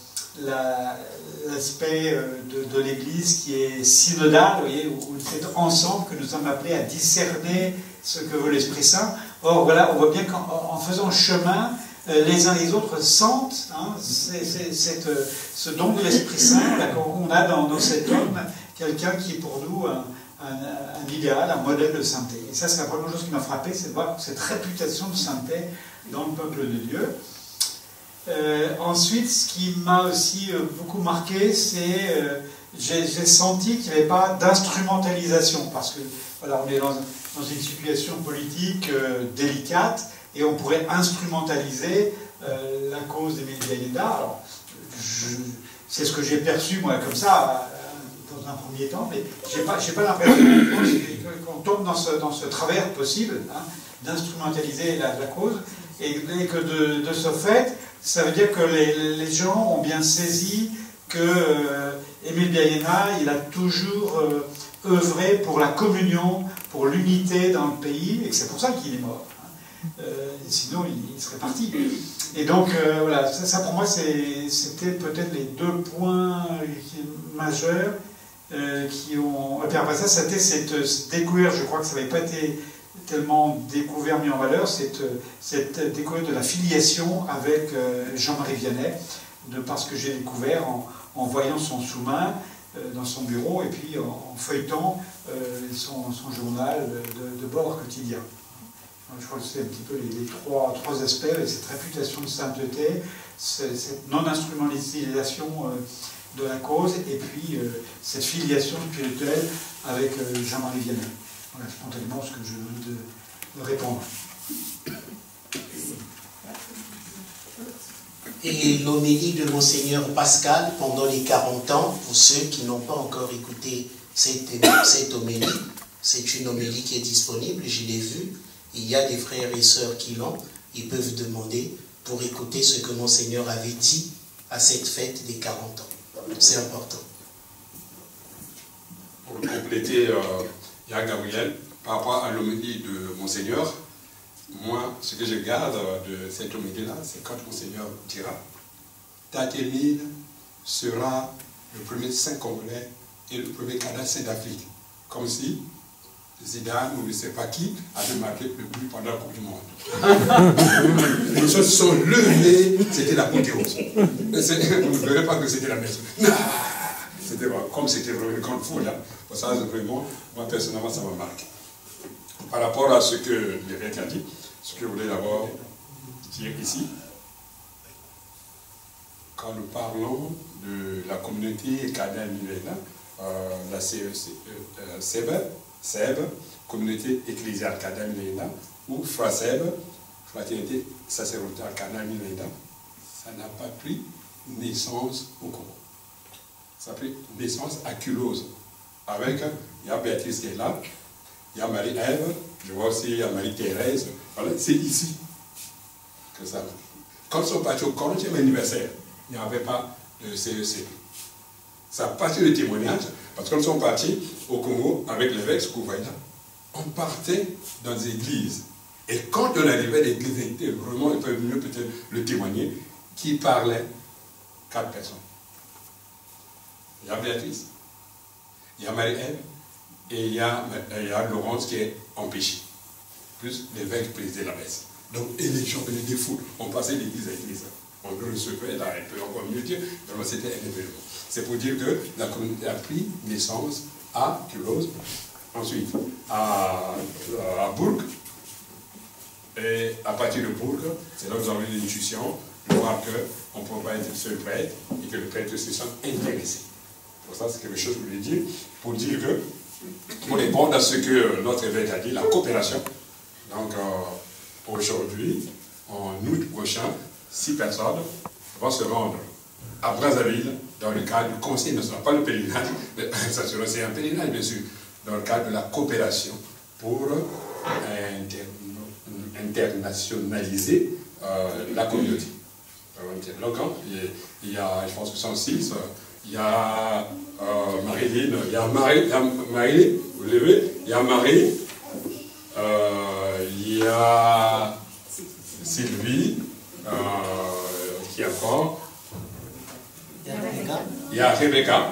l'aspect de l'Église qui est synodal, vous voyez, où c'est ensemble que nous sommes appelés à discerner ce que veut l'Esprit Saint. Or, voilà, on voit bien qu'en faisant chemin, les uns les autres sentent hein, ce don de l'Esprit Saint. Là, on a dans cet homme quelqu'un qui est pour nous un idéal, un modèle de sainteté. Et ça, c'est la première chose qui m'a frappé, c'est de voir cette réputation de sainteté dans le peuple de Dieu. Ensuite, ce qui m'a aussi beaucoup marqué, c'est j'ai senti qu'il n'y avait pas d'instrumentalisation, parce que voilà, on est dans une situation politique délicate, et on pourrait instrumentaliser la cause des Yalina. Alors, c'est ce que j'ai perçu, moi, comme ça, dans un premier temps, mais je n'ai pas l'impression qu'on tombe dans ce travers possible, hein, d'instrumentaliser la cause, et que de ce fait, ça veut dire que les gens ont bien saisi que Émile Yalina, il a toujours œuvré pour la communion, pour l'unité dans le pays, et que c'est pour ça qu'il est mort. Sinon, il serait parti. Et donc, voilà, ça pour moi, c'était peut-être les deux points majeurs qui ont... Et puis après ça, c'était cette découverte, je crois que ça n'avait pas été tellement découvert, mis en valeur, cette découverte de la filiation avec Jean-Marie Vianney, parce que j'ai découvert en voyant son sous-main dans son bureau, et puis en feuilletant son journal de bord quotidien. Je crois que c'est un petit peu les trois aspects, cette réputation de sainteté, cette non-instrumentalisation de la cause, et puis cette filiation spirituelle avec Jean-Marie Vianney. Voilà spontanément ce que je veux de répondre.
Et l'homélie de Monseigneur Pascal pendant les 40 ans, pour ceux qui n'ont pas encore écouté cette homélie, c'est une homélie qui est disponible, je l'ai vue. Il y a des frères et sœurs qui l'ont, ils peuvent demander pour écouter ce que Monseigneur avait dit à cette fête des 40 ans. C'est important.
Pour compléter, Yann Gabriel, par rapport à l'homélie de Monseigneur, moi, ce que je garde de cette homélie-là, c'est quand Monseigneur dira « Tatémine sera le premier saint congolais et le premier Canadien saint d'Afrique. » Comme si Zidane ou je ne sais pas qui avait marqué le but pendant la Coupe du Monde. Les choses sont levées, c'était l'apothéose. Vous ne verrez pas que c'était la maison. C'était comme c'était vraiment une grande foule. Pour ça, vraiment, moi personnellement, ça m'a marqué. Par rapport à ce que l'évêque a dit, ce que je voulais d'abord dire ici, quand nous parlons de la communauté Canaan-Milena, la SEB, communauté ecclésiale Canaan-Milena, ou FRASEB, fraternité sacerdotale Canaan-Milena, ça n'a pas pris naissance au Congo. Ça a pris naissance à Culose. Avec, il y a Béatrice qui est là, il y a Marie-Ève, je vois aussi, il y a Marie-Thérèse. Voilà, c'est ici que ça. Quand ils sont partis au 40e anniversaire, il n'y avait pas de CEC. Ça a parti de témoignage, parce que quand ils sont partis au Congo avec l'évêque, ce que vous voyez là, on partait dans des églises. Et quand on arrivait, l'église était vraiment, ils peuvent mieux peut-être le témoigner, qui parlait 4 personnes. Il y a Béatrice, il y a Marie-Ève, et il y a Laurence qui est empêchée. Plus l'évêque présidait la messe. Donc, et les gens venaient des foules. On passait d'église à église. On le recevait, là, on peut encore mieux dire, mais c'était un événement. C'est pour dire que la communauté a pris naissance à Culose, ensuite à Bourg, et à partir de Bourg, c'est là que nous avons eu l'intuition de voir qu'on ne peut pas être seul prêtre et que le prêtre se sent intéressé. Pour ça, c'est quelque chose que je voulais dire, pour dire que, pour répondre à ce que notre évêque a dit, la coopération. Donc, aujourd'hui, en août prochain, 6 personnes vont se rendre à Brazzaville dans le cadre du Conseil national, pas le pèlerinage, mais c'est un pèlerinage bien sûr, dans le cadre de la coopération pour internationaliser la communauté. Donc, il y a, je pense que 106, il y a Marie-Line, il y a Marie, vous levez, il y a Marie, il y a Sylvie, qui est encore, il y a Rebecca,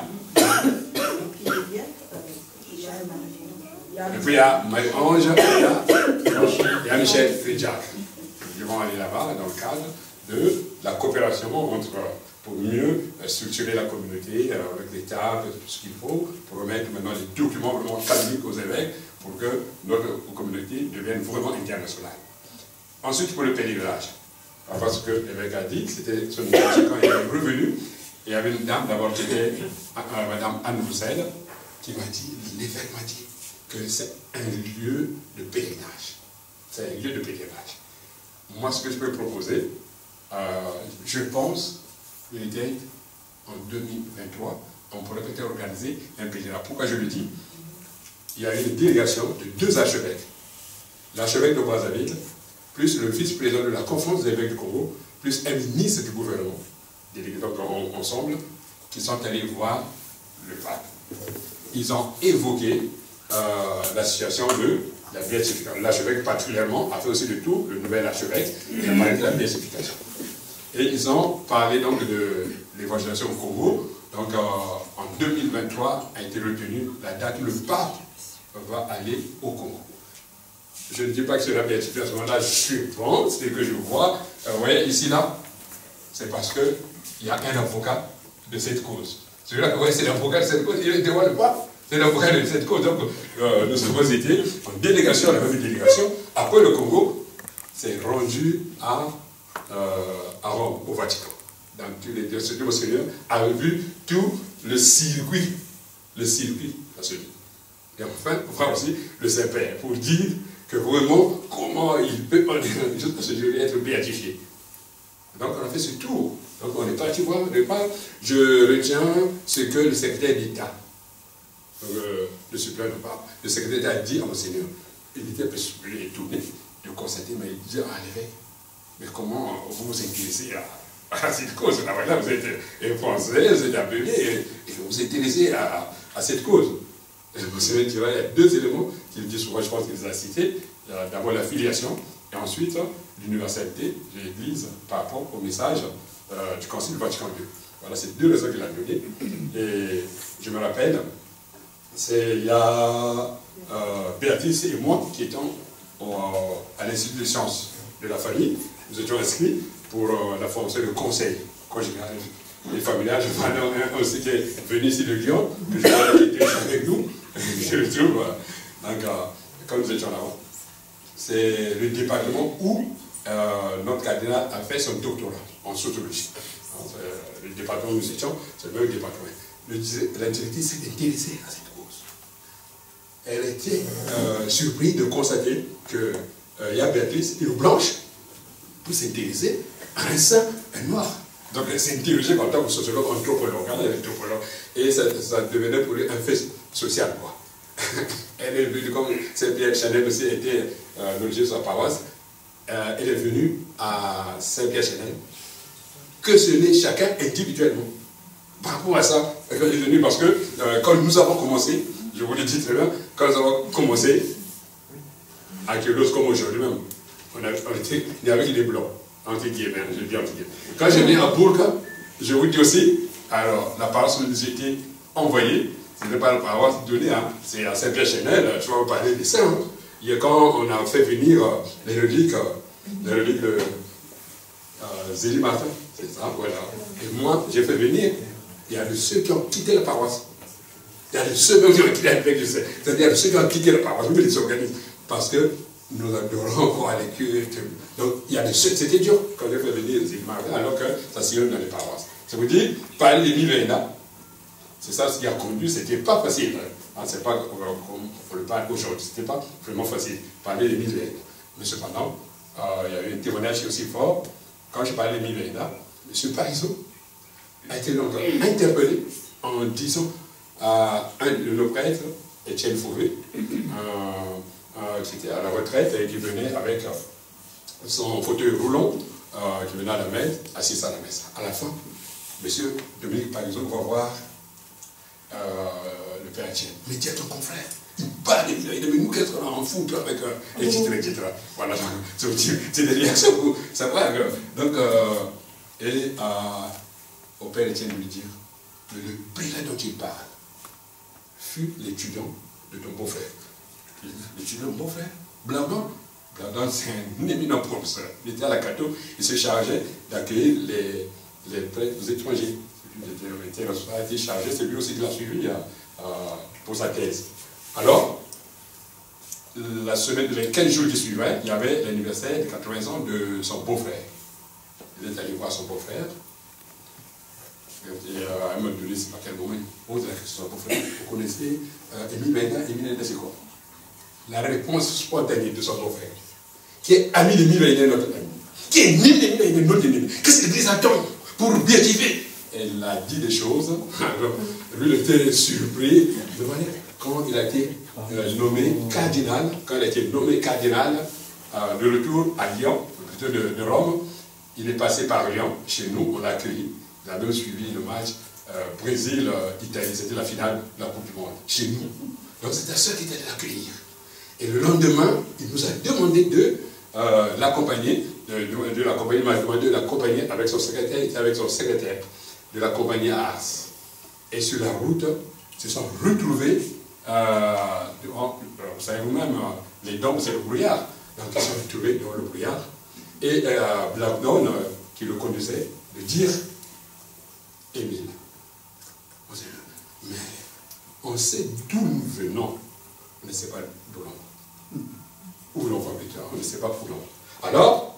et puis il y a Marie-Ange, il y a Michel et Jacques. Ils vont aller là-bas dans le cadre de la coopération pour mieux structurer la communauté avec l'État, tout ce qu'il faut, pour remettre maintenant les documents vraiment canoniques aux évêques pour que notre communauté devienne vraiment internationale. Ensuite, pour le pèlerinage, parce que l'évêque a dit, c'était son initiative quand il est revenu, il y avait une dame d'abord qui était Madame Anne Roussel, qui m'a dit, l'évêque m'a dit que c'est un lieu de pèlerinage. C'est un lieu de pèlerinage. Moi, ce que je peux proposer, je pense que en 2023, on pourrait peut-être organiser un pèlerinage. Pourquoi je le dis? Il y a une délégation de 2 archevêques. L'archevêque de Brazzaville, plus le vice-président de la conférence des évêques du Congo, plus un ministre du gouvernement, délégués ensemble, qui sont allés voir le pape. Ils ont évoqué la situation de la béatification. L'archevêque particulièrement a fait aussi le tour, le nouvel archevêque, il a parlé de la béatification. Et ils ont parlé donc de l'évangélisation au Congo. Donc en 2023 a été retenue la date où le pape va aller au Congo. Je ne dis pas que c'est la béatification, là je pense, c'est que je vois, vous voyez ici là, c'est parce qu'il y a un avocat de cette cause. Celui-là, vous voyez, c'est l'avocat de cette cause, il est devant le pape, c'est l'avocat de cette cause. Donc nous sommes été en délégation, la même délégation, après le Congo, c'est rendu à Rome, au Vatican. Donc le Monseigneur a vu tout le circuit à celui. Et enfin, on fera aussi le Saint-Père pour dire que vraiment, comment il peut juste être béatifié. Donc on a fait ce tour. Donc on est parti voir le pape. Je retiens ce que le secrétaire d'État, le suppléant du pape, le secrétaire d'État a dit à Monseigneur. Il était étonné de constater, mais il disait, ah l'évêque, mais comment vous vous intéressez à cette cause? Là, vous êtes français, vous êtes appelé, et vous vous intéressez à cette cause. Et le Monseigneur dirait, il y a 2 éléments qu'il dit souvent, je pense qu'il les a cités. D'abord la filiation, et ensuite l'universalité de l'Église par rapport au message du Concile Vatican II. Voilà, c'est 2 raisons qu'il a données. Et je me rappelle, il y a Béatrice et moi qui étions à l'Institut de sciences de la famille. Nous étions inscrits pour la formation de conseil conjugal et familial. Je vois un aussi qui est venu ici de Lyon, que je vois qui était avec nous. Je le trouve. Donc, quand nous étions là-bas, c'est le département où notre cardinal a fait son doctorat en sociologie. Le département où nous étions, c'est le même département. La directrice s'est intéressée à cette cause. Elle était surprise de constater qu'il y a Béatrice, une blanche, pour s'intéresser à un saint, un noir. Donc elle s'est dirigée en tant que sociologue, anthropologue, anthropologue, et ça devenait pour lui un fait social, quoi. Elle est venue, comme Saint-Pierre Chanel aussi était logé sur sa paroisse, elle est venue à Saint-Pierre-Chanel, que ce n'est chacun individuellement. Par rapport à ça, elle est venue parce que quand nous avons commencé, je vous le dis très bien, quand nous avons commencé, à Kélos comme aujourd'hui même, il n'y avait que des blancs, entre guillemets, je dis entre guillemets. Quand je viens à Bourg, je vous dis aussi, alors la paroisse nous était envoyée, ce n'est pas la paroisse donnée, hein, c'est à Saint-Pierre-Chanel, je vais vous parler des saints. Hein. Il y a quand on a fait venir les reliques de Zélie Martin, c'est ça, voilà. Et moi, j'ai fait venir, il y a de ceux qui ont quitté la paroisse. Il y a de ceux qui ont quitté la paroisse, je sais. C'est-à-dire de ceux qui ont quitté la paroisse, nous les organismes. Parce que nous adorons voir les cultes. Donc, il y a de ceux, c'était dur quand j'ai fait venir Zélie Martin, alors que ça sillonne dans les paroisses. Ça veut dire, parler des Millénaires, c'est ça ce qui a conduit, c'était pas facile. Hein, c'est pas comme on le parle aujourd'hui, c'était pas vraiment facile. Parler des Millénaires. Mais cependant, il y a eu un témoignage aussi fort. Quand je parlais des Millénaires, M. Parisot a été donc interpellé en disant à un de nos prêtres, Étienne Fauvé, qui était à la retraite et qui venait avec son fauteuil roulant, qui venait à la messe, assis à la messe. À la fin, M. Dominique Parisot va voir le père Étienne. Mais dis à ton confrère, il parle de Millénaires, mais nous qu'est-ce qu'on en fout avec etc. Voilà, c'est des réactions, ça va. Donc, et au père Étienne lui dire, le prélat dont il parle fut l'étudiant de ton beau-frère. L'étudiant de mon beau-frère, Blandon. Blandon, c'est un éminent professeur. Il était à la Cato, il se chargeait d'accueillir les prêtres étrangers. Il était chargé, c'est lui aussi qui l'a suivi pour sa thèse. Alors, la semaine, les 15 jours qui suivaient, il y avait l'anniversaire de 80 ans de son beau-frère. Il est allé voir son beau-frère. Et à un moment donné, je ne sais pas quel moment, il pose la question à son beau-frère. Vous connaissez Émile Menda? Émile Menda, c'est quoi? La réponse spontanée de son beau-frère, qui est ami d'Émile Menda, notre ami, qui est ennemi d'Émile Menda, notre ennemi. Qu'est-ce que l'Église attend pour béatifier? Elle a dit des choses. Alors, lui, il était surpris de manière quand il a été nommé cardinal, quand il a été nommé cardinal de retour à Lyon, plutôt de Rome. Il est passé par Lyon, chez nous, on l'a accueilli. Il a même suivi le match Brésil-Italie, c'était la finale de la Coupe du Monde, chez nous. Donc c'était à ceux qui étaient l'accueillir. Et le lendemain, il nous a demandé de l'accompagner, de l'accompagner avec son secrétaire, il était avec son secrétaire, de l'accompagner à Ars. Et sur la route, ils se sont retrouvés, vous savez vous-même, les dômes, c'est le brouillard. Donc ils se sont retrouvés dans le brouillard. Et Blandon, qui le connaissait, de dire Émile. Mais on sait d'où nous venons, on ne sait pas d'où l'on va. Où l'on va, on ne sait pas où l'on va. Alors,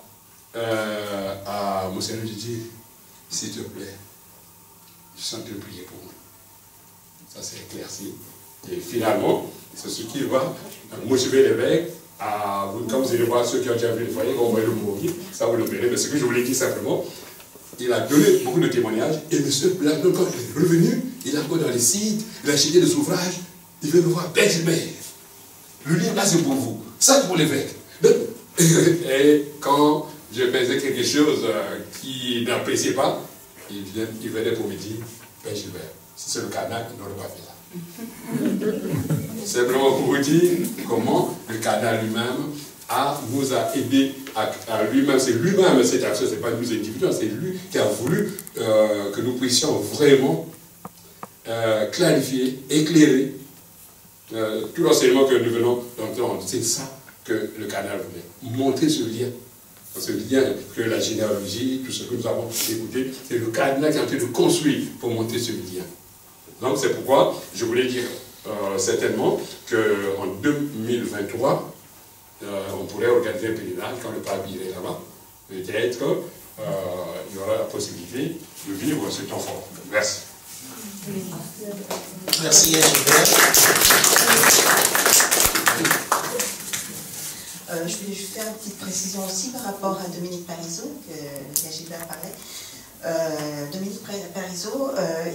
à Monseigneur, je dis, s'il te plaît, je sens te prier pour moi. Ça s'est éclairci. Et finalement, c'est ce qui va motiver l'évêque à vous, comme vous allez voir ceux qui ont déjà vu le foyer, on va le mourir, ça vous le verrez. Mais ce que je voulais dire simplement, il a donné beaucoup de témoignages, et M. Blandon, quand il est revenu, il a encore dans les sites, il a acheté des ouvrages, il veut le voir, Père Gilbert. Le livre là, c'est pour vous, ça c'est pour l'évêque. Et quand je faisais quelque chose qu'il n'appréciait pas, il venait pour me dire, Père Gilbert, si c'est le cardinal, il n'aurait pas fait ça. Simplement pour vous dire comment le cardinal lui-même nous a aidé à lui-même, c'est lui-même cette action, ce n'est pas nous individuels, c'est lui qui a voulu que nous puissions vraiment clarifier, éclairer tout l'enseignement que nous venons d'entendre. C'est ça que le cardinal voulait, montrer ce lien. Ce lien que la généalogie, tout ce que nous avons écouté, c'est le cardinal qui est en train de construire pour montrer ce lien. Donc c'est pourquoi je voulais dire certainement qu'en 2023, on pourrait organiser un pèlerinage quand le pape irait là-bas. Peut-être il y aura la possibilité de vivre ce temps fort. Merci.
Merci Gilbert.
Je voulais juste faire une petite précision aussi par rapport à Dominique Parisot, que Gilbert parlait. Dominique Parizeau,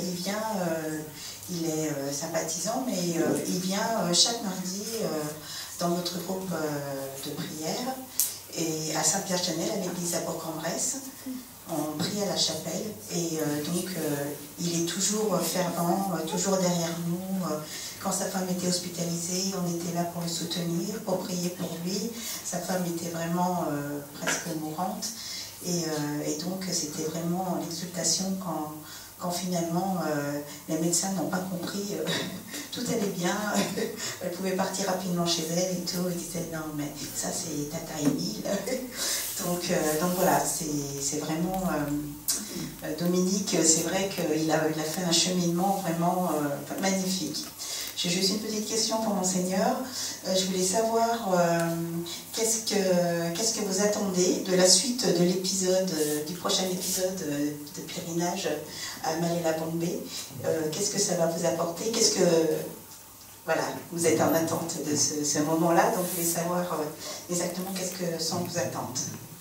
il est sympathisant, mais il vient chaque mardi dans notre groupe de prière et à Saint-Pierre-Chanel, à l'église à Bourg-en-Bresse. On prie à la chapelle et donc il est toujours fervent, toujours derrière nous. Quand sa femme était hospitalisée, on était là pour le soutenir, pour prier pour lui. Sa femme était vraiment presque mourante et donc c'était vraiment l'exultation quand finalement les médecins n'ont pas compris, tout allait bien, elle pouvait partir rapidement chez elle et tout, ils disaient non mais ça c'est Tata Émile. donc voilà, c'est vraiment, Dominique, c'est vrai qu'il a fait un cheminement vraiment magnifique. J'ai juste une petite question pour Monseigneur. Je voulais savoir qu'est-ce que vous attendez de la suite de l'épisode, du prochain épisode de pèlerinage à Malé-la-Bombe. Qu'est-ce que ça va vous apporter? Qu'est-ce que... Voilà, vous êtes en attente de ce moment-là, donc je voulais savoir exactement qu'est-ce que sont vos attentes.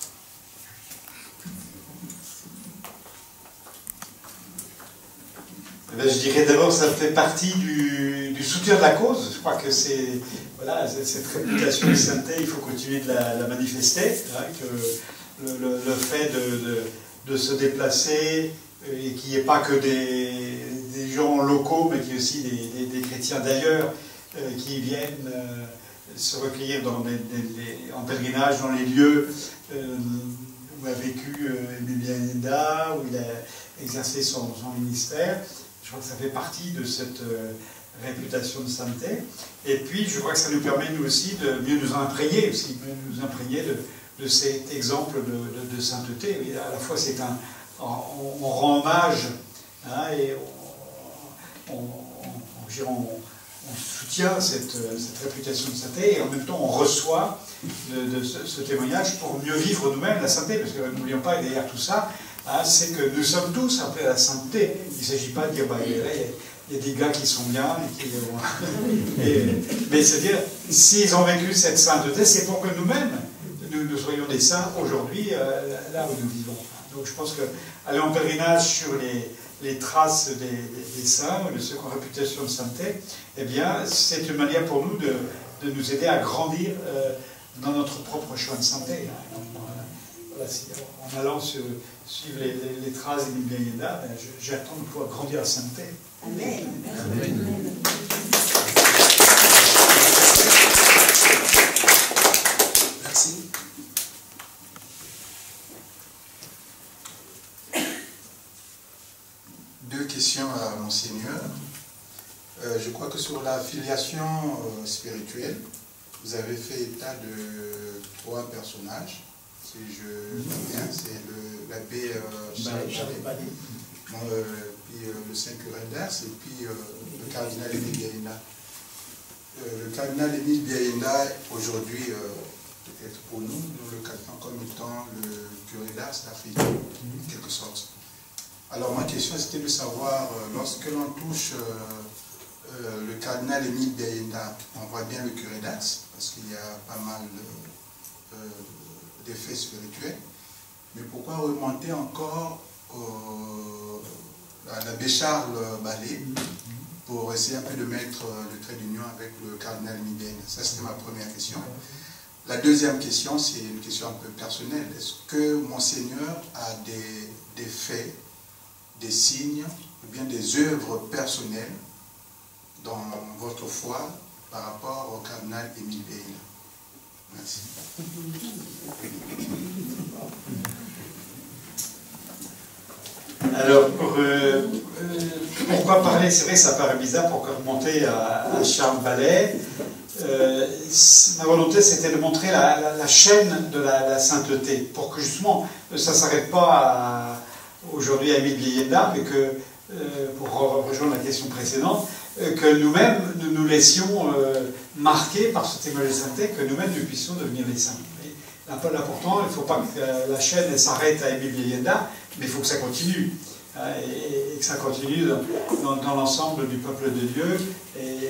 Je dirais d'abord ça fait partie du soutien de la cause. Je crois que c'est voilà, cette réputation de sainteté, il faut continuer de la manifester. Hein, que le fait de se déplacer et qu'il n'y ait pas que des gens locaux, mais qu'il y ait aussi des chrétiens d'ailleurs qui viennent se recueillir en pèlerinage dans les lieux où a vécu Émile Biayenda, où il a exercé son ministère. Je crois que ça fait partie de cette réputation de sainteté. Et puis, je crois que ça nous permet, nous aussi, de mieux nous imprégner, de cet exemple de sainteté. Et à la fois, on rend hommage, hein, et on soutient cette réputation de sainteté, et en même temps, on reçoit de ce témoignage pour mieux vivre nous-mêmes la sainteté, parce que n'oublions pas, et derrière tout ça, hein, c'est que nous sommes tous appelés à la sainteté. Il ne s'agit pas de dire, bah, il y a des gars qui sont bien, mais c'est-à-dire, s'ils ont vécu cette sainteté, c'est pour que nous-mêmes, nous soyons des saints aujourd'hui, là où nous vivons. Donc je pense qu'aller en pèlerinage sur les traces des saints, de ceux qui ont réputation de sainteté, eh bien, c'est une manière pour nous de nous aider à grandir dans notre propre chemin de sainteté. En allant suivre les traces d'Émile Biayenda, j'attends de pouvoir grandir à sainteté.
Amen.
Amen.
Merci. Deux questions à Monseigneur. Je crois que sur la filiation spirituelle, vous avez fait état de 3 personnages. Si je vois bien, c'est l'abbé Charles, puis le Saint Curé d'Ars, et puis le cardinal Émile Biayenda. Le cardinal Émile Biayenda, aujourd'hui, peut-être pour nous le qualifions comme étant le curé d'Ars d'Afrique, en quelque sorte. Alors ma question c'était de savoir, lorsque l'on touche le cardinal Émile Biayenda, on voit bien le curé d'Ars, parce qu'il y a pas mal d'effets spirituels, mais pourquoi remonter encore à l'abbé Charles Ballet pour essayer un peu de mettre le trait d'union avec le cardinal Émile Biayenda? Ça c'était ma première question. La deuxième question, c'est une question un peu personnelle. Est-ce que Monseigneur a des faits, des signes, ou bien des œuvres personnelles dans votre foi par rapport au cardinal Émile Biayenda? Merci.
Alors, pourquoi parler? C'est vrai que ça paraît bizarre, pourquoi remonter à Charles Ballet. Ma volonté, c'était de montrer la chaîne de la sainteté, pour que justement, ça ne s'arrête pas aujourd'hui à Émile Biayenda, mais que, pour rejoindre la question précédente, que nous-mêmes, nous nous laissions marquer par ce témoignage de sainteté, que nous-mêmes, nous puissions devenir des saints. L'important, il ne faut pas que la chaîne s'arrête à Émile Biayenda, mais il faut que ça continue. Et que ça continue dans l'ensemble du peuple de Dieu, et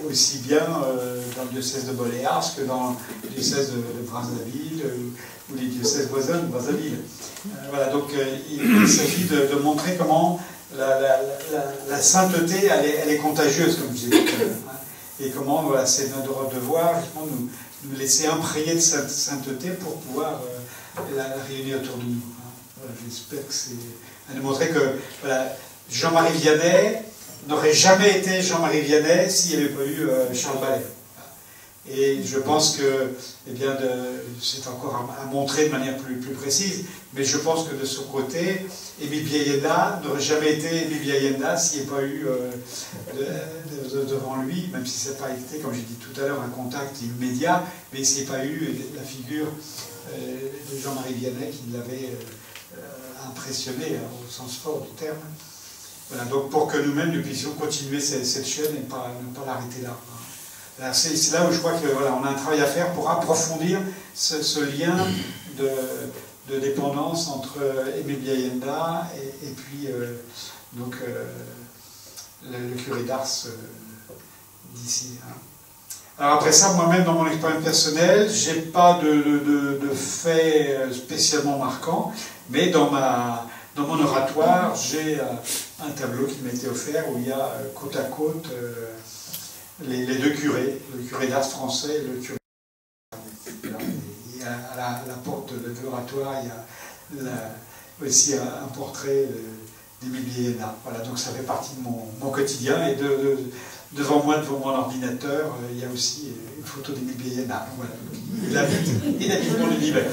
aussi bien dans le diocèse de Boléars que dans le diocèse de Brazzaville ou les diocèses voisins de Brazzaville. Voilà, donc il s'agit de montrer comment la sainteté, elle est contagieuse, comme je disais tout à l'heure, hein, et comment voilà, c'est notre devoir justement nous laisser imprégner de cette sainteté pour pouvoir la réunir autour de nous. Hein. Voilà, j'espère que c'est à nous montrer que voilà, Jean-Marie Vianney n'aurait jamais été Jean-Marie Vianney s'il n'y avait pas eu Charles Ballet. Et je pense que, eh bien, c'est encore à montrer de manière plus précise, mais je pense que de son côté, Émile Biayenda n'aurait jamais été Émile Biayenda s'il n'y avait pas eu devant lui, même si ça n'a pas été, comme j'ai dit tout à l'heure, un contact immédiat, mais s'il n'y avait pas eu la figure de Jean-Marie Vianney qui l'avait impressionné au sens fort du terme. Voilà, donc pour que nous-mêmes nous puissions continuer cette chaîne et ne pas l'arrêter là. C'est là où je crois que voilà, on a un travail à faire pour approfondir ce lien de dépendance entre Émile Biayenda et puis donc, le curé d'Ars d'ici. Hein. Alors après ça, moi-même dans mon expérience personnelle, j'ai pas de faits spécialement marquants, mais dans mon oratoire, j'ai un tableau qui m'a été offert où il y a côte à côte les deux curés, le curé d'Ars français et le curé d'Ars. À la porte de l'oratoire, il y a aussi un portrait d'Émile Biayenda. Voilà, donc ça fait partie de mon quotidien. Et devant moi, devant mon ordinateur, il y a aussi une photo d'Émile Biayenda. Voilà. Il habite dans l'univers.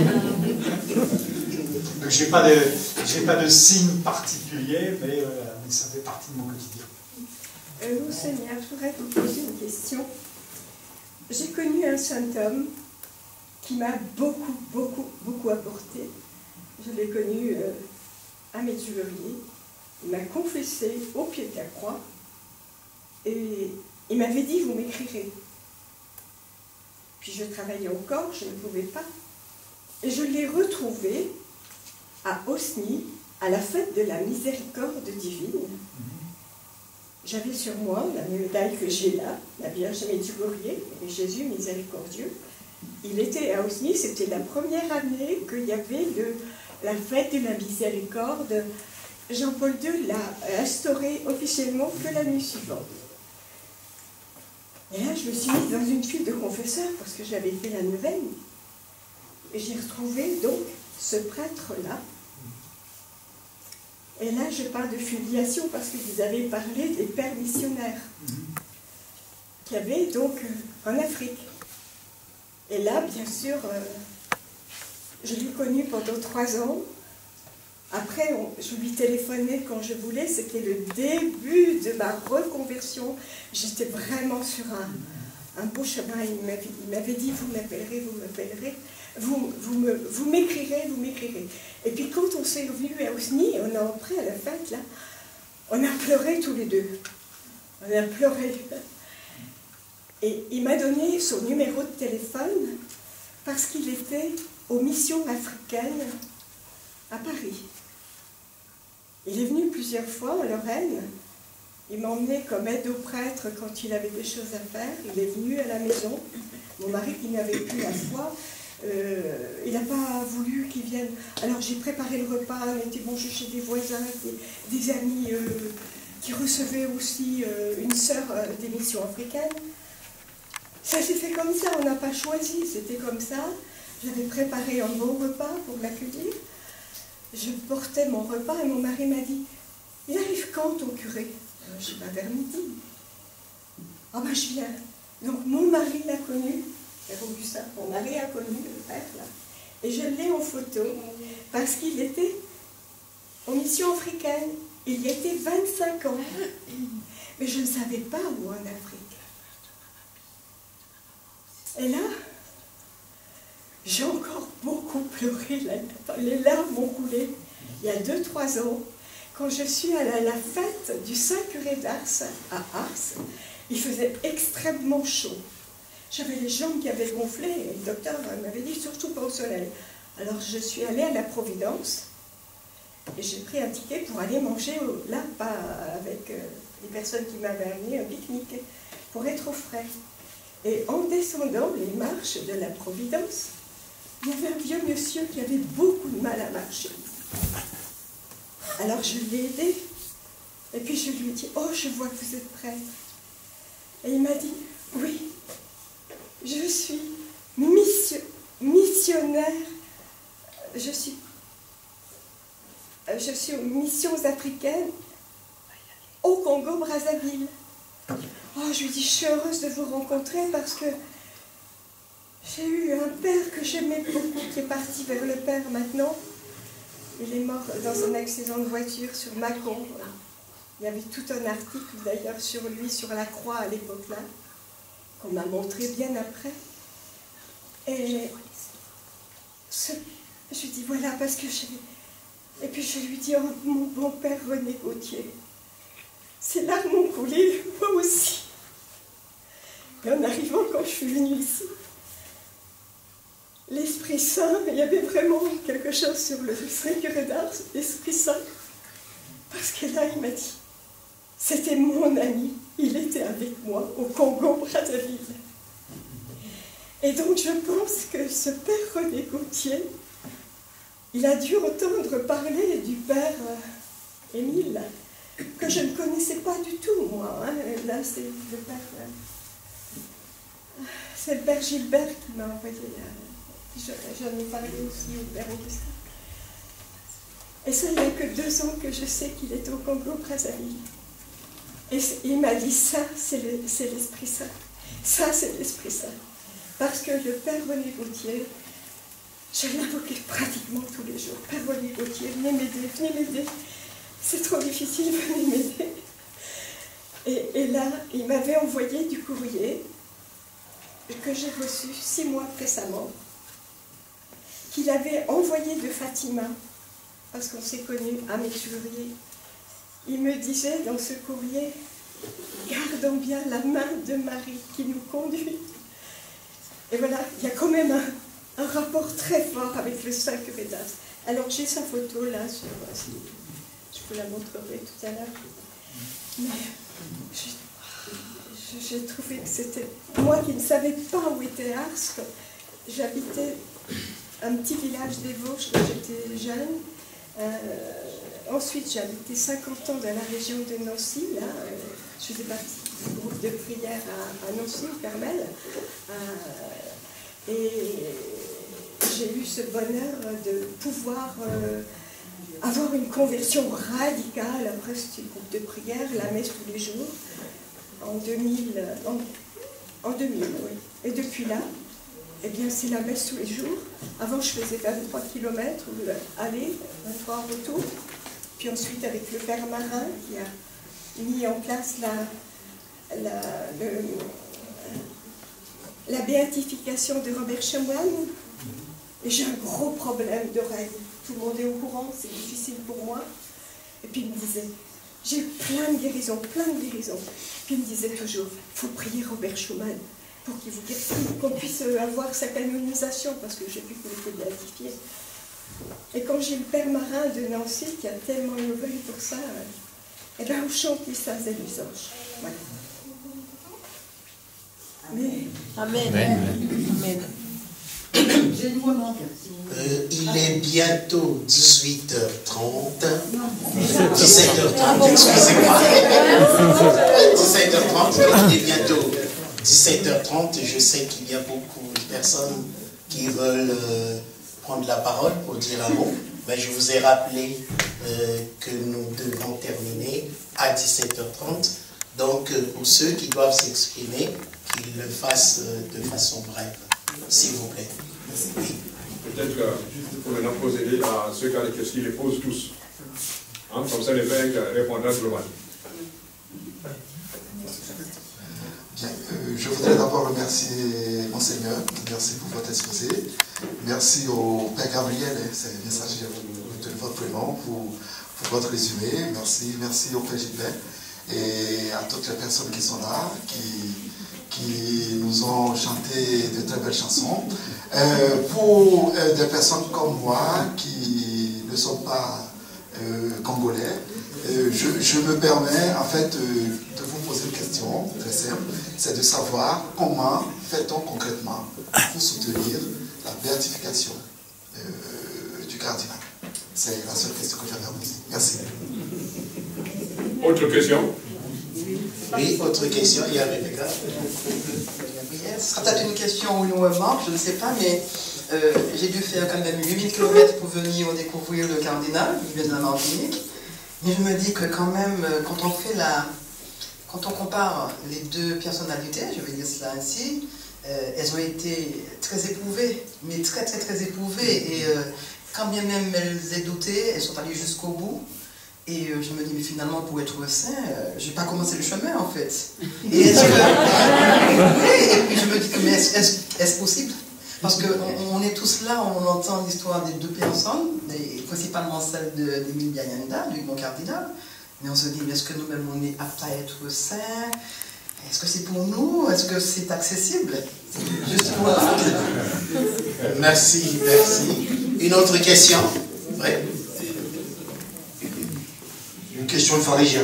Donc j'ai pas de signe particulier, mais ça fait partie de mon quotidien.
Monseigneur, je voudrais vous poser une question. J'ai connu un saint homme qui m'a beaucoup apporté. Je l'ai connu à Medjugorje. Il m'a confessé au pied de la croix et il m'avait dit « vous m'écrirez ». Puis je travaillais encore, je ne pouvais pas. Et je l'ai retrouvé à Osny, à la fête de la miséricorde divine. J'avais sur moi la médaille que j'ai là, la Vierge Medjugorje, et Jésus miséricordieux. Il était à Osny, c'était la première année qu'il y avait la fête de la miséricorde. Jean-Paul II l'a instaurée officiellement que la nuit suivante. Et là, je me suis mise dans une file de confesseurs parce que j'avais fait la neuvaine. Et j'ai retrouvé donc ce prêtre-là. Et là, je parle de filiation parce que vous avez parlé des pères missionnaires qu'il y avait donc en Afrique. Et là, bien sûr, je l'ai connu pendant 3 ans. Après, je lui téléphonais quand je voulais. C'était le début de ma reconversion. J'étais vraiment sur un beau chemin. Il m'avait dit, vous m'appellerez, vous m'appellerez. Vous m'écrirez, vous m'écrirez. Et puis quand on s'est revus à Osny, on a après à la fête, là, on a pleuré tous les deux. On a pleuré. Et il m'a donné son numéro de téléphone parce qu'il était aux missions africaines à Paris. Il est venu plusieurs fois en Lorraine. Il m'a emmené comme aide au prêtre quand il avait des choses à faire. Il est venu à la maison. Mon mari, qui n'avait plus la foi, il n'a pas voulu qu'il vienne. Alors j'ai préparé le repas, on était mangé chez des voisins, des amis qui recevaient aussi une sœur des missions africaines. Ça s'est fait comme ça, on n'a pas choisi, c'était comme ça. J'avais préparé un bon repas pour l'accueillir. Je portais mon repas et mon mari m'a dit « Il arrive quand ton curé ?» Je sais pas, vers midi. « Ah ben je viens. » Donc mon mari l'a connu. Augustin, mon mari a connu le père là. Et je l'ai en photo parce qu'il était en mission africaine. Il y était 25 ans. Mais je ne savais pas où en Afrique. Et là, j'ai encore beaucoup pleuré. Les larmes ont coulé. Il y a 2-3 ans, quand je suis allée à la fête du Saint-Curé d'Ars à Ars, il faisait extrêmement chaud. J'avais les jambes qui avaient gonflé et le docteur m'avait dit surtout pas au soleil. Alors je suis allée à la Providence et j'ai pris un ticket pour aller manger là, pas avec les personnes qui m'avaient amené un pique-nique. pour être au frais. Et en descendant les marches de la Providence, il y avait un vieux monsieur qui avait beaucoup de mal à marcher. Alors je l'ai aidé, et puis je lui ai dit, oh, je vois que vous êtes prêtre. Et il m'a dit, oui, je suis missionnaire, je suis aux missions africaines au Congo-Brazzaville. Oh, je lui dis, je suis heureuse de vous rencontrer parce que j'ai eu un père que j'aimais beaucoup qui est parti vers le Père maintenant. Il est mort dans un accident de voiture sur Mâcon. Il y avait tout un article d'ailleurs sur lui, sur la croix à l'époque-là, qu'on m'a montré bien après. Et je lui dis, voilà, parce que j'ai... Et puis je lui dis, oh, mon bon père René Gauthier, ses larmes ont coulé, moi aussi. Et en arrivant, quand je suis venue ici, l'Esprit Saint, il y avait vraiment quelque chose sur le Saint-Curé d'Ars, l'Esprit Saint. Parce que là, il m'a dit, c'était mon ami, il était avec moi au Congo-Brazzaville. Et donc je pense que ce père René Gauthier, il a dû entendre parler du père Émile, que je ne connaissais pas du tout, moi. Hein. Là, c'est le père... c'est le père Gilbert qui m'a envoyé... J'en ai parlé aussi au père Augustin. Et ça, il n'y a que 2 ans que je sais qu'il est au Congo-Brazzaville. Et il m'a dit, ça, c'est l'Esprit Saint. Ça, c'est l'Esprit Saint. Parce que le père René Gauthier, je l'invoquais pratiquement tous les jours. Père René Gauthier, venez m'aider. C'est trop difficile, venez m'aider. Et là, il m'avait envoyé du courrier que j'ai reçu 6 mois récemment, qu'il avait envoyé de Fatima, parce qu'on s'est connus à Méchurier. Il me disait dans ce courrier, gardons bien la main de Marie qui nous conduit. Et voilà, il y a quand même un rapport très fort avec le Saint-Curé d'Ars. Alors j'ai sa photo là, je vous la montrerai tout à l'heure. Mais j'ai trouvé que c'était... Moi qui ne savais pas où était Ars, j'habitais un petit village des Vosges quand j'étais jeune. Ensuite, j'ai habité 50 ans dans la région de Nancy. Là, je faisais partie du groupe de prière à Nancy, au Carmel. Et j'ai eu ce bonheur de pouvoir avoir une conversion radicale. Après, c'était le groupe de prière, la messe tous les jours, en 2000, oui. Et depuis là, eh bien, c'est la messe tous les jours. Avant, je faisais 23 km aller, 23 retour. Puis ensuite, avec le père Marin, qui a mis en place la béatification de Robert Schumann. Et j'ai un gros problème d'oreille. Tout le monde est au courant, c'est difficile pour moi. Et puis il me disait, j'ai eu plein de guérisons. Puis il me disait toujours, il faut prier Robert Schumann pour qu'il vous guérisse, qu'on puisse avoir sa canonisation, parce que j'ai vu qu'il était béatifié. Et quand j'ai le père Marin de Nancy, qui a tellement œuvré pour ça, eh bien on chante les saints et les anges. Voilà. Mais...
Amen. Amen.
Il est bientôt 18h30. 17h30, excusez-moi. 17h30, il est bientôt 17h30. Je sais qu'il y a beaucoup de personnes qui veulent prendre la parole pour dire un mot. Mais je vous ai rappelé que nous devons terminer à 17h30. Donc, pour ceux qui doivent s'exprimer, qu'ils le fassent de façon brève, s'il vous plaît. Oui.
Peut-être pour maintenant poser à ceux qui ont des questions, ils les posent tous. Hein, comme ça, les évêques répondront tout le monde.
Bien, je voudrais d'abord remercier Monseigneur, merci pour votre exposé. Merci au Père Gabriel, c'est le messager de votre prénom, pour votre résumé. Merci au Père Gilbert et à toutes les personnes qui sont là, qui nous ont chanté de très belles chansons. Pour des personnes comme moi qui ne sont pas congolais, je me permets en fait de vous poser une question. question très simple, c'est de savoir comment fait-on concrètement pour soutenir la béatification du cardinal. C'est la seule question que j'avais à poser. Merci.
Autre question?
Oui, autre question, il y a Rebecca.
Ce sera peut-être une question ou une remarque, je ne sais pas, mais j'ai dû faire quand même 8000 km pour venir découvrir le cardinal, il vient de la Martinique. Mais je me dis que quand même, quand on compare les deux personnalités, je vais dire cela ainsi, elles ont été très éprouvées, mais très éprouvées. Et quand bien même elles aient douté, elles sont allées jusqu'au bout. Et je me dis, mais finalement, pour être saint, je n'ai pas commencé le chemin, en fait. Et est-ce que... Oui, et puis je me dis, mais est-ce possible? Parce qu'on est tous là, on entend l'histoire des deux personnes, principalement celle d'Émile Biayanda, du bon cardinal. Mais on se dit, mais est-ce que nous-mêmes, on est aptes à être saints? Est-ce que c'est pour nous? Est-ce que c'est accessible? Juste pour ça.
Merci, merci. Une autre question? Oui.
Une question de pharésien.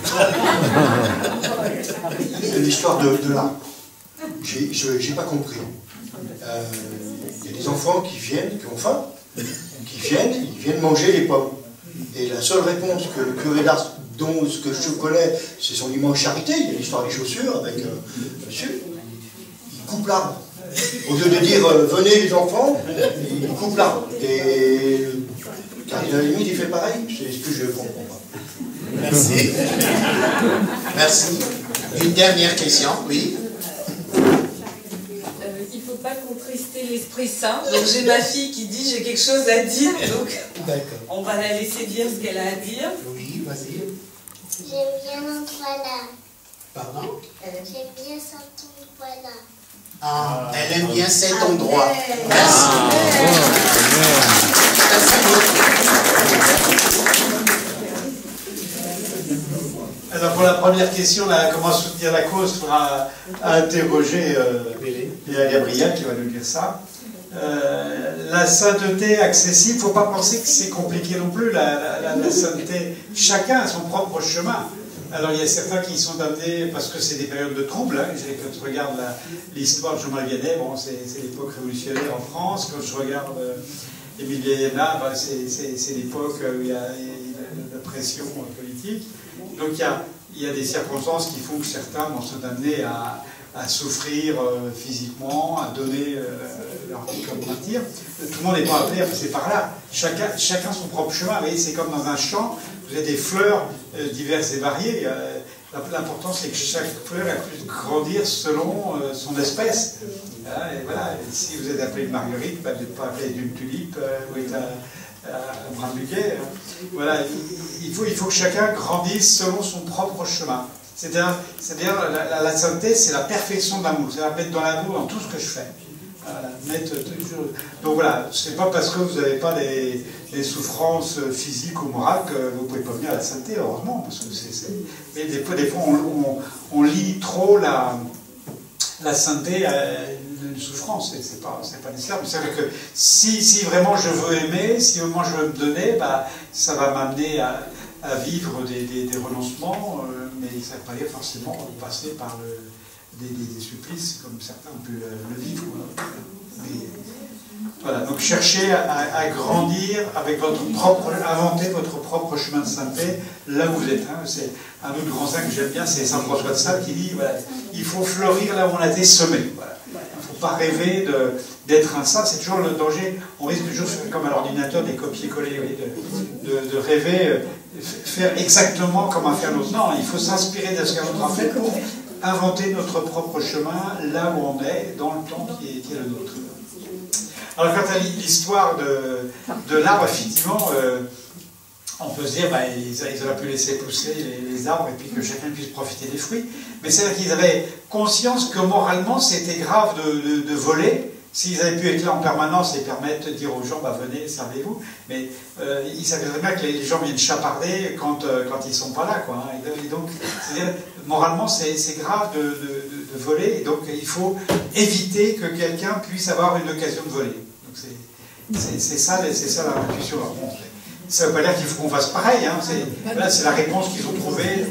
L'histoire de l'arbre. J'ai pas compris. Il y a des enfants qui viennent, qui ont faim, ils viennent manger les pommes. Et la seule réponse que le curé d'Ars, dont ce que je connais, c'est son immense charité, il y a l'histoire des chaussures avec monsieur, il coupe l'arbre. Au lieu de dire venez les enfants, il coupe l'arbre. Et le cardinal limite, il fait pareil, c'est ce que je ne comprends pas.
Merci. Merci. Une dernière question, oui.
Il ne faut pas contrister l'Esprit Saint. Donc j'ai ma fille qui dit j'ai quelque chose à dire. Donc on va la laisser dire ce qu'elle a à dire.
Oui, vas-y.
J'aime bien l'endroit là.
Pardon?
J'aime bien cet endroit là.
Ah, elle aime bien cet endroit. Merci. Merci beaucoup.
Alors pour la première question, là, comment soutenir la cause, il faudra interroger Léa Gabriel qui va nous dire ça. La sainteté accessible, il ne faut pas penser que c'est compliqué non plus, la sainteté. Chacun a son propre chemin. Alors il y a certains qui sont amenés, parce que c'est des périodes de troubles, hein. Quand je regarde l'histoire de Jean-Marie Vianney, bon, c'est l'époque révolutionnaire en France. Quand je regarde Émile Biayanda, ben, c'est l'époque où il y a la pression politique. Donc il y a des circonstances qui font que certains sont amenés à souffrir physiquement, à donner leur vie comme martyr. Tout le monde n'est pas appelé à passer par là. Chacun son propre chemin. Vous voyez, c'est comme dans un champ, vous avez des fleurs diverses et variées. L'important, c'est que chaque fleur a pu grandir selon son espèce. Et voilà, si vous êtes appelé une marguerite, vous n'êtes pas appelé d'une tulipe ou un brin-buquet. Voilà, il faut que chacun grandisse selon son propre chemin. C'est-à-dire la sainteté, c'est la perfection de l'amour. C'est-à-dire mettre dans l'amour dans tout ce que je fais. Donc voilà, c'est pas parce que vous n'avez pas des souffrances physiques ou morales que vous ne pouvez pas venir à la sainteté, heureusement. Parce que mais des fois on lie trop la sainteté à une souffrance, c'est pas nécessaire. C'est-à-dire que si vraiment je veux aimer, si vraiment je veux me donner, bah, ça va m'amener à vivre des renoncements, mais ça ne veut pas dire forcément passer par des supplices comme certains ont pu le vivre. Mais, voilà, donc cherchez à grandir avec inventer votre propre chemin de sainteté là où vous êtes. Hein. C'est un autre grand saint que j'aime bien, c'est Saint François de Sales qui dit voilà, il faut fleurir là où on a été semé. Voilà. Il ne faut pas rêver d'être un saint, c'est toujours le danger. On risque toujours, comme à l'ordinateur, des copier-coller, de rêver, faire exactement comme a fait un autre. Non, il faut s'inspirer de ce qu'un autre a fait pour inventer notre propre chemin là où on est, dans le temps qui est le nôtre. Alors, quant à l'histoire de l'arbre, effectivement, on peut se dire ils auraient pu laisser pousser les arbres et puis que chacun puisse profiter des fruits. Mais c'est-à-dire qu'ils avaient conscience que moralement, c'était grave de voler. S'ils avaient pu être là en permanence et permettre de dire aux gens, bah, venez, servez-vous. Mais ils savaient très bien que les gens viennent chaparder quand ils ne sont pas là. Quoi, hein. Et donc, c'est-à-dire, moralement, c'est grave de voler. Et donc, il faut éviter que quelqu'un puisse avoir une occasion de voler. C'est ça l'intuition. Bon, ça ne veut pas dire qu'il faut qu'on fasse pareil. Hein. C'est la réponse qu'ils ont trouvée.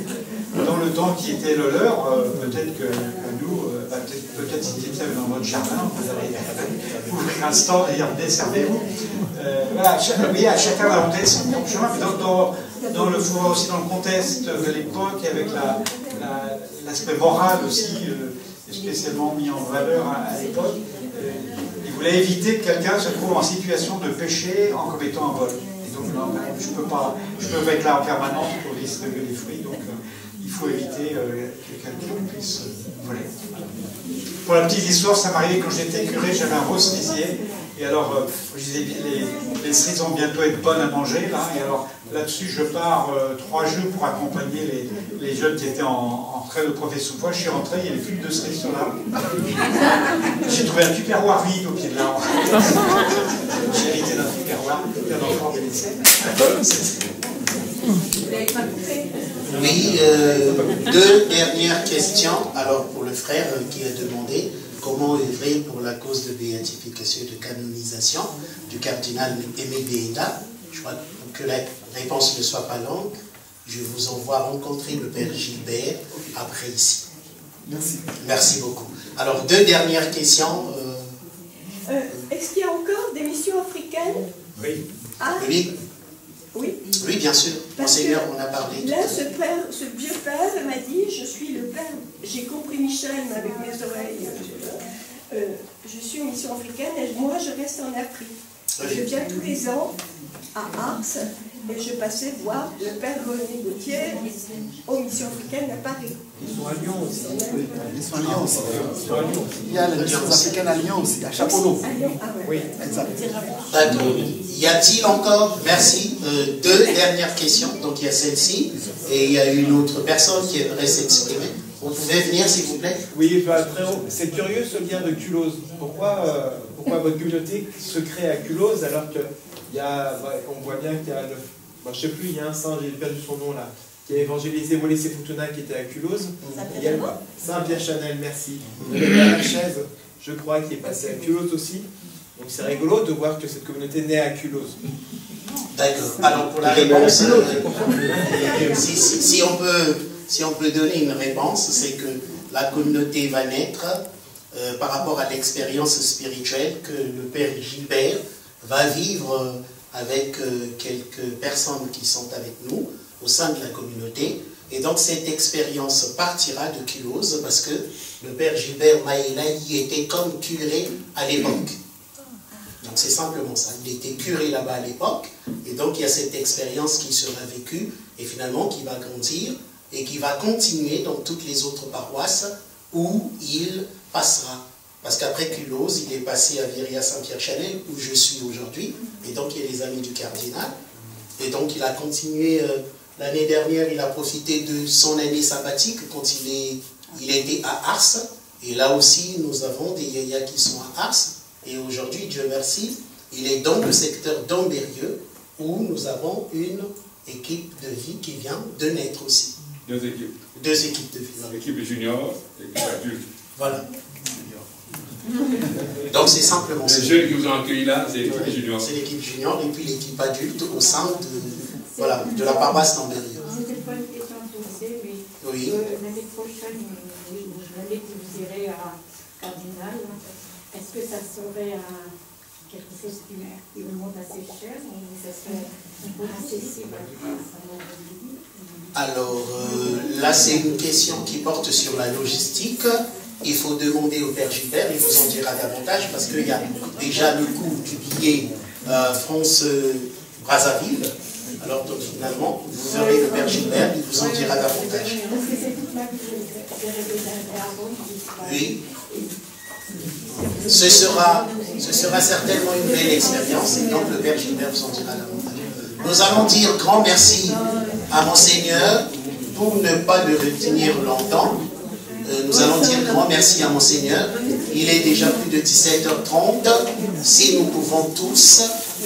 dans le temps qui était le leur, peut-être que nous, peut-être si c'était dans votre jardin, vous allez ouvrir un stand et dire servez-vous. Voilà, oui, à chacun va monter son propre chemin, mais faut voir aussi dans le contexte de l'époque, avec l'aspect moral aussi, spécialement mis en valeur à l'époque. Il voulait éviter que quelqu'un se trouve en situation de péché en commettant un vol. Et donc, non, je peux pas être là en permanence pour distribuer des fruits, donc il faut éviter que quelqu'un puisse voler. Pour la petite histoire, ça m'arrivait quand j'étais curé, j'avais un beau cerisier. Et alors, je disais, les cerises vont bientôt être bonnes à manger, là. Et alors, là-dessus, je pars 3 jours pour accompagner les jeunes qui étaient en train de profession. Une fois, je suis rentré, il y avait plus de cerises sur l'arbre. J'ai trouvé un tupperware vide au pied de l'arbre. J'ai hérité d'un tupperware, d'un enfant bénéficiaire.
Oui, 2 dernières questions. Alors, pour le frère qui a demandé comment œuvrer pour la cause de béatification et de canonisation du cardinal Aimé Béda. Je crois que la réponse ne soit pas longue. Je vous envoie rencontrer le père Gilbert après ici.
Merci.
Merci beaucoup. Alors, 2 dernières questions.
Est-ce qu'il y a encore des missions africaines?
Oui.
Ah,
oui.
Oui.
Oui, bien sûr. Monseigneur, on a parlé.
Là, ce vieux père m'a dit, je suis le père, j'ai compris Michel, mais avec mes oreilles, je suis en mission africaine et moi je reste en Afrique. Je viens tous les ans à Ars et je passais voir le père René Gauthier aux missions africaines à Paris.
Ils sont à Lyon aussi. Ils sont à Lyon aussi. Il y a les missions africaines à Lyon aussi, à Chaponneau.
À Lyon, ah ouais.
Oui, exact.
D'accord. Y a-t-il encore, merci, 2 dernières questions. Donc il y a celle-ci et il y a une autre personne qui aimerait s'exprimer. Vous pouvez venir s'il vous plaît? Oui,
frérot, c'est curieux ce lien de Culose. Pourquoi votre communauté se crée à Culose alors que on voit bien qu'il y a, je sais plus, il y a un saint, j'ai perdu son nom là, qui a évangélisé Wallis et Futuna qui était à Culose. Saint-Pierre Chanel, merci. Il y a la chaise, je crois, qui est passé à Culose aussi. Donc c'est rigolo de voir que cette communauté naît à Culose.
D'accord. Alors pour la réponse, si on peut donner une réponse, c'est que la communauté va naître par rapport à l'expérience spirituelle que le père Gilbert va vivre avec quelques personnes qui sont avec nous au sein de la communauté. Et donc cette expérience partira de Culose parce que le père Gilbert Maïla y était comme curé à l'époque. Donc c'est simplement ça. Il était curé là-bas à l'époque. Et donc il y a cette expérience qui sera vécue et finalement qui va grandir et qui va continuer dans toutes les autres paroisses où il passera. Parce qu'après Culose, il est passé à Viria-Saint-Pierre-Chanel, où je suis aujourd'hui, et donc il y a les amis du cardinal. Et donc il a continué, l'année dernière, il a profité de son année sabbatique quand il était à Ars. Et là aussi, nous avons des yayas qui sont à Ars. Et aujourd'hui, Dieu merci, il est dans le secteur d'Ambérieux, où nous avons une équipe de vie qui vient de naître aussi.
2 équipes.
2 équipes de vie.
L'équipe junior et l'équipe adulte.
Voilà. Donc c'est simplement ça.
Les jeunes qui vous ont accueilli là, c'est l'équipe junior.
C'est l'équipe junior et puis l'équipe adulte au sein de la paroisse d'Ambérieux.
C'était pas une question posée, mais
oui.
L'année prochaine, l'année que vous irez à Cardinal, est-ce que ça serait quelque chose qui vous monte assez cher ou ça serait accessible à
Alors là, c'est une question qui porte sur la logistique. Il faut demander au père Gilbert, il vous en dira davantage, parce qu'il y a déjà le coût du billet France-Brazzaville. Alors donc finalement, vous aurez le père Gilbert, il vous en dira davantage. Oui. Ce sera certainement une belle expérience, et donc le père Gilbert vous en dira davantage. Nous allons dire grand merci à Monseigneur pour ne pas le retenir longtemps. Nous allons dire grand merci à Monseigneur. Il est déjà plus de 17h30. Si nous pouvons tous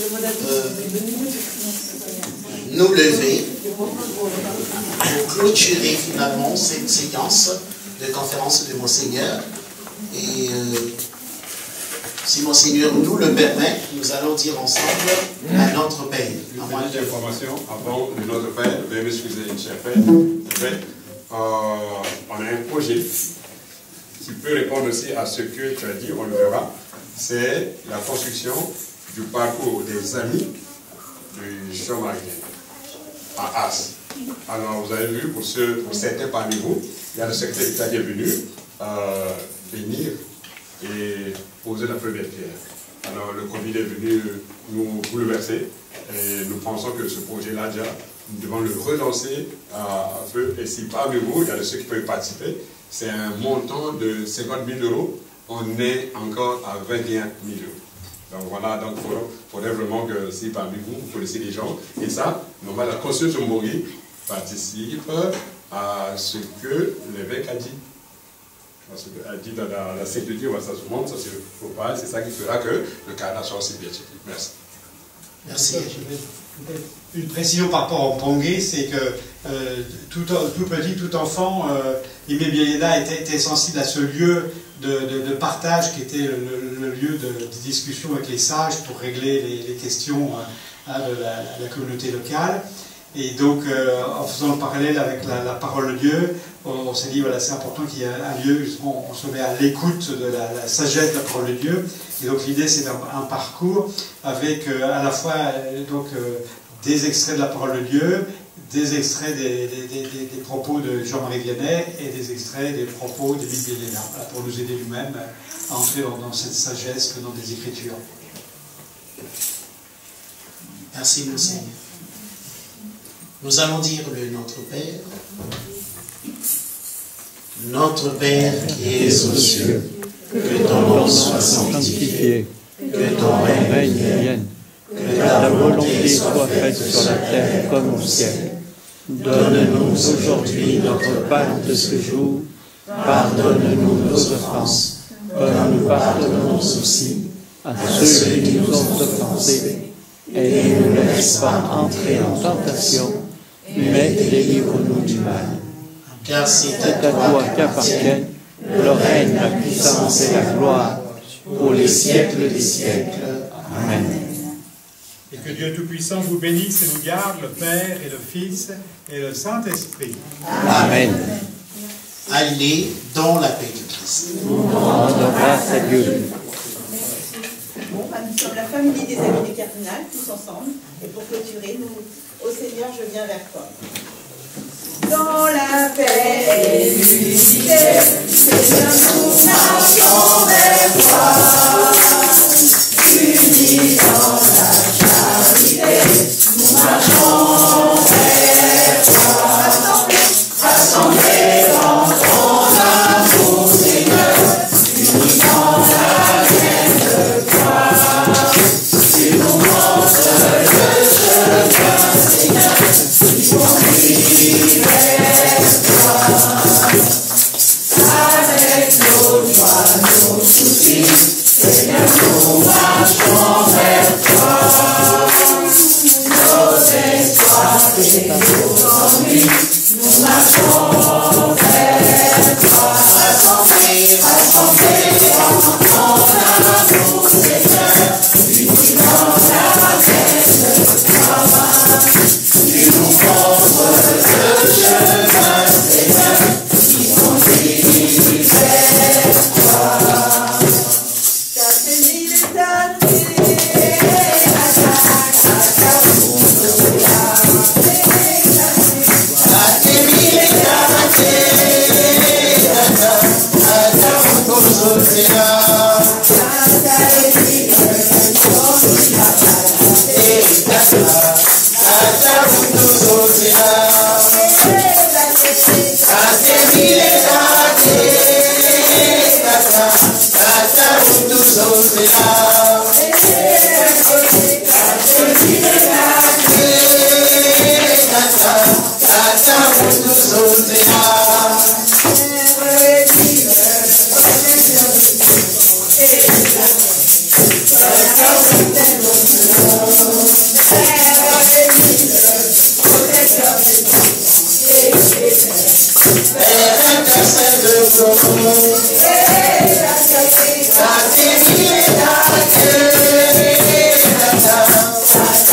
nous lever pour clôturer finalement cette séquence de conférence de Monseigneur. Et si Monseigneur nous le permet, nous allons dire ensemble à notre Père.
Une petite information avant de notre Père, veuillez m'excuser, cher Père.
on a un projet qui peut répondre aussi à ce que tu as dit, on le verra. C'est la construction du parcours des amis de Jean-Marie à As. Alors, vous avez vu, pour certains parmi vous, il y a le secrétaire d'État qui est venu venir et poser la première pierre. Alors, le Covid est venu nous bouleverser et nous pensons que ce projet-là, déjà, nous devons le relancer un peu. Et si parmi vous, il y a ceux qui peuvent participer, c'est un montant de 50 000 €. On est encore à 21 000 €. Donc voilà, donc il faudrait vraiment que si parmi vous, vous connaissez les gens, et ça, normalement, la conscience de Mori participe à ce que l'évêque a dit. Parce qu'il a dit dans la sécurité, ça se montre, ça se faut pas, c'est ça qui fera que le Canada soit aussi bien. Merci.
Merci.
Une précision par rapport au Pongé, c'est que tout petit, tout enfant, Aimé Biéléda était sensible à ce lieu de partage qui était le lieu de discussion avec les sages pour régler les questions de la communauté locale. Et donc, en faisant le parallèle avec la parole de Dieu, on s'est dit, voilà, c'est important qu'il y ait un lieu, on se met à l'écoute de la sagesse de la parole de Dieu. Et donc, l'idée, c'est un parcours avec à la fois des extraits de la parole de Dieu, des extraits des propos de Jean-Marie Vianney et des extraits des propos d'Émile Biéléda, voilà, pour nous aider nous-mêmes à entrer dans cette sagesse que dans des Écritures.
Merci, Monseigneur. Nous allons dire le Notre Père. Notre Père qui es aux cieux, que ton nom soit sanctifié, que ton règne vienne, que ta volonté soit faite sur la terre comme au ciel. Donne-nous aujourd'hui notre pain de ce jour. Pardonne-nous nos offenses, comme nous pardonnons aussi à ceux qui nous ont offensés. Et ne nous laisse pas entrer en tentation, mais délivre-nous du mal. Car c'est à toi qu'appartiennent le règne, la puissance et la gloire, pour les siècles des siècles. Amen.
Et que Dieu Tout-Puissant vous bénisse et nous garde, le Père et le Fils et le Saint-Esprit.
Amen. Allez dans la paix de Christ.
Rendons grâce à Dieu. Bon, nous sommes la famille des amis du cardinal, tous ensemble. Et pour clôturer, au Seigneur, je viens vers toi. Dans la paix et l'unité, Seigneur, nous marchons vers toi. Unis dans la charité, nous marchons vers toi. Rassemblés dans ton amour, Seigneur, unis dans la haine de toi. Tu nous montres le chemin, Seigneur, qui conduit vers toi. Avec nos joies, nos soucis, Seigneur, nous marchons vers toi. Nos espoirs et nos ennuis, nous marchons vers toi. Rassemblés dans ton amour, Seigneur, unis dans la haine de toi. Tu nous montres le chemin, Seigneur, qui conduit vers toi. Car c'est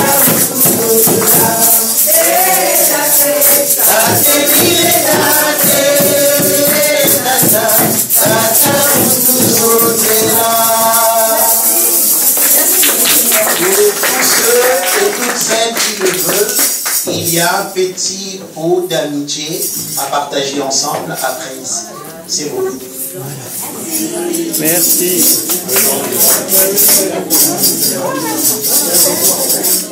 Grazie mille, tous ceux et toutes celles qui le veulent, il y a un petit pot d'amitié à partager ensemble après ici. C'est bon.
Merci.